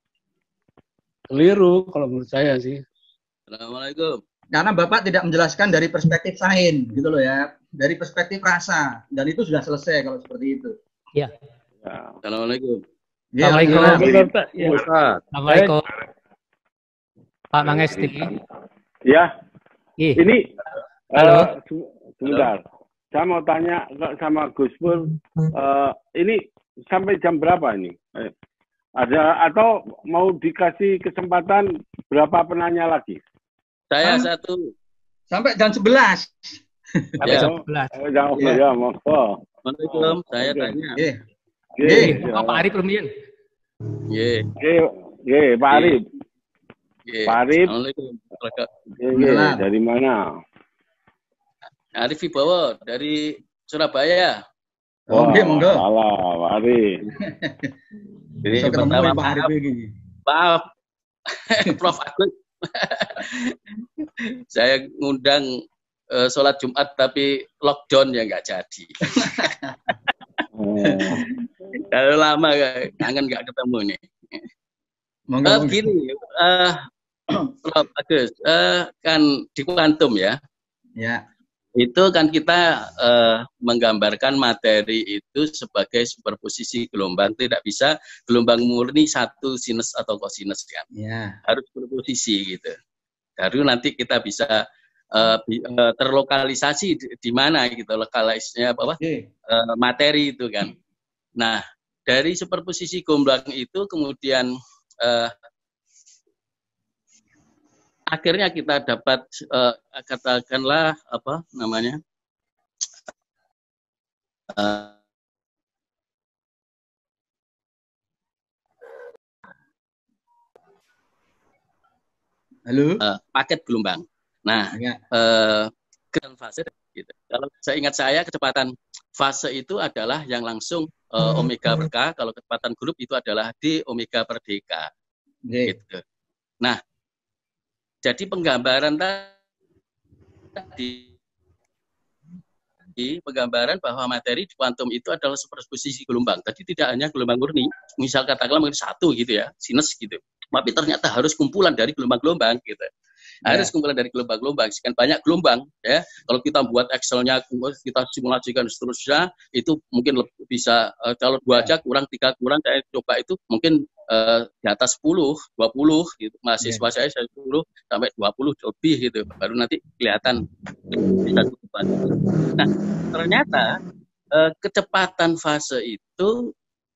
keliru kalau menurut saya sih. Assalamualaikum. Karena Bapak tidak menjelaskan dari perspektif sains, gitu loh ya, dari perspektif rasa, dan itu sudah selesai kalau seperti itu. Ya. Assalamualaikum. Ya, Assalamualaikum. Ya. Assalamualaikum. Pak Mangesti. Ya. Ih. Ini, halo. Uh, sebentar. Saya mau tanya sama Gus Pur, uh, ini sampai jam berapa ini? Eh, ada atau mau dikasih kesempatan berapa penanya lagi? Saya Hah? satu. Sampai jam sebelas. Sampai ya. jam sebelas. Ya, ya, ya monggo. Assalamualaikum, saya tanya. Nggih. Nggih. Pak Arif Rumiyin. Nggih. Nggih, nggih, Pak Arif. Nggih. Pak Arif. Assalamualaikum. Nggih, dari mana? Arif Wibowo dari Surabaya. Oh, nggih, monggo. Salah, Pak Arif. Jadi pertama Pak Arif ini. Maaf. Prof Agus. Saya ngundang uh, sholat Jumat tapi lockdown ya nggak jadi. Kalau lama kangen nggak ketemu nih. Uh, begini, uh, Prof Agus, uh, kan di kuantum ya. Ya. Itu kan kita uh, menggambarkan materi itu sebagai superposisi gelombang, tidak bisa gelombang murni satu sinus atau kosinus kan, ya. Harus superposisi gitu. Baru nanti kita bisa uh, uh, terlokalisasi di, di mana gitu, lokalisnya apa, okay. uh, materi itu kan. Nah dari superposisi gelombang itu kemudian uh, akhirnya kita dapat uh, katakanlah apa namanya uh, halo uh, paket gelombang. Nah, ya. uh, fase gitu. Kalau saya ingat saya kecepatan fase itu adalah yang langsung uh, omega per K, kalau kecepatan grup itu adalah D omega per D K. Gitu. Nah, jadi penggambaran tadi penggambaran bahwa materi di kuantum itu adalah superposisi gelombang. Tadi tidak hanya gelombang murni, misal katakanlah mungkin satu gitu ya, sinus gitu. Tapi ternyata harus kumpulan dari gelombang-gelombang gitu. Harus kumpulan dari gelombang-gelombang, sekian banyak gelombang ya. Kalau kita buat Excel-nya, kita simulasikan seterusnya, itu mungkin lebih bisa uh, kalau dua aja kurang, tiga kurang, saya coba itu mungkin uh, di atas sepuluh, dua puluh gitu. Mahasiswa yeah. saya saya sepuluh sampai dua puluh lebih gitu. Baru nanti kelihatan bisa kecepatan. Nah, ternyata uh, kecepatan fase itu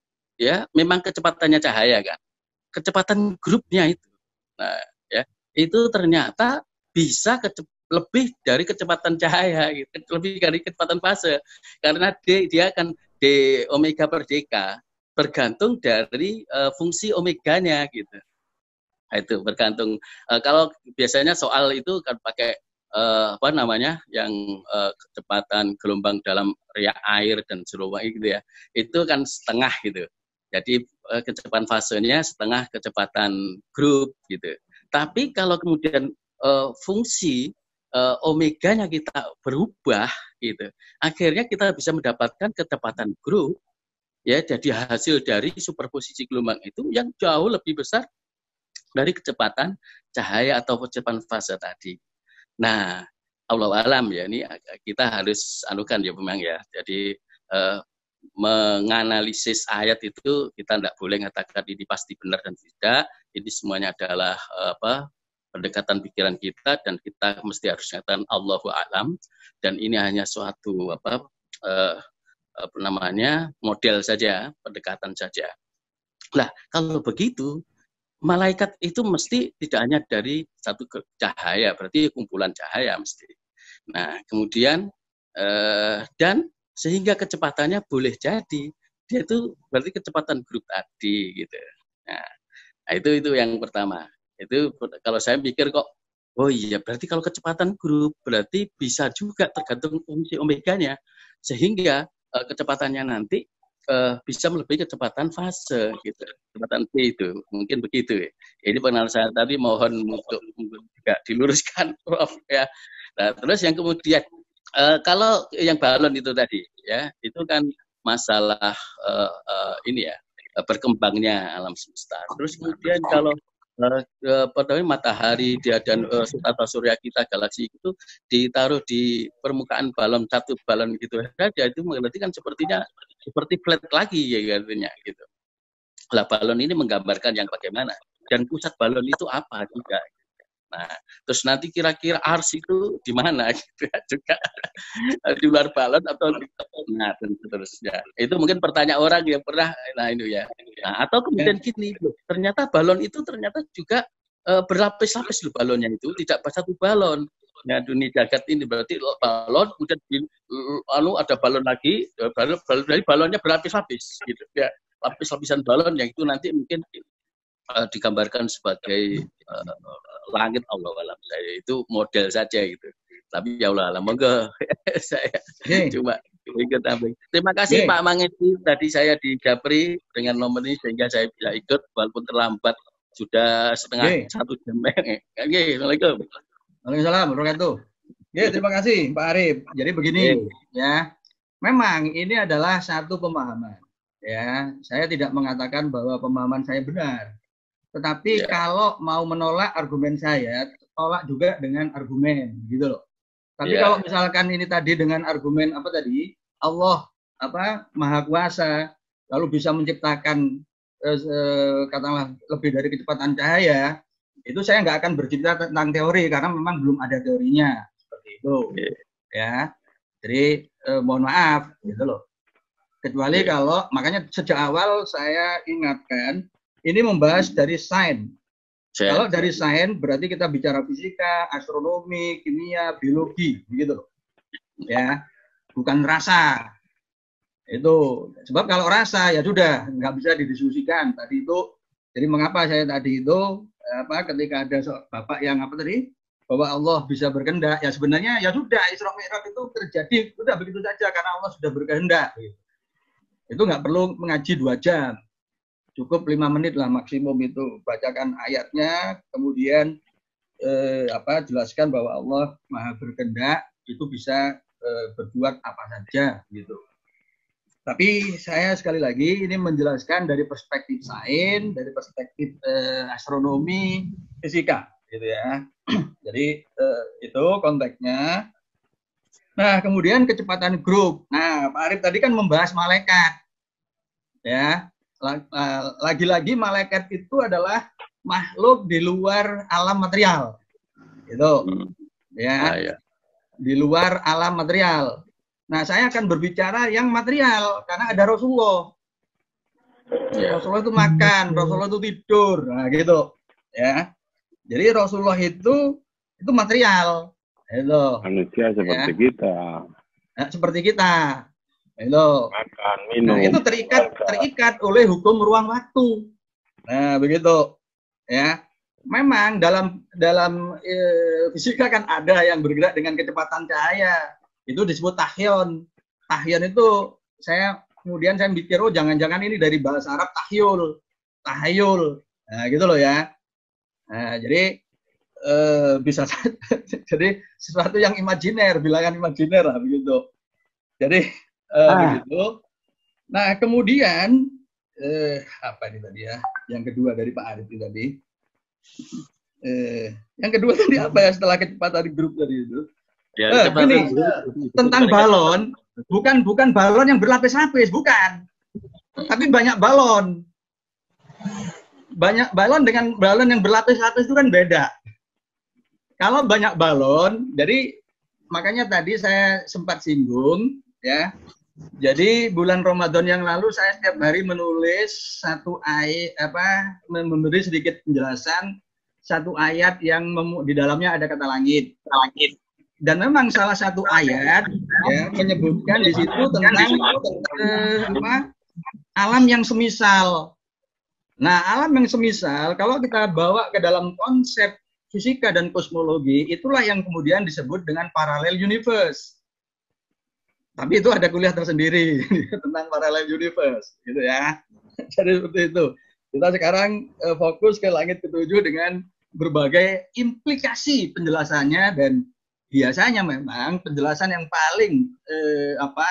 ya memang kecepatannya cahaya kan. Kecepatan grupnya itu. Nah, ya itu ternyata bisa lebih dari kecepatan cahaya, gitu. Lebih dari kecepatan fase, karena D, dia akan D omega per D K bergantung dari uh, fungsi omeganya, gitu. Nah, itu bergantung. Uh, kalau biasanya soal itu kan pakai uh, apa namanya, yang uh, kecepatan gelombang dalam riak air dan serupa gitu ya, itu kan setengah gitu. Jadi uh, kecepatan fasenya setengah kecepatan grup gitu. Tapi kalau kemudian uh, fungsi uh, omeganya kita berubah, gitu, akhirnya kita bisa mendapatkan kecepatan grup, ya, jadi hasil dari superposisi gelombang itu yang jauh lebih besar dari kecepatan cahaya atau kecepatan fase tadi. Nah, Allah alam ya, ini kita harus anukan ya memang ya. Jadi uh, menganalisis ayat itu kita tidak boleh mengatakan ini pasti benar dan tidak. Ini semuanya adalah apa pendekatan pikiran kita dan kita mesti harus mengatakan Allahu a'lam, dan ini hanya suatu apa, eh, apa namanya model saja, pendekatan saja. Nah, kalau begitu malaikat itu mesti tidak hanya dari satu cahaya, berarti kumpulan cahaya mesti. Nah, kemudian eh, dan sehingga kecepatannya boleh jadi dia itu berarti kecepatan grup tadi gitu. Nah, itu itu yang pertama. Itu kalau saya pikir kok, oh iya berarti kalau kecepatan grup berarti bisa juga tergantung fungsi omeganya, sehingga uh, kecepatannya nanti uh, bisa melebihi kecepatan fase gitu. Kecepatan P itu mungkin begitu. Ini pengenalan saya tadi, mohon untuk juga diluruskan Prof ya. Nah, terus yang kemudian Uh, kalau yang balon itu tadi, ya, itu kan masalah uh, uh, ini ya, berkembangnya alam semesta. Terus kemudian kalau uh, uh, matahari dia dan uh, tata surya kita, galaksi itu ditaruh di permukaan balon, satu balon gitu saja, itu berarti kan sepertinya seperti flat lagi ya artinya gitu. Lah balon ini menggambarkan yang bagaimana, dan pusat balon itu apa juga. Nah, terus nanti kira-kira ars itu di mana gitu ya, juga di luar balon atau di, nah dan seterusnya. Itu mungkin pertanyaan orang yang pernah, nah ini ya. Nah, atau kemudian gini, ternyata balon itu ternyata juga uh, berlapis-lapis loh balonnya itu, tidak satu balon. Ya, dunia jagat ini berarti balon, kemudian di, lalu ada balon lagi, balon, balon dari balonnya berlapis-lapis gitu ya. Lapis-lapisan balon yang itu nanti mungkin uh, digambarkan sebagai uh, langit Allah alam. Saya itu model saja gitu. Tapi ya Allah alam, monggo saya yeah. cuma ikut ambil. Terima kasih yeah. Pak Mangedi, tadi saya di Japri dengan nomor ini sehingga saya bisa ikut walaupun terlambat sudah setengah yeah. satu jam. Oke, Assalamualaikum. Waalaikumsalam warahmatullahi wabarakatuh. Ya, terima kasih Pak Arif. Jadi begini yeah. ya, memang ini adalah satu pemahaman. Ya, saya tidak mengatakan bahwa pemahaman saya benar. Tetapi yeah. kalau mau menolak argumen saya, tolak juga dengan argumen, gitu loh. Tapi yeah. kalau misalkan ini tadi dengan argumen apa tadi, Allah apa Maha Kuasa, lalu bisa menciptakan eh, katakanlah lebih dari kecepatan cahaya, itu saya nggak akan bercerita tentang teori karena memang belum ada teorinya seperti itu, yeah. ya. Jadi eh, mohon maaf, gitu loh. Kecuali yeah. kalau makanya sejak awal saya ingatkan. Ini membahas dari sains, Kalau dari sains berarti kita bicara fisika, astronomi, kimia, biologi, begitu. Ya, bukan rasa. Itu sebab kalau rasa ya sudah nggak bisa didiskusikan. Tadi itu, jadi mengapa saya tadi itu apa ketika ada bapak yang apa tadi bahwa Allah bisa berkehendak, ya sebenarnya ya sudah Isra Mi'raj itu terjadi sudah begitu saja karena Allah sudah berkehendak. Itu nggak perlu mengaji dua jam, cukup lima menit lah maksimum itu, bacakan ayatnya, kemudian eh, apa jelaskan bahwa Allah Maha berkehendak, itu bisa eh, berbuat apa saja gitu. Tapi saya sekali lagi ini menjelaskan dari perspektif sains, dari perspektif eh, astronomi, fisika, gitu ya. Jadi eh, itu konteksnya. Nah, kemudian kecepatan grup. Nah, Pak Arif tadi kan membahas malaikat, ya. Lagi-lagi malaikat itu adalah makhluk di luar alam material, gitu, ya. Ah, ya. Di luar alam material. Nah, saya akan berbicara yang material karena ada Rasulullah. Ya. Rasulullah itu makan, Rasulullah itu tidur, nah gitu, ya. Jadi Rasulullah itu itu material, itu. Manusia seperti ya. Kita. Nah, seperti kita, itu. Makan, minum. Nah, itu terikat terikat oleh hukum ruang waktu. Nah, begitu, ya. Memang dalam dalam e, fisika kan ada yang bergerak dengan kecepatan cahaya. Itu disebut tahyon. Tahyon itu saya kemudian saya mikir, oh jangan-jangan ini dari bahasa Arab tahyul, tahayul, nah gitu loh ya. Nah, jadi eh, bisa jadi sesuatu yang imajiner, bilangan imajiner lah begitu. Jadi eh, ah. begitu. Nah kemudian eh, apa ini tadi ya? Yang kedua dari Pak Arif tadi. Eh, yang kedua tadi apa ya setelah kecepatan grup tadi itu? Ya, eh, ini tentang balon, bukan bukan balon yang berlapis-lapis, bukan. Tapi banyak balon. Banyak balon dengan balon yang berlapis-lapis itu kan beda. Kalau banyak balon, jadi makanya tadi saya sempat singgung, ya. Jadi bulan Ramadan yang lalu saya setiap hari menulis satu ayat apa, memberi sedikit penjelasan satu ayat yang di dalamnya ada kata langit, langit. Dan memang salah satu ayat ya, menyebutkan di situ tentang eh, apa, alam yang semisal. Nah, alam yang semisal kalau kita bawa ke dalam konsep fisika dan kosmologi, itulah yang kemudian disebut dengan parallel universe. Tapi itu ada kuliah tersendiri tentang parallel universe, gitu ya. Jadi seperti itu. Kita sekarang eh, fokus ke langit ketujuh dengan berbagai implikasi penjelasannya, dan biasanya memang penjelasan yang paling eh, apa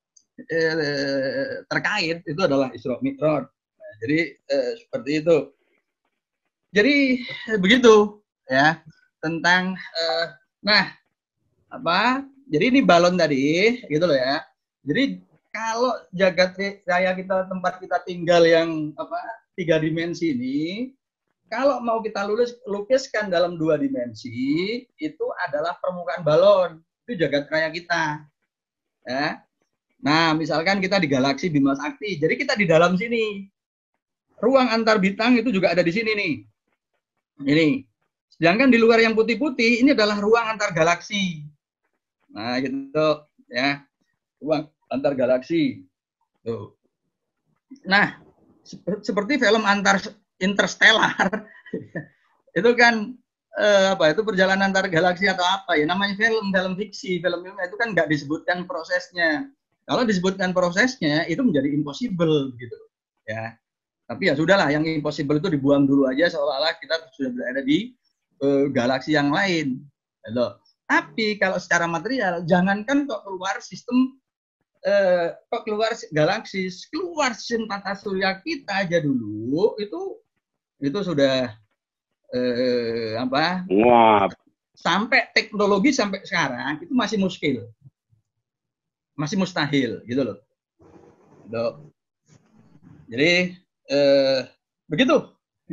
eh, terkait itu adalah Isra Mi'raj. Nah, jadi eh, seperti itu. Jadi eh, begitu ya tentang eh, nah apa? Jadi ini balon tadi, gitu loh ya. Jadi kalau jagat raya kita, tempat kita tinggal yang apa tiga dimensi ini, kalau mau kita lulus, lukiskan dalam dua dimensi, itu adalah permukaan balon. Itu jagat raya kita. Ya. Nah, misalkan kita di galaksi Bima Sakti, jadi kita di dalam sini. Ruang antar bintang itu juga ada di sini nih. Ini. Sedangkan di luar yang putih-putih, ini adalah ruang antar galaksi. Nah, gitu ya. Ruang antar galaksi. Tuh. Nah, seperti film antar interstellar itu kan eh, apa itu perjalanan antar galaksi atau apa ya namanya, film dalam fiksi, film itu kan nggak disebutkan prosesnya. Kalau disebutkan prosesnya itu menjadi impossible gitu ya. Tapi ya sudahlah, yang impossible itu dibuang dulu aja, seolah-olah kita sudah berada di eh, galaksi yang lain gitu. Tapi kalau secara material, jangankan kok keluar sistem eh, kok keluar galaksi, keluar sistem tata surya kita aja dulu itu itu sudah eh, apa? Wah. Sampai teknologi sampai sekarang itu masih muskil, masih mustahil, gitu loh. Gitu. Jadi eh, begitu.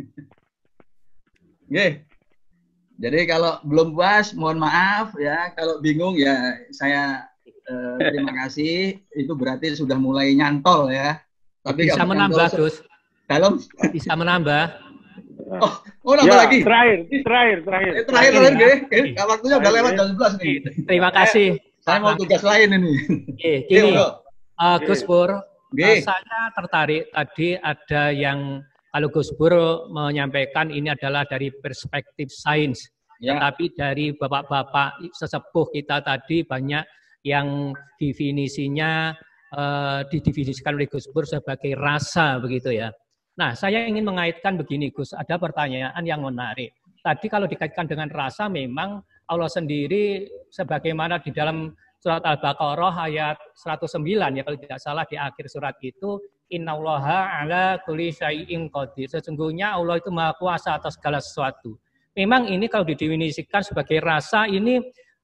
Oke. Jadi kalau belum puas, mohon maaf ya. Kalau bingung ya saya eh, terima kasih. Itu berarti sudah mulai nyantol ya. Tapi bisa menambah, Gus. Kalau bisa menambah. Oh, oh nambah Ya, lagi. terakhir, terakhir, terakhir. Eh, terakhir terakhir nggih. Nggih, waktunya udah lewat jam sebelas nih. Terima kasih. Saya mau tugas lain ini. Oke, gini, Nggih, uh, Gus Pur, uh, Nggih. saya tertarik tadi ada yang kalau Gus Pur menyampaikan ini adalah dari perspektif sains, Ya. tetapi dari bapak-bapak sesepuh kita tadi banyak yang definisinya uh, didefinisikan oleh Gus Pur sebagai rasa begitu ya. Nah, saya ingin mengaitkan begini Gus, ada pertanyaan yang menarik. Tadi kalau dikaitkan dengan rasa memang Allah sendiri sebagaimana di dalam surat Al-Baqarah ayat seratus sembilan ya kalau tidak salah di akhir surat itu innallaha ala kulli syai'in qadir. Sesungguhnya Allah itu Maha Kuasa atas segala sesuatu. Memang ini kalau didefinisikan sebagai rasa ini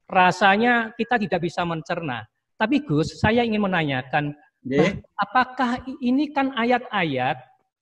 rasanya kita tidak bisa mencerna. Tapi Gus, saya ingin menanyakan bah, apakah ini kan ayat-ayat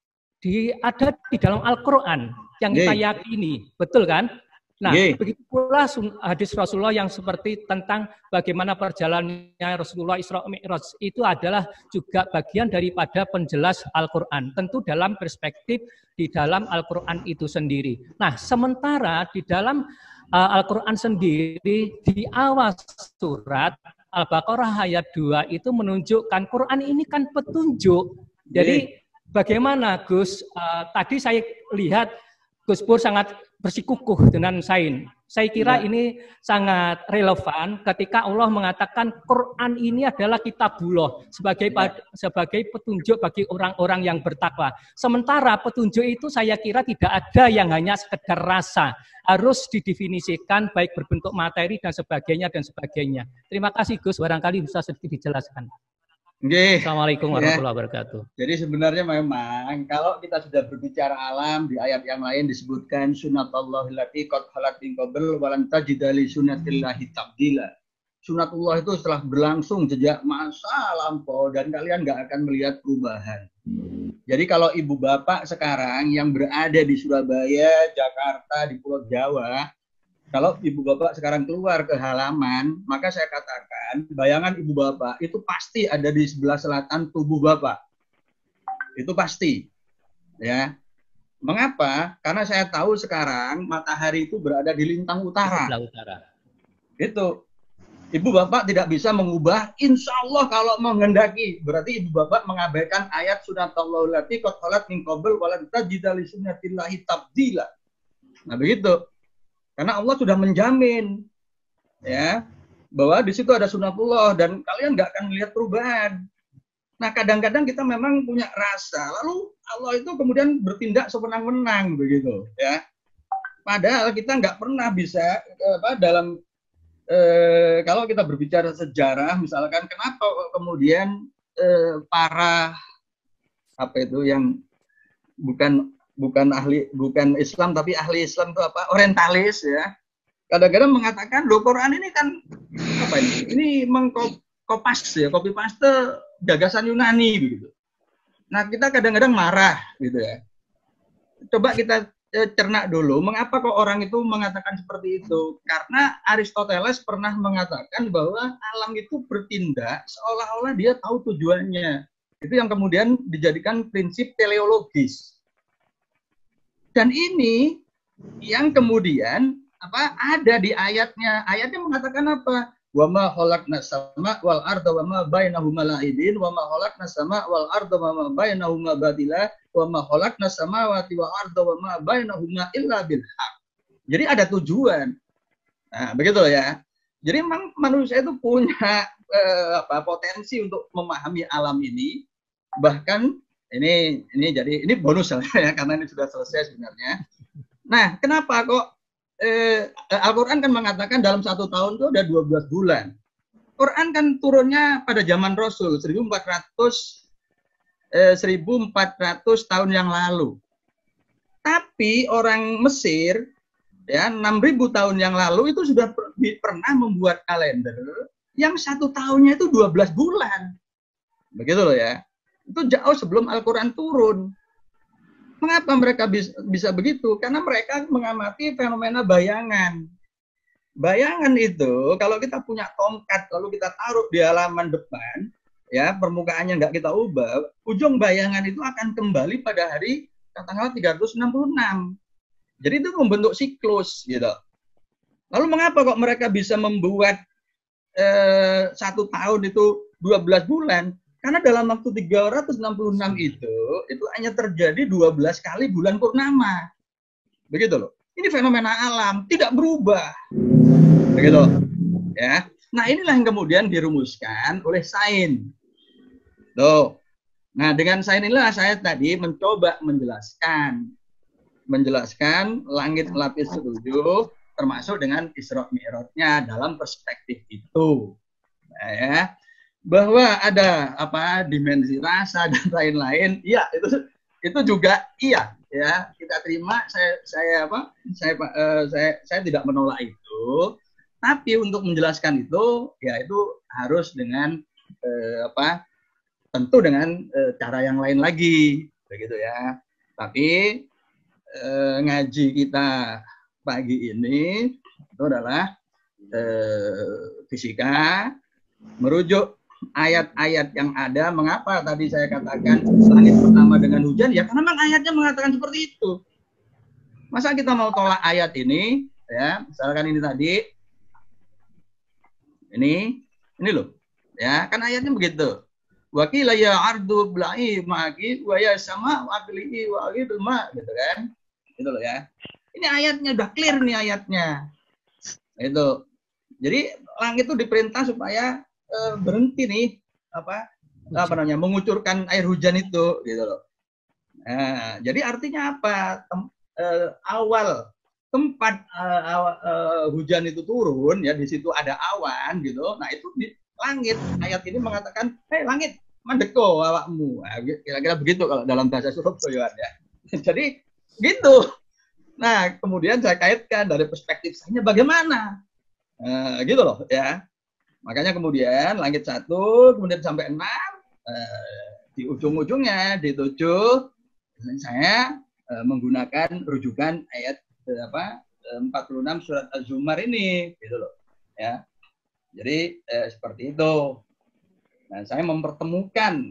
di ada di dalam Al-Qur'an yang kita Nggih. yakini, betul kan? Nah, Nggih. begitu pula sun- hadis Rasulullah yang seperti tentang bagaimana perjalanannya Rasulullah Isra Mi'raj itu adalah juga bagian daripada penjelas Al-Qur'an. Tentu dalam perspektif di dalam Al-Qur'an itu sendiri. Nah, sementara di dalam uh, Al-Qur'an sendiri di awal surat Al-Baqarah ayat dua itu menunjukkan Quran ini kan petunjuk. Jadi bagaimana Gus, uh, tadi saya lihat Gus Pur sangat bersikukuh dengan sains. Saya kira Ya. ini sangat relevan ketika Allah mengatakan Quran ini adalah kitabullah sebagai pad- sebagai petunjuk bagi orang-orang yang bertakwa. Sementara petunjuk itu saya kira tidak ada yang hanya sekedar rasa, harus didefinisikan baik berbentuk materi dan sebagainya dan sebagainya. Terima kasih Gus, barangkali bisa sedikit dijelaskan. Nggih. Assalamualaikum Ya. warahmatullahi wabarakatuh. Jadi sebenarnya memang kalau kita sudah berbicara alam di ayat yang lain disebutkan sunatullah allati qad khalat min qabl wa lan tajida li sunnatillahi tabdila. Sunatullah itu setelah berlangsung sejak masa lampau dan kalian nggak akan melihat perubahan. Jadi kalau ibu bapak sekarang yang berada di Surabaya, Jakarta, di Pulau Jawa, kalau ibu bapak sekarang keluar ke halaman, maka saya katakan bayangan ibu bapak itu pasti ada di sebelah selatan tubuh bapak. Itu pasti. Ya. Mengapa? Karena saya tahu sekarang matahari itu berada di lintang utara. Sebelah utara. Itu. Ibu bapak tidak bisa mengubah, insya Allah kalau menghendaki. Berarti ibu bapak mengabaikan ayat sunatullah allati qad khalat min qabl wa lan tajida li sunnatillahi tabdila. Nah begitu. Karena Allah sudah menjamin ya bahwa di situ ada sunatullah dan kalian nggak akan melihat perubahan. Nah kadang-kadang kita memang punya rasa, lalu Allah itu kemudian bertindak sewenang-wenang begitu ya. Padahal kita nggak pernah bisa apa dalam eh, kalau kita berbicara sejarah misalkan kenapa kemudian eh, para apa itu yang bukan bukan ahli bukan Islam tapi ahli Islam itu apa orientalis ya kadang-kadang mengatakan loh Quran ini kan apa ini ini mengkopas ya copy paste gagasan Yunani begitu. Nah kita kadang-kadang marah gitu ya. Coba kita eh, cerna dulu mengapa kok orang itu mengatakan seperti itu, karena Aristoteles pernah mengatakan bahwa alam itu bertindak seolah-olah dia tahu tujuannya. Itu yang kemudian dijadikan prinsip teleologis. Dan ini yang kemudian apa ada di ayatnya. Ayatnya mengatakan apa? Wa ma khalaqnas sama wal arda wa ma bainahuma la'ibin wa ma khalaqnas sama wal arda wa ma bainahuma batila wa ma khalaqnas samawati wal arda wa ma bainahuma illa bil haq. Jadi ada tujuan. Nah, begitu ya. Jadi memang manusia itu punya eh, apa potensi untuk memahami alam ini. Bahkan ini ini jadi ini bonus ya karena ini sudah selesai sebenarnya. Nah, kenapa kok eh, Al-Qur'an kan mengatakan dalam satu tahun itu ada dua belas bulan. Quran kan turunnya pada zaman Rasul seribu empat ratus eh, seribu empat ratus tahun yang lalu. Tapi orang Mesir ya enam ribu tahun yang lalu itu sudah per, pernah membuat kalender yang satu tahunnya itu dua belas bulan. Begitu loh ya. Itu jauh sebelum Al-Quran turun. Mengapa mereka bisa, bisa begitu? Karena mereka mengamati fenomena bayangan. Bayangan itu, kalau kita punya tongkat, lalu kita taruh di halaman depan, ya permukaannya nggak kita ubah, ujung bayangan itu akan kembali pada hari katakanlah tiga ratus enam puluh enam. Jadi itu membentuk siklus gitu. Lalu mengapa kok mereka bisa membuat eh, satu tahun itu dua belas bulan? Karena dalam waktu tiga ratus enam puluh enam itu, itu hanya terjadi dua belas kali bulan purnama. Begitu loh. Ini fenomena alam, tidak berubah. Begitu. Ya. Nah, inilah yang kemudian dirumuskan oleh sains. Tuh. Nah, dengan sains inilah saya tadi mencoba menjelaskan menjelaskan langit lapis ketujuh termasuk dengan Isra Mi'rajnya dalam perspektif itu. Nah, ya. Bahwa ada apa dimensi rasa dan lain-lain, iya itu itu juga iya ya kita terima. Saya saya apa saya uh, saya saya tidak menolak itu, tapi untuk menjelaskan itu ya itu harus dengan uh, apa tentu dengan uh, cara yang lain lagi begitu ya. Tapi uh, ngaji kita pagi ini itu adalah uh, fisika merujuk ayat-ayat yang ada. Mengapa tadi saya katakan langit pertama dengan hujan? Ya karena memang ayatnya mengatakan seperti itu. Masa kita mau tolak ayat ini? Ya, misalkan ini tadi, ini, ini loh, ya kan ayatnya begitu. Wakila ya ardu bla'i ma'aki wa ya sama wakili wa gitu ma, gitu kan? Gitu loh ya. Ini ayatnya udah clear nih ayatnya. Itu. Jadi langit itu diperintah supaya Uh, berhenti nih apa apa namanya mengucurkan air hujan itu gitu loh. Nah, jadi artinya apa? Tem, uh, awal tempat uh, awal, uh, hujan itu turun ya di situ ada awan gitu. Nah itu di langit. Ayat ini mengatakan, hei langit mandeko awakmu. Nah, kira-kira begitu kalau dalam bahasa Surabaya ya. Jadi gitu. Nah kemudian saya kaitkan dari perspektif saya bagaimana, uh, gitu loh ya. Makanya kemudian langit satu, kemudian sampai enam, eh, di ujung-ujungnya, di tujuh, saya eh, menggunakan rujukan ayat eh, apa empat puluh enam surat Az-Zumar ini, gitu loh. Ya, jadi eh, seperti itu. Nah, saya mempertemukan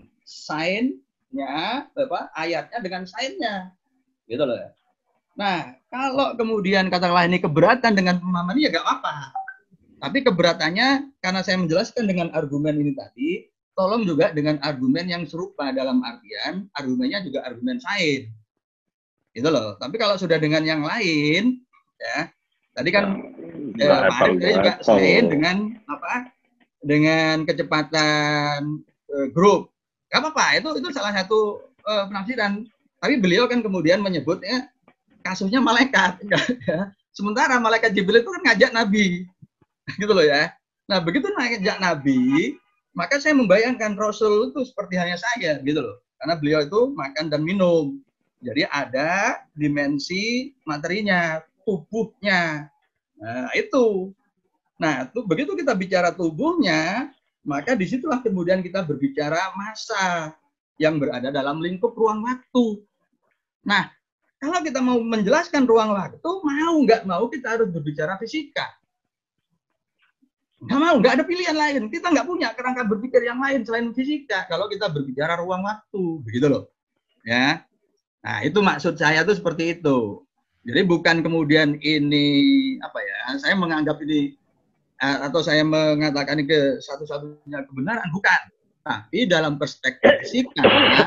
sainsnya, apa ayatnya dengan sainsnya, gitu loh. Nah, kalau kemudian katakanlah ini keberatan dengan pemahaman ini ya nggak apa-apa. Tapi keberatannya karena saya menjelaskan dengan argumen ini tadi, tolong juga dengan argumen yang serupa dalam artian argumennya juga argumen sains. Gitu loh. Tapi kalau sudah dengan yang lain, ya tadi kan eh, Pak Arief juga sains dengan apa? Dengan kecepatan eh, grup. Gak apa-apa, itu itu salah satu eh, penafsiran. Tapi beliau kan kemudian menyebutnya kasusnya malaikat. Ya. Sementara malaikat Jibril itu kan ngajak Nabi. Gitu loh ya. Nah begitu ngajak Nabi, maka saya membayangkan Rasul itu seperti hanya saya gitu loh. Karena beliau itu makan dan minum. Jadi ada dimensi materinya, tubuhnya. Nah itu. Nah tuh, begitu kita bicara tubuhnya, maka disitulah kemudian kita berbicara massa yang berada dalam lingkup ruang waktu. Nah kalau kita mau menjelaskan ruang waktu, mau nggak mau kita harus berbicara fisika. Nggak mau, nggak ada pilihan lain. Kita nggak punya kerangka berpikir yang lain selain fisika. Kalau kita berbicara ruang waktu, begitu loh. Ya, nah itu maksud saya tuh seperti itu. Jadi bukan kemudian ini apa ya? Saya menganggap ini atau saya mengatakan ini ke satu-satunya kebenaran, bukan. Tapi dalam perspektif fisika,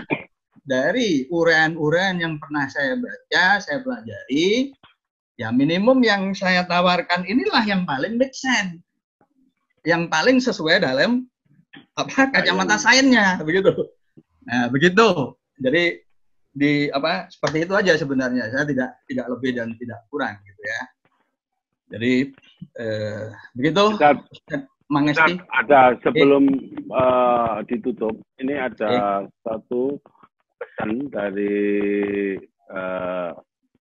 dari uraian-uraian yang pernah saya baca, saya pelajari, ya minimum yang saya tawarkan inilah yang paling make sense. Yang paling sesuai dalam apa kacamata sainsnya begitu. Nah, begitu. Jadi di apa seperti itu aja sebenarnya. Saya tidak tidak lebih dan tidak kurang gitu ya. Jadi eh, begitu. Mang Esti. Ada sebelum eh. uh, ditutup, ini ada eh. satu pesan dari uh,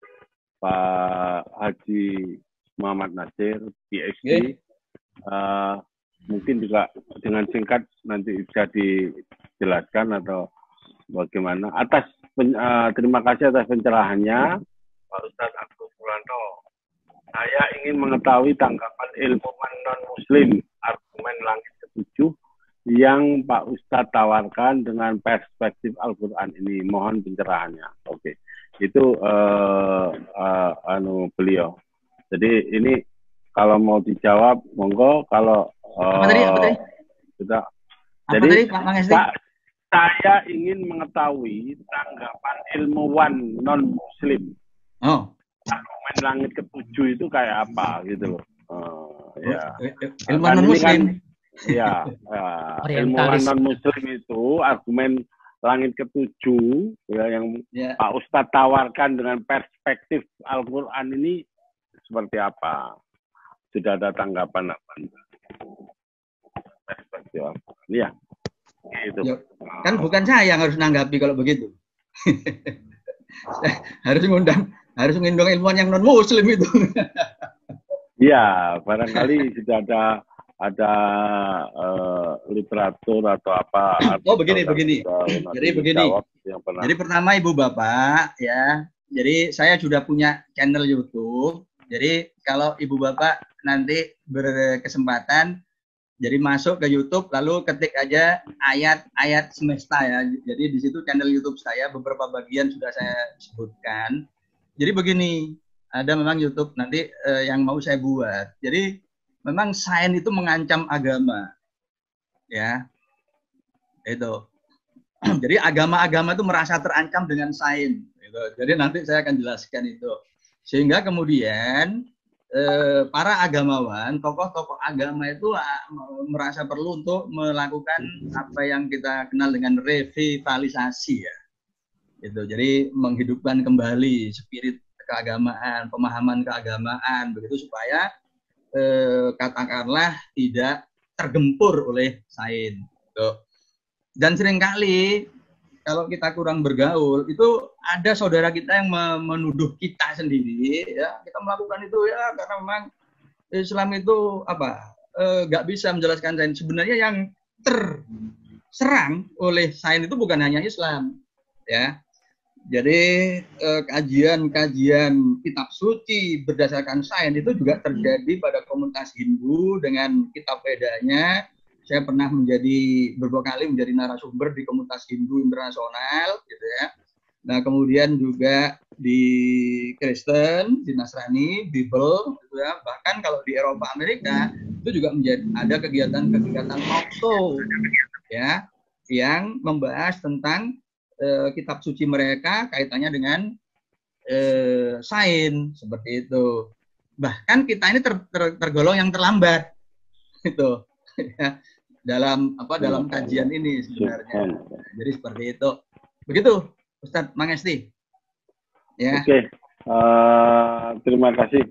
Pak Haji Muhammad Nasir, P H D. Eh. Uh, mungkin juga dengan singkat nanti bisa dijelaskan atau bagaimana. Atas pen, uh, terima kasih atas pencerahannya Pak Ustadz Agus Puranto. Saya ingin mengetahui tanggapan ilmuwan non Muslim argumen langit ketujuh yang Pak Ustadz tawarkan dengan perspektif Al-Quran ini. Mohon pencerahannya. Oke. Itu uh, uh, anu beliau. Jadi ini kalau mau dijawab, monggo. Kalau uh, apa tadi? Apa tadi? Kita, apa jadi tadi, Pak Mangesti? Pak, saya ingin mengetahui tanggapan ilmuwan non Muslim. Oh. Argumen langit ketujuh itu kayak apa gitu loh. Uh, ya. Ilmuwan non Muslim. Kan, ya, uh, ilmuwan non Muslim itu argumen langit ketujuh ya, yang yeah. Pak Ustadz tawarkan dengan perspektif Al-Quran ini seperti apa? Sudah ada tanggapan apa? Perspektif Al-Quran. Ya, itu. Ya, kan bukan saya yang harus nanggapi kalau begitu. harus ngundang, harus ngundang ilmuwan yang non Muslim itu. Iya, barangkali sudah ada ada uh, literatur atau apa. Oh begini begini. Jadi begini. Jadi pertama Ibu Bapak ya. Jadi saya sudah punya channel YouTube. Jadi kalau Ibu Bapak nanti berkesempatan, jadi masuk ke YouTube lalu ketik aja ayat-ayat semesta ya. Jadi di situ channel YouTube saya beberapa bagian sudah saya sebutkan. Jadi begini, ada memang YouTube nanti uh, yang mau saya buat. Jadi memang sains itu mengancam agama, ya, itu. Jadi agama-agama itu merasa terancam dengan sains. Gitu. Jadi nanti saya akan jelaskan itu. Sehingga kemudian eh, para agamawan, tokoh-tokoh agama itu ah, merasa perlu untuk melakukan apa yang kita kenal dengan revitalisasi, ya. Itu. Jadi menghidupkan kembali spirit keagamaan, pemahaman keagamaan, begitu supaya Eh, katakanlah tidak tergempur oleh sains. Dan seringkali kalau kita kurang bergaul itu ada saudara kita yang menuduh kita sendiri, ya kita melakukan itu ya karena memang Islam itu apa nggak eh, bisa menjelaskan sains. Sebenarnya yang terserang oleh sains itu bukan hanya Islam, ya. Jadi kajian-kajian eh, kitab suci berdasarkan sains itu juga terjadi pada komunitas Hindu dengan kitab Vedanya. Saya pernah menjadi beberapa kali menjadi narasumber di komunitas Hindu internasional, gitu ya. Nah kemudian juga di Kristen, di Nasrani, Bible, gitu ya. Bahkan kalau di Eropa Amerika itu juga menjadi ada kegiatan-kegiatan talk show, ya, yang membahas tentang kitab suci mereka kaitannya dengan eh, sains seperti itu. Bahkan kita ini ter, ter, tergolong yang terlambat itu ya, dalam apa dalam kajian ini sebenarnya. Jadi seperti itu. Begitu Ustadz Mangesti. Ya. Oke. Uh, terima kasih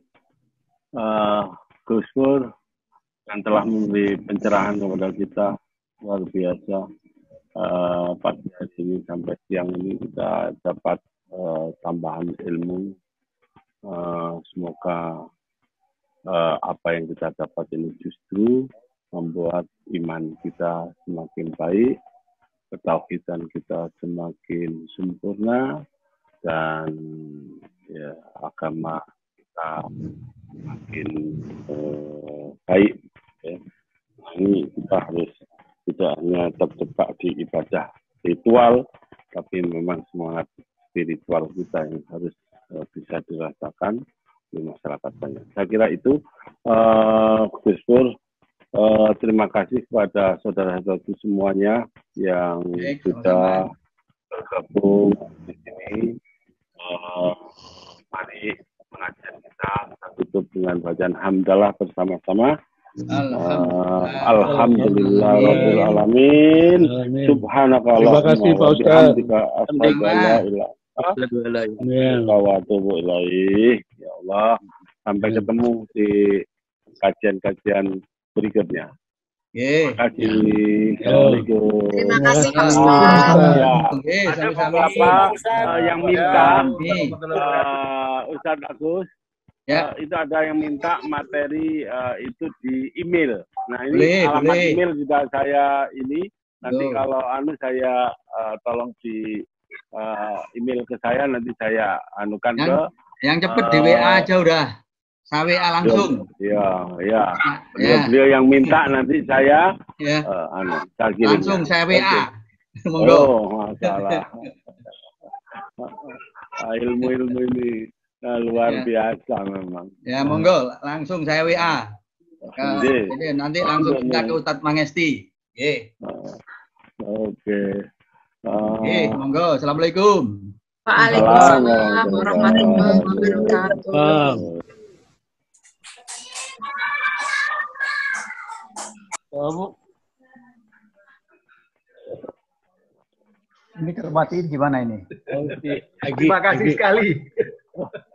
uh, Gus Nur yang telah memberi pencerahan kepada kita, luar biasa. Uh, pada hari ini sampai siang ini kita dapat uh, tambahan ilmu. Uh, semoga uh, apa yang kita dapat ini justru membuat iman kita semakin baik, ketauhidan kita semakin sempurna, dan ya, agama kita semakin uh, baik. Ya. Nah, ini kita harus tidak hanya terjebak di ibadah ritual, tapi memang semangat spiritual kita yang harus uh, bisa dirasakan di masyarakat banyak. Saya kira itu, uh, Gus Pur, uh, terima kasih kepada saudara-saudara semuanya yang Baik, sudah bergabung di sini. Uh, mari pengajian kita kita tutup dengan bacaan hamdalah bersama-sama. Alhamdulillah Rabbil Alamin. Subhanakallahumma wa bihamdika asyhadu an la ilaha illa anta astaghfiruka wa atubu ilaik. Ya Allah, sampai ketemu di kajian-kajian berikutnya. Terima kasih. Assalamualaikum. Terima kasih Pak Ustaz. Ya, ada beberapa uh, yang minta uh, Ustaz Agus. Ya. Uh, itu ada yang minta materi uh, itu di email. Nah ini boleh, alamat boleh. Email juga saya ini nanti Loh. Kalau anu saya uh, tolong di uh, email ke saya, nanti saya anukan yang, ke yang cepet uh, di W A aja udah, saya W A langsung. Iya iya. Ya. Beliau yang minta nanti saya ya. uh, anu saya kirim. Langsung saya W A. Okay. Oh masalah. Ah, ilmu-ilmu ini nah, luar Ya. biasa memang. Ya, monggo langsung saya W A. Ke, Nggih. jadi nanti langsung Nggih, kita nih. ke Ustadz Mangesti. Nggih. Ah, Oke. Ah, Nggih, monggo. Assalamualaikum. Waalaikumsalam warahmatullahi wabarakatuh. Ah. Kamu ini termatiin gimana ini? Terima kasih sekali.